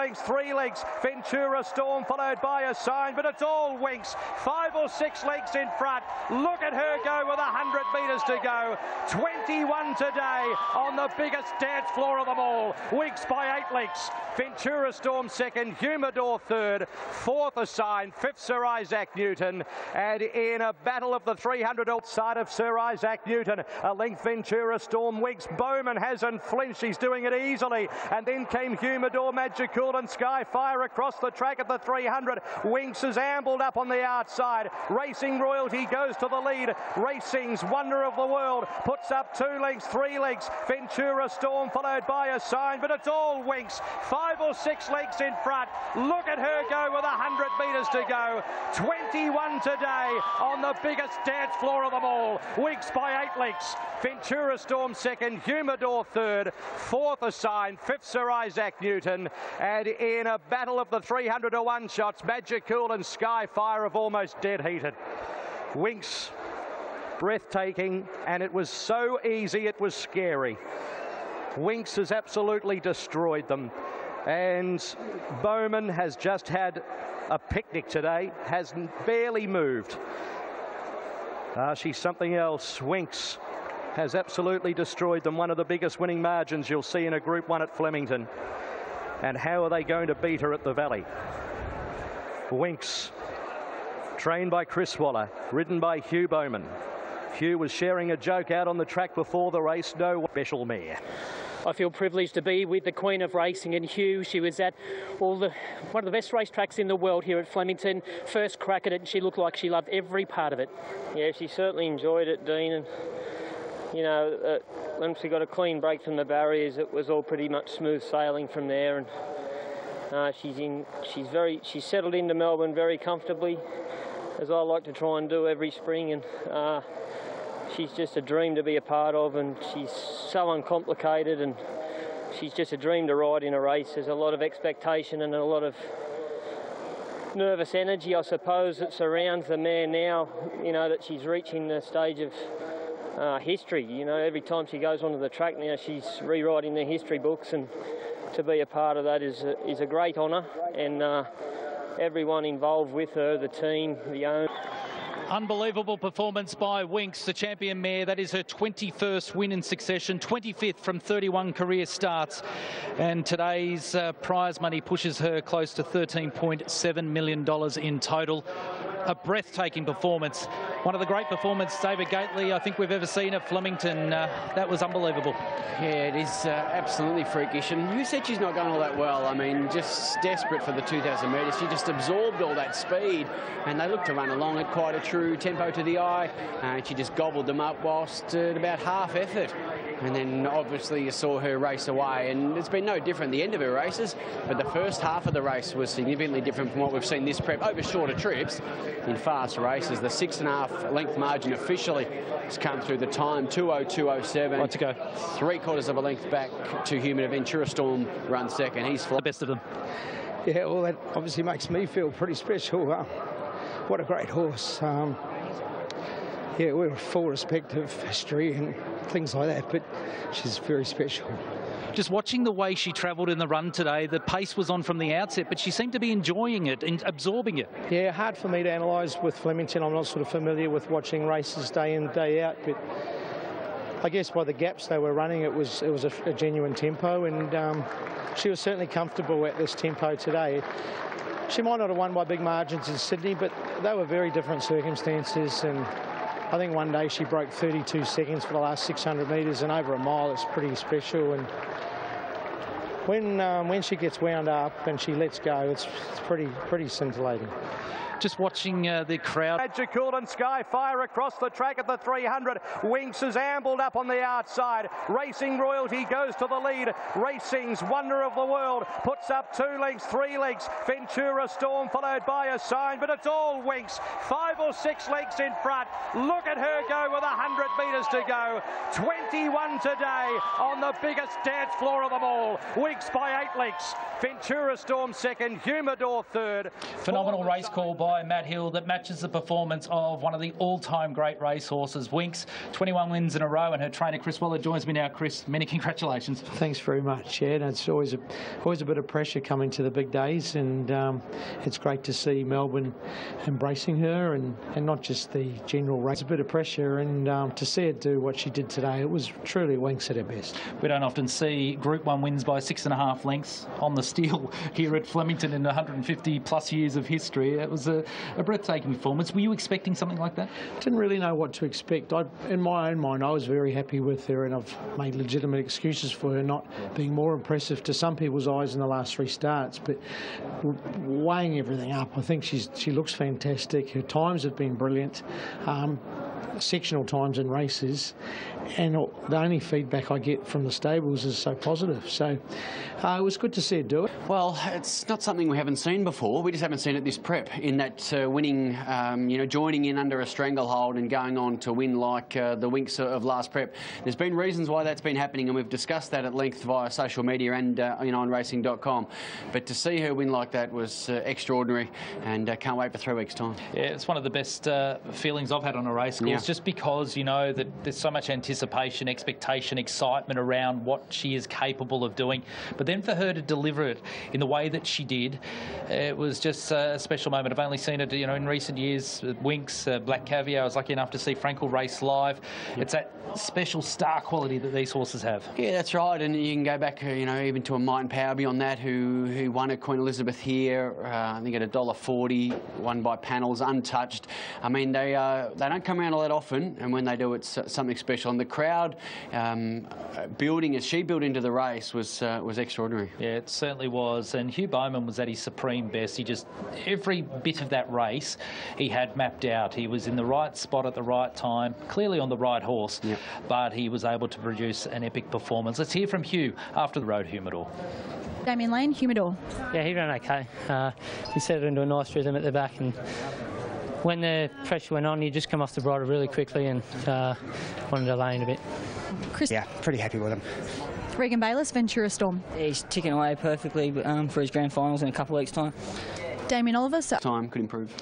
lengths, three lengths. Ventura Storm followed by a sign, but it's all Winks. Five or six lengths in front. Look at her go with one hundred metres to go. twenty-one today on the biggest dance floor of them all. Winks by eight lengths. Ventura Storm second, Humidor third, fourth a sign, fifth Sir Isaac Newton, and in a battle of the three hundred outside of Sir Isaac Newton, a length Ventura Storm. Winks. Bowman hasn't flinched, he's doing it easily, and then came Humidor, Magical and Skyfire across the track at the three hundred. Winks has ambled up on the outside. Racing Royalty goes to the lead. Racing's Wonder of the World puts up two lengths, three lengths. Ventura Storm followed by a sign, but it's all Winks. Five or six lengths in front. Look at her go with one hundred metres to go. twenty-one today on the biggest dance floor of them all. Winks by eight lengths. Ventura Storm second, Humidor third, fourth a sign, fifth Sir Isaac Newton, and in a battle of the three hundred to one shots, Magical and Skyfire have almost dead heated. Winks, breathtaking, and it was so easy it was scary. Winks has absolutely destroyed them, and Bowman has just had a picnic today, has barely moved. Uh, she's something else. Winks has absolutely destroyed them. One of the biggest winning margins you'll see in a Group one at Flemington. And how are they going to beat her at the Valley? Winks, trained by Chris Waller, ridden by Hugh Bowman. Hugh was sharing a joke out on the track before the race. No special mare. I feel privileged to be with the Queen of Racing and Hugh. She was at all the one of the best racetracks in the world here at Flemington. First crack at it, and she looked like she loved every part of it. Yeah, she certainly enjoyed it, Dean. And you know, uh, once we got a clean break from the barriers, it was all pretty much smooth sailing from there. And uh, she's in. She's very. She's settled into Melbourne very comfortably, as I like to try and do every spring. And uh, she's just a dream to be a part of, and she's so uncomplicated, and she's just a dream to ride in a race. There's a lot of expectation and a lot of nervous energy, I suppose, that surrounds the mare now, you know, that she's reaching the stage of uh, history. You know, every time she goes onto the track now, she's rewriting the history books, and to be a part of that is a, is a great honour, and uh, everyone involved with her, the team, the owner. Unbelievable performance by Winks, the champion mare. That is her twenty-first win in succession, twenty-fifth from thirty-one career starts. And today's uh, prize money pushes her close to thirteen point seven million dollars in total. A breathtaking performance. One of the great performances, David Gately, I think we've ever seen at Flemington. Uh, that was unbelievable. Yeah, it is uh, absolutely freakish. And who said she's not going all that well? I mean, just desperate for the two thousand metres. She just absorbed all that speed, and they looked to run along at quite a true tempo to the eye, and she just gobbled them up whilst at about half effort. And then obviously you saw her race away, and it's been no different the end of her races, but the first half of the race was significantly different from what we've seen this prep over shorter trips in fast races. The six and a half length margin officially has come through the time, two oh two oh seven. Right to go. Three quarters of a length back to Human Ventura Storm run second. He's the best of them. Yeah, well, that obviously makes me feel pretty special. Uh, what a great horse. Um, yeah, we're full respect of history and things like that, but she's very special. Just watching the way she travelled in the run today, the pace was on from the outset, but she seemed to be enjoying it and absorbing it. Yeah, hard for me to analyse with Flemington. I'm not sort of familiar with watching races day in, day out, but I guess by the gaps they were running, it was it was a, a genuine tempo, and um, she was certainly comfortable at this tempo today. She might not have won by big margins in Sydney, but they were very different circumstances, and I think one day she broke thirty-two seconds for the last six hundred metres, and over a mile it's pretty special. And when um, when she gets wound up and she lets go, it's, it's pretty pretty scintillating. Just watching uh, the crowd. Magical and Skyfire across the track at the three hundred. Winks has ambled up on the outside. Racing Royalty goes to the lead. Racing's Wonder of the World puts up two lengths, three lengths. Ventura Storm followed by a sign, but it's all Winks. Five or six lengths in front. Look at her go with one hundred metres to go. twenty-one today on the biggest dance floor of them all. Winks by eight lengths. Ventura Storm second, Humidor third. Phenomenal race call by by Matt Hill that matches the performance of one of the all-time great racehorses, Winx. twenty-one wins in a row, and her trainer Chris Waller joins me now. Chris, many congratulations. Thanks very much. Yeah, no, it's always a always a bit of pressure coming to the big days, and um, it's great to see Melbourne embracing her, and, and not just the general race. It's a bit of pressure, and um, to see her do what she did today, it was truly Winx at her best. We don't often see Group One wins by six and a half lengths on the steel here at Flemington in one hundred fifty plus years of history. It was a, a breathtaking performance. Were you expecting something like that? Didn't really know what to expect. I, in my own mind, I was very happy with her, and I've made legitimate excuses for her not being more impressive to some people's eyes in the last three starts. But weighing everything up, I think she's she looks fantastic. Her times have been brilliant. Um, sectional times in races, and the only feedback I get from the stables is so positive. So uh, it was good to see her do it. Well, it's not something we haven't seen before. We just haven't seen it this prep, in that uh, winning, um, you know, joining in under a stranglehold and going on to win like uh, the Winx of last prep. There's been reasons why that's been happening, and we've discussed that at length via social media and uh, you know, on racing dot com. But to see her win like that was uh, extraordinary, and uh, can't wait for three weeks' time. Yeah, it's one of the best uh, feelings I've had on a race course. Yeah. Just because you know that there's so much anticipation, expectation, excitement around what she is capable of doing. But then for her to deliver it in the way that she did, it was just a special moment. I've only seen it, you know, in recent years. Winx, uh, Black Caviar. I was lucky enough to see Frankel race live. Yep. It's that special star quality that these horses have. Yeah, that's right. And you can go back, you know, even to a Might and Power beyond that, who who won at Queen Elizabeth here. Uh, I think at a dollar forty, won by panels, untouched. I mean, they uh, they don't come around a lot often, and when they do, it's something special. And the crowd um, building as she built into the race was uh, was extraordinary. Yeah, it certainly was. And Hugh Bowman was at his supreme best. He just, every bit of that race, he had mapped out. He was in the right spot at the right time, clearly on the right horse, yep. But he was able to produce an epic performance. Let's hear from Hugh after the road Humidor. Damien Lane, Humidor. Yeah, he ran okay. Uh, he settled into a nice rhythm at the back, and when the pressure went on, he just come off the bridle really quickly and uh, wanted to lane a bit. Chris. Yeah, pretty happy with him. Regan Bayliss, Ventura Storm. Yeah, he's ticking away perfectly um, for his grand finals in a couple of weeks' time. Damien Oliver. So time could improve.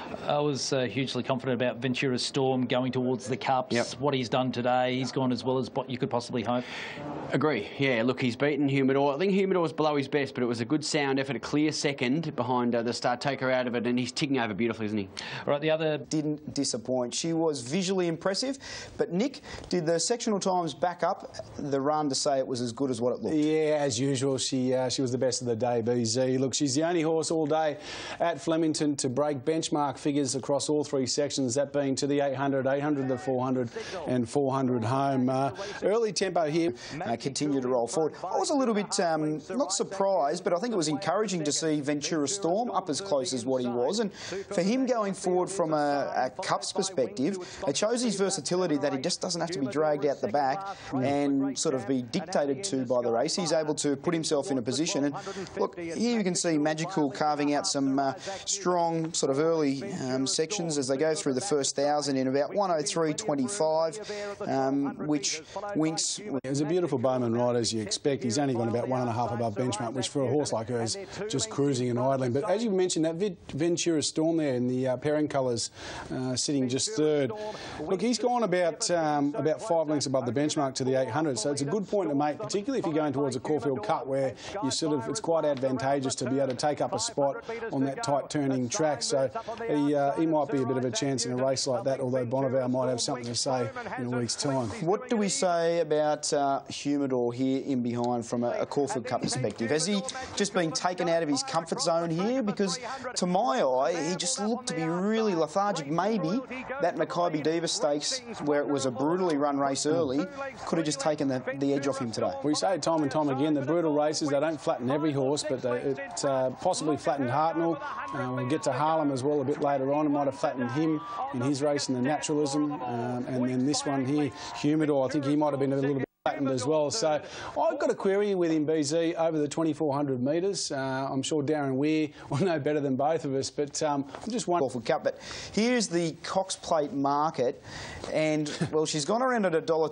I was uh, hugely confident about Ventura Storm going towards the Cups. Yep. What he's done today, he's gone as well as what you could possibly hope. Agree. Yeah, look, he's beaten Humidor. I think Humidor was below his best, but it was a good sound effort, a clear second behind uh, the start, take her out of it, and he's ticking over beautifully, isn't he? All right, the other... Didn't disappoint. She was visually impressive, but Nick, did the sectional times back up the run to say it was as good as what it looked? Yeah, as usual, she uh, she was the best of the day, B Z. Look, she's the only horse all day at Flemington to break benchmark figures across all three sections, that being to the eight hundred, eight hundred, the four hundred and four hundred home. Uh, early tempo here. Uh, continue to roll forward. I was a little bit, um, not surprised, but I think it was encouraging to see Ventura Storm up as close as what he was. And for him going forward from a, a Cups perspective, it shows his versatility, that he just doesn't have to be dragged out the back and sort of be dictated to by the race. He's able to put himself in a position. And look, here you can see Magical carving out some uh, strong sort of early um, sections as they go through the first thousand in about one oh three twenty-five, um, which Winx... It was a beautiful Bowman ride, as you expect. He's only gone about one and a half above benchmark, which for a horse like her is just cruising and idling. But as you mentioned, that Ventura Storm there in the uh, pairing colours, uh, sitting just third. Look, he's gone about um, about five lengths above the benchmark to the eight hundred, so it's a good point to make, particularly if you're going towards a Caulfield Cup, where you sort of, it's quite advantageous to be able to take up a spot on that tight turning track. So he, uh, he might be a bit of a chance in a race like that, although Bonneval might have something to say in a week's time. What do we say about uh, Humidor here in behind from a, a Caulfield Cup perspective? Has he just been taken out of his comfort zone here? Because to my eye, he just looked to be really lethargic. Maybe that Mackay Diva Stakes, where it was a brutally run race early, could have just taken the, the edge off him today. We say time and time again, the brutal races, they don't flatten every horse, but they, it uh, possibly flattened Hartnell. Uh, we'll get to Harlem as well a bit later on. It might have flattened him in his race in the naturalism. Um, and then this one here, Humidor, I think he might have been a little bit flattened as well. So I've got a query with him, B Z, over the twenty-four hundred metres. Uh, I'm sure Darren Weir will know better than both of us, but um, I'm just wondering. Caulfield Cup, but here's the Cox Plate market, and well, she's gone around at a dollar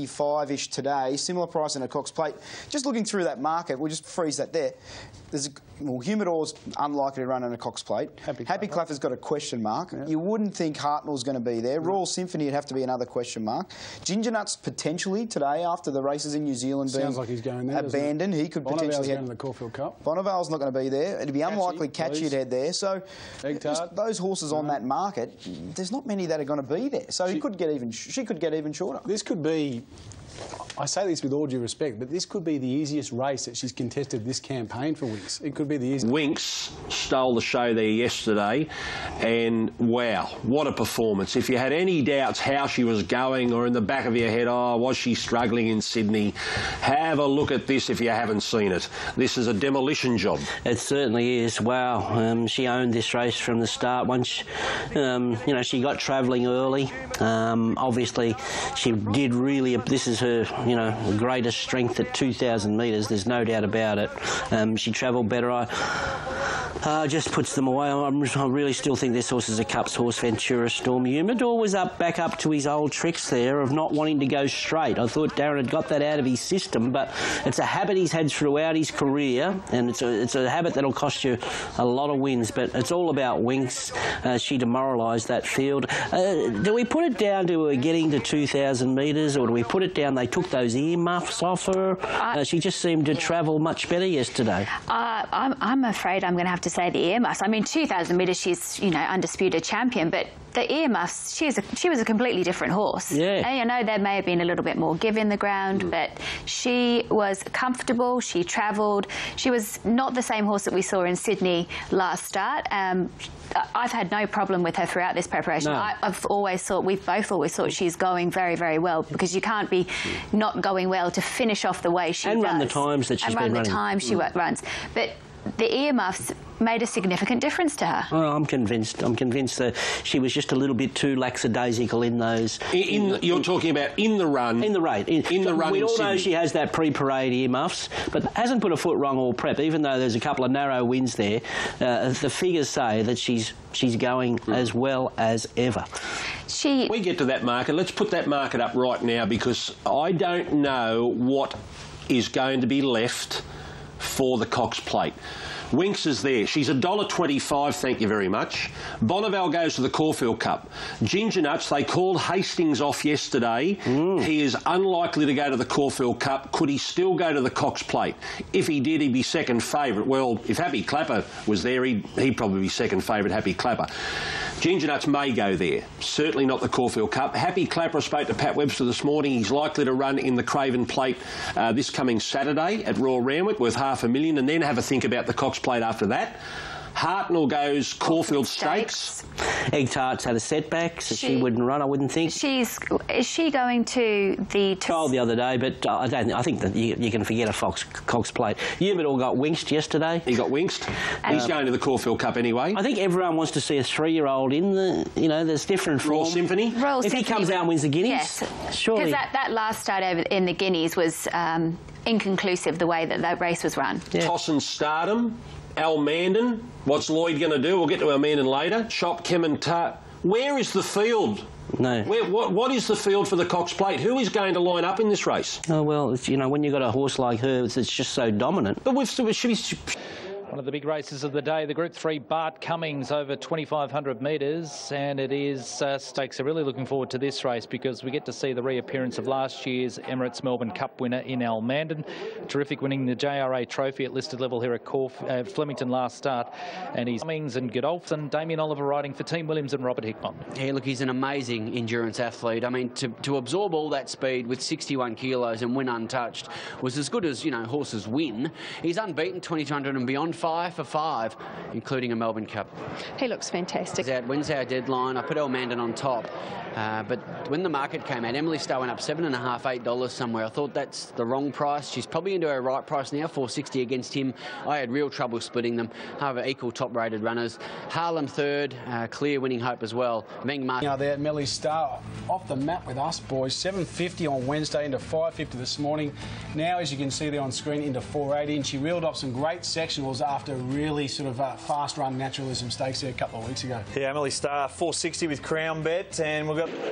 twenty-five-ish today, similar price in a Cox Plate. Just looking through that market, we'll just freeze that there. There's well, Humidor's unlikely to run on a Cox Plate. Happy, Happy Clapper's got a question mark. Yeah. You wouldn't think Hartnell's going to be there. No. Royal Symphony would have to be another question mark. Ginger Nuts potentially today after the races in New Zealand being Sounds like he's going there, abandoned. He could Bonnevale's potentially head going to the Caulfield Cup. Bonnevale's not going to be there. It'd be Catchy, unlikely Catchy would head there. So those horses no. on that market, there's not many that are going to be there. So she, he could get even. She could get even shorter. This could be. I say this with all due respect, but this could be the easiest race that she's contested this campaign for Winx. It could be the easiest. Winx stole the show there yesterday, and wow, what a performance. If you had any doubts how she was going, or in the back of your head, oh, was she struggling in Sydney, have a look at this if you haven't seen it. This is a demolition job. It certainly is. Wow. Um, she owned this race from the start. Once, um, you know, she got travelling early. Um, obviously, she did really, this is her, you know, greatest strength at two thousand metres, there's no doubt about it. Um, she travelled better. I uh, just puts them away. I'm, I really still think this horse is a Cups horse, Ventura Storm. Humidor was up back up to his old tricks there of not wanting to go straight. I thought Darren had got that out of his system, but it's a habit he's had throughout his career, and it's a, it's a habit that'll cost you a lot of wins, but it's all about Winx. Uh, she demoralised that field. Uh, do we put it down to her getting to two thousand metres, or do we put it down they took those ear muffs off her? Uh, she just seemed to travel much better yesterday. Uh, I'm, I'm afraid I'm going to have to say the earmuffs. I mean, two thousand metres, she's, you know, undisputed champion, but the earmuffs, she's a, she was a completely different horse. Yeah. And, you know, there may have been a little bit more give in the ground, mm. but she was comfortable, she travelled. She was not the same horse that we saw in Sydney last start. Um, I've had no problem with her throughout this preparation. No. I, I've always thought, we've both always thought she's going very, very well, because you can't be not going well to finish off the way she and does. run the times that she's and been run running. the times she mm. runs. But the earmuffs made a significant difference to her. Oh, I'm convinced. I'm convinced that she was just a little bit too lackadaisical in those. In, in the, you're in, talking about in the run. In the race. In, in the run. We all Sydney. know she has that pre-parade earmuffs, but hasn't put a foot wrong all prep. Even though there's a couple of narrow wins there, uh, the figures say that she's she's going mm. as well as ever. She. We get to that market. Let's put that market up right now, because I don't know what is going to be left for the Cox Plate. Winx is there. She's one dollar twenty-five, thank you very much. Bonnevale goes to the Caulfield Cup. Ginger Nuts, they called Hastings off yesterday. Mm. He is unlikely to go to the Caulfield Cup. Could he still go to the Cox Plate? If he did, he'd be second favourite. Well, if Happy Clapper was there, he'd, he'd probably be second favourite, Happy Clapper. Ginger Nuts may go there. Certainly not the Caulfield Cup. Happy Clapper spoke to Pat Webster this morning. He's likely to run in the Craven Plate uh, this coming Saturday at Royal Randwick, worth half a million, and then have a think about the Cox Plate after that. Hartnell goes Caulfield Stakes. Egg Tart's had a setback, so she, she wouldn't run, I wouldn't think. She's is she going to the trial the other day, but uh, I don't. I think that you, you can forget a Fox Cox Plate. Humidor got winxed yesterday. He got winxed. Um, He's going to the Caulfield Cup anyway. I think everyone wants to see a three-year-old in the. You know, there's different form. Royal Symphony. Royal if Symphony he comes out and wins the Guineas, yes, surely. Because that, that last start over in the Guineas was um, inconclusive, the way that that race was run. Yeah. Toss and Stardom. Almandon. What's Lloyd going to do? We'll get to Almandon later. Chop, Kim and Tart. Where is the field? No. Where, what, what is the field for the Cox Plate? Who is going to line up in this race? Oh, well, it's, you know, when you've got a horse like her, it's, it's just so dominant. But we've still... She, she, One of the big races of the day, the Group three Bart Cummings over twenty-five hundred metres, and it is uh, stakes. I'm really looking forward to this race because we get to see the reappearance of last year's Emirates Melbourne Cup winner in Almandon. Terrific, winning the J R A trophy at listed level here at Corf, uh, Flemington last start. And he's Cummings and Godolphin, Damien Oliver riding for Team Williams and Robert Hickmott. Yeah, look, he's an amazing endurance athlete. I mean, to, to absorb all that speed with sixty-one kilos and win untouched was as good as, you know, horses win. He's unbeaten twenty-two hundred and beyond, five for five, including a Melbourne Cup. He looks fantastic. Out Wednesday, our deadline. I put Almandon on top. Uh, but when the market came out, Emily Starr went up seven and a half, eight dollars somewhere. I thought that's the wrong price. She's probably into her right price now, four sixty against him. I had real trouble splitting them. However, equal top-rated runners. Harlem third, uh, clear winning hope as well. Meng Martin. Now there, Melly Starr off the map with us, boys. seven fifty on Wednesday into five fifty this morning. Now, as you can see there on screen, into four eighty, and she reeled off some great sectionals after a really sort of uh, fast-run naturalism stakes there a couple of weeks ago. Yeah, Emily Starr, four sixty with Crown Bet, and we've got...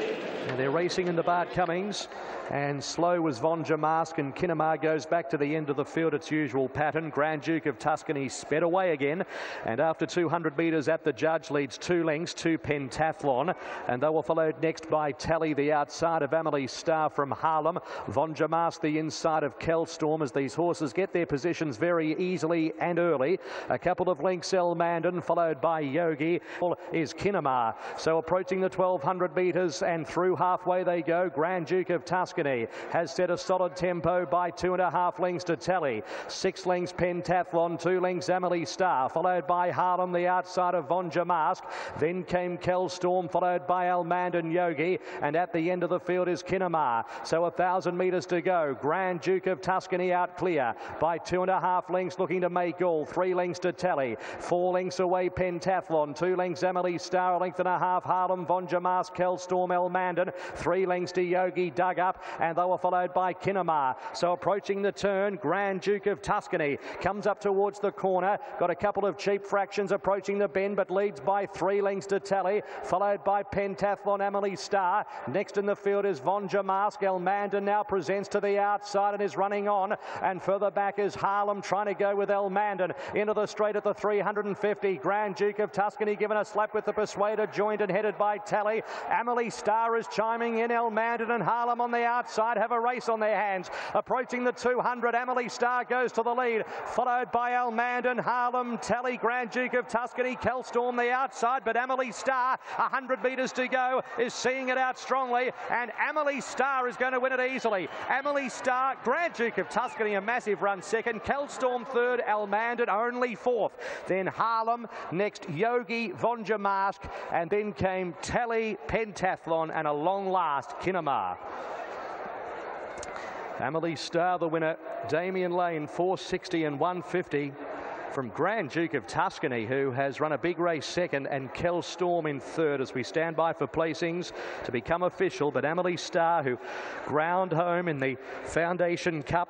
And they're racing in the Bart Cummings, and slow was Von Jamask, and Kinnemar goes back to the end of the field, its usual pattern. Grand Duke of Tuscany sped away again, and after two hundred metres at the judge leads two lengths to Pentathlon, and they were followed next by Tally, the outside of Amelie Star from Harlem. Von Jamask the inside of Kelstorm, as these horses get their positions very easily and early. A couple of lengths El Mandan, followed by Yogi, is Kinnemar. So approaching the twelve hundred metres and through halfway they go. Grand Duke of Tuscany has set a solid tempo by two and a half lengths to Tally. Six lengths Pentathlon, two lengths Amelie Star, followed by Harlem, the outside of Von Jamask. Then came Kelstorm, followed by Almand and Yogi, and at the end of the field is Kinnemar. So a thousand metres to go. Grand Duke of Tuscany out clear by two and a half lengths, looking to make all. Three lengths to Tally. Four lengths away Pentathlon. Two lengths Amelie Star, a length and a half Harlem, Von Jamask, Kelstorm, Elmandan. Three lengths to Yogi, dug up, and they were followed by Kinnemar. So approaching the turn, Grand Duke of Tuscany comes up towards the corner. Got a couple of cheap fractions approaching the bend, but leads by three lengths to Tally, followed by Pentathlon, Amelie Star. Next in the field is Von Jamask. Elmandan now presents to the outside and is running on, and further back is Harlem trying to go with Elmandan into the straight at the three hundred fifty. Grand Duke of Tuscany given a slap with the Persuader, joined and headed by Tally. Amelie Star is chiming in. Elmandan and Harlem on the outside have a race on their hands. Approaching the two hundred, Amelie Star goes to the lead, followed by Elmandan, Harlem, Tally, Grand Duke of Tuscany, Kelstorm the outside, but Amelie Star, one hundred metres to go, is seeing it out strongly, and Amelie Star is going to win it easily. Amelie Star, Grand Duke of Tuscany, a massive run second, Kelstorm third, Elmandan only fourth. Then Harlem, next Yogi, Von Jamask, and then came Tally, Pentathlon, and a long last, Kinnemar. Amelie Star the winner, Damian Lane four sixty and one fifty from Grand Duke of Tuscany, who has run a big race second, and Kelstorm in third as we stand by for placings to become official. But Amelie Star, who ground home in the Foundation Cup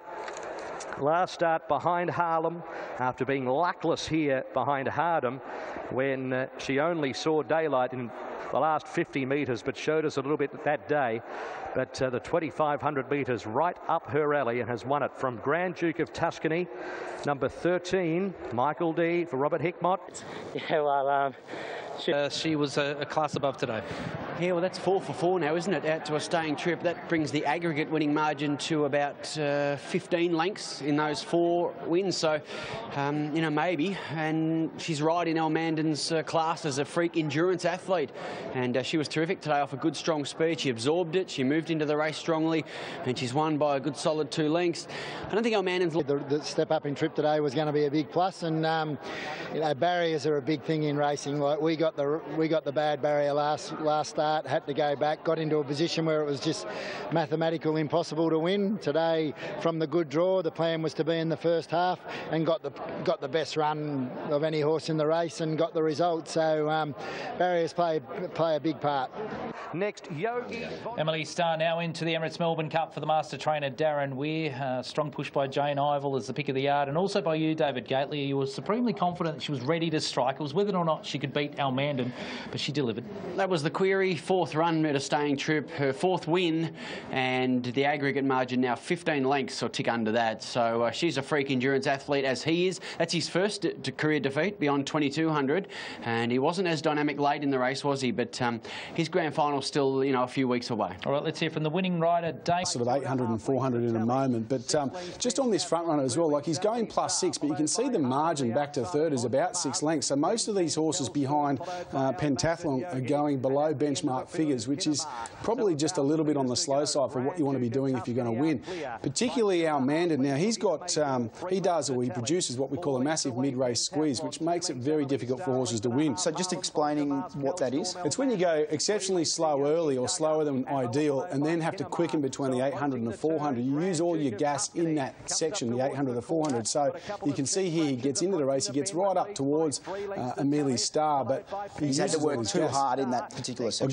last start behind Harlem after being luckless here behind Hardham when uh, she only saw daylight in the last fifty metres, but showed us a little bit that day. But uh, the twenty-five hundred metres right up her alley, and has won it from Grand Duke of Tuscany. Number thirteen, Michael D for Robert Hickmott. Yeah, well, um, she, uh, she was a, a class above today. Yeah, well, that's four for four now, isn't it? Out to a staying trip. That brings the aggregate winning margin to about uh, fifteen lengths in those four wins. So, um, you know, maybe. And she's right in Elmandan's uh, class as a freak endurance athlete. And uh, she was terrific today off a good, strong speed. She absorbed it. She moved into the race strongly, and she's won by a good, solid two lengths. I don't think Elmandan's... The, the step up in trip today was going to be a big plus, and um, you know, barriers are a big thing in racing. Like we got the we got the bad barrier last last start, had to go back, got into a position where it was just mathematical impossible to win. Today, from the good draw, the plan was to be in the first half, and got the got the best run of any horse in the race, and got the result. So um, barriers play play a big part. Next, Yogi. Amelie Star now into the Emirates Melbourne Cup for the master trainer Darren Weir. Uh, strong push by Jane Ivel as the pick of the yard, and also by you, David Gately. You were supremely confident that she was ready to strike. It was whether or not she could beat Elmandan, but she delivered. That was the query. Fourth run at a staying trip, her fourth win, and the aggregate margin now fifteen lengths or tick under that. So uh, she's a freak endurance athlete, as he is. That's his first de career defeat beyond twenty-two hundred, and he wasn't as dynamic late in the race, was he? But um, his grand final's still, you know, a few weeks away. All right, let's hear from the winning rider, Dave. Sort of eight hundred and four hundred in a moment, but um, just on this front runner as well, like he's going plus six, but you can see the margin back to third is about six lengths. So most of these horses behind uh, Pentathlon are going below benchmark figures, which is probably just a little bit on the slow side for what you want to be doing if you're going to win. Particularly Elmandan. Now he's got, um, he does, or he produces what we call a massive mid-race squeeze, which makes it very difficult for horses to win. So just explaining what that is? It's when you go exceptionally slow early, or slower than ideal, and then have to quicken between the eight hundred and the four hundred. You use all your gas in that section, the eight hundred and the four hundred. So you can see here he gets into the race, he gets right up towards uh, Amelie Star, but he's had to work too gas. hard in that particular section.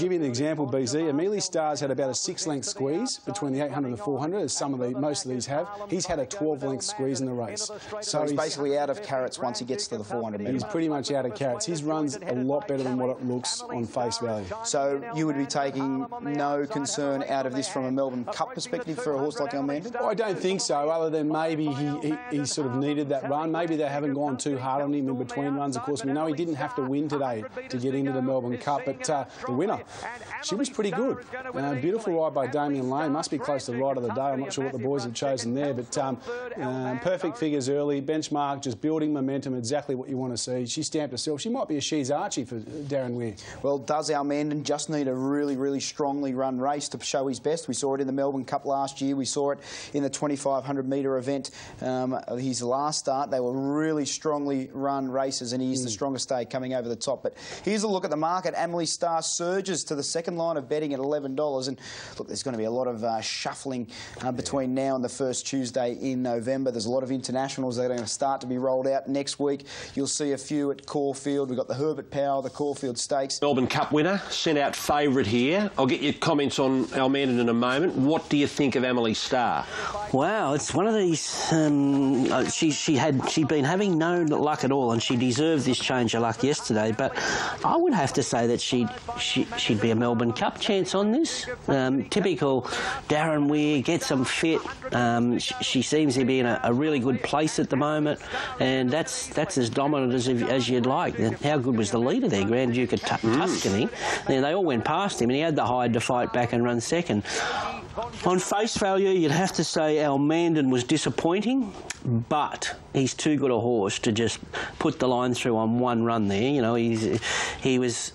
give you an example, B Z. Amelie Starr's had about a six-length squeeze between the eight hundred and the four hundred, as some of the most of these have. He's had a twelve-length squeeze in the race. So, so he's, he's basically out of carrots once he gets to the four hundred metre. He's pretty much out of carrots. His run's a lot better than what it looks on face value. So you would be taking no concern out of this from a Melbourne Cup perspective for a horse like Almandin? I don't think so, other than maybe he, he, he sort of needed that run. Maybe they haven't gone too hard on him in between runs. Of course, we know he didn't have to win today to get into the Melbourne Cup, but uh, the winner, she was pretty good. Uh, beautiful ride by Damien Lane. Must be close to the ride of the day. I'm not sure what the boys have chosen there, but um, uh, perfect figures early. Benchmark, just building momentum, exactly what you want to see. She stamped herself. She might be a She's Archie for Darren Weir. Well, does Almandin just need a really, really strongly run race to show his best? We saw it in the Melbourne Cup last year. We saw it in the twenty-five hundred metre event. Um, his last start, they were really strongly run races, and he's mm. the strongest day coming over the top. But here's a look at the market. Amelie Starr surges to the second line of betting at eleven dollars. And look, there's going to be a lot of uh, shuffling uh, between now and the first Tuesday in November. There's a lot of internationals that are going to start to be rolled out next week. You'll see a few at Caulfield. We've got the Herbert Powell, the Caulfield Stakes. Melbourne Cup winner, sent out favourite here. I'll get your comments on Almandin in a moment. What do you think of Amelie Starr? Wow, it's one of these. Um, she she had she'd been having no luck at all, and she deserved this change of luck yesterday. But I would have to say that she'd she, she'd be a Melbourne Cup chance on this. Um, typical Darren Weir, gets them fit. Um, she, she seems to be in a, a really good place at the moment, and that's that's as dominant as as you'd like. And how good was the leader there, Grand Duke of T mm. Tuscany? And they all went past him, and he had the hide to fight back and run second. On face value, you'd have to say Almandin was disappointing, but he's too good a horse to just put the line through on one run there. You know, he's he was.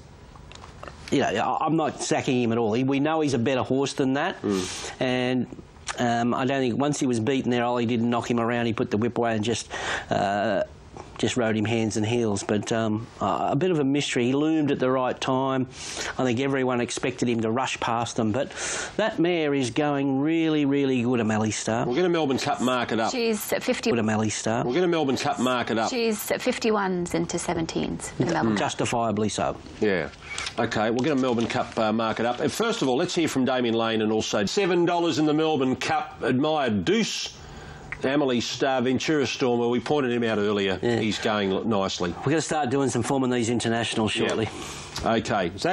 You know, I'm not sacking him at all. He, we know he's a better horse than that, mm. and um, I don't think once he was beaten there, Ollie didn't knock him around. He put the whip away and just. Uh, Just rode him hands and heels, but um, uh, a bit of a mystery. He loomed at the right time. I think everyone expected him to rush past them, but that mare is going really, really good, Amelie Starr. We'll get a Melbourne Cup market up. She's at fifty. Good, Amelie Starr. We'll get a Melbourne Cup market up. She's at fifty-ones into seventeens in Melbourne. Justifiably so. Yeah. OK, we'll get a Melbourne Cup uh, market up. And first of all, let's hear from Damien Lane, and also seven dollars in the Melbourne Cup. Admired Deuce. Amelie Starr, Ventura Stormer, we pointed him out earlier. Yeah. He's going nicely. We're going to start doing some form in these internationals shortly. Yeah. OK.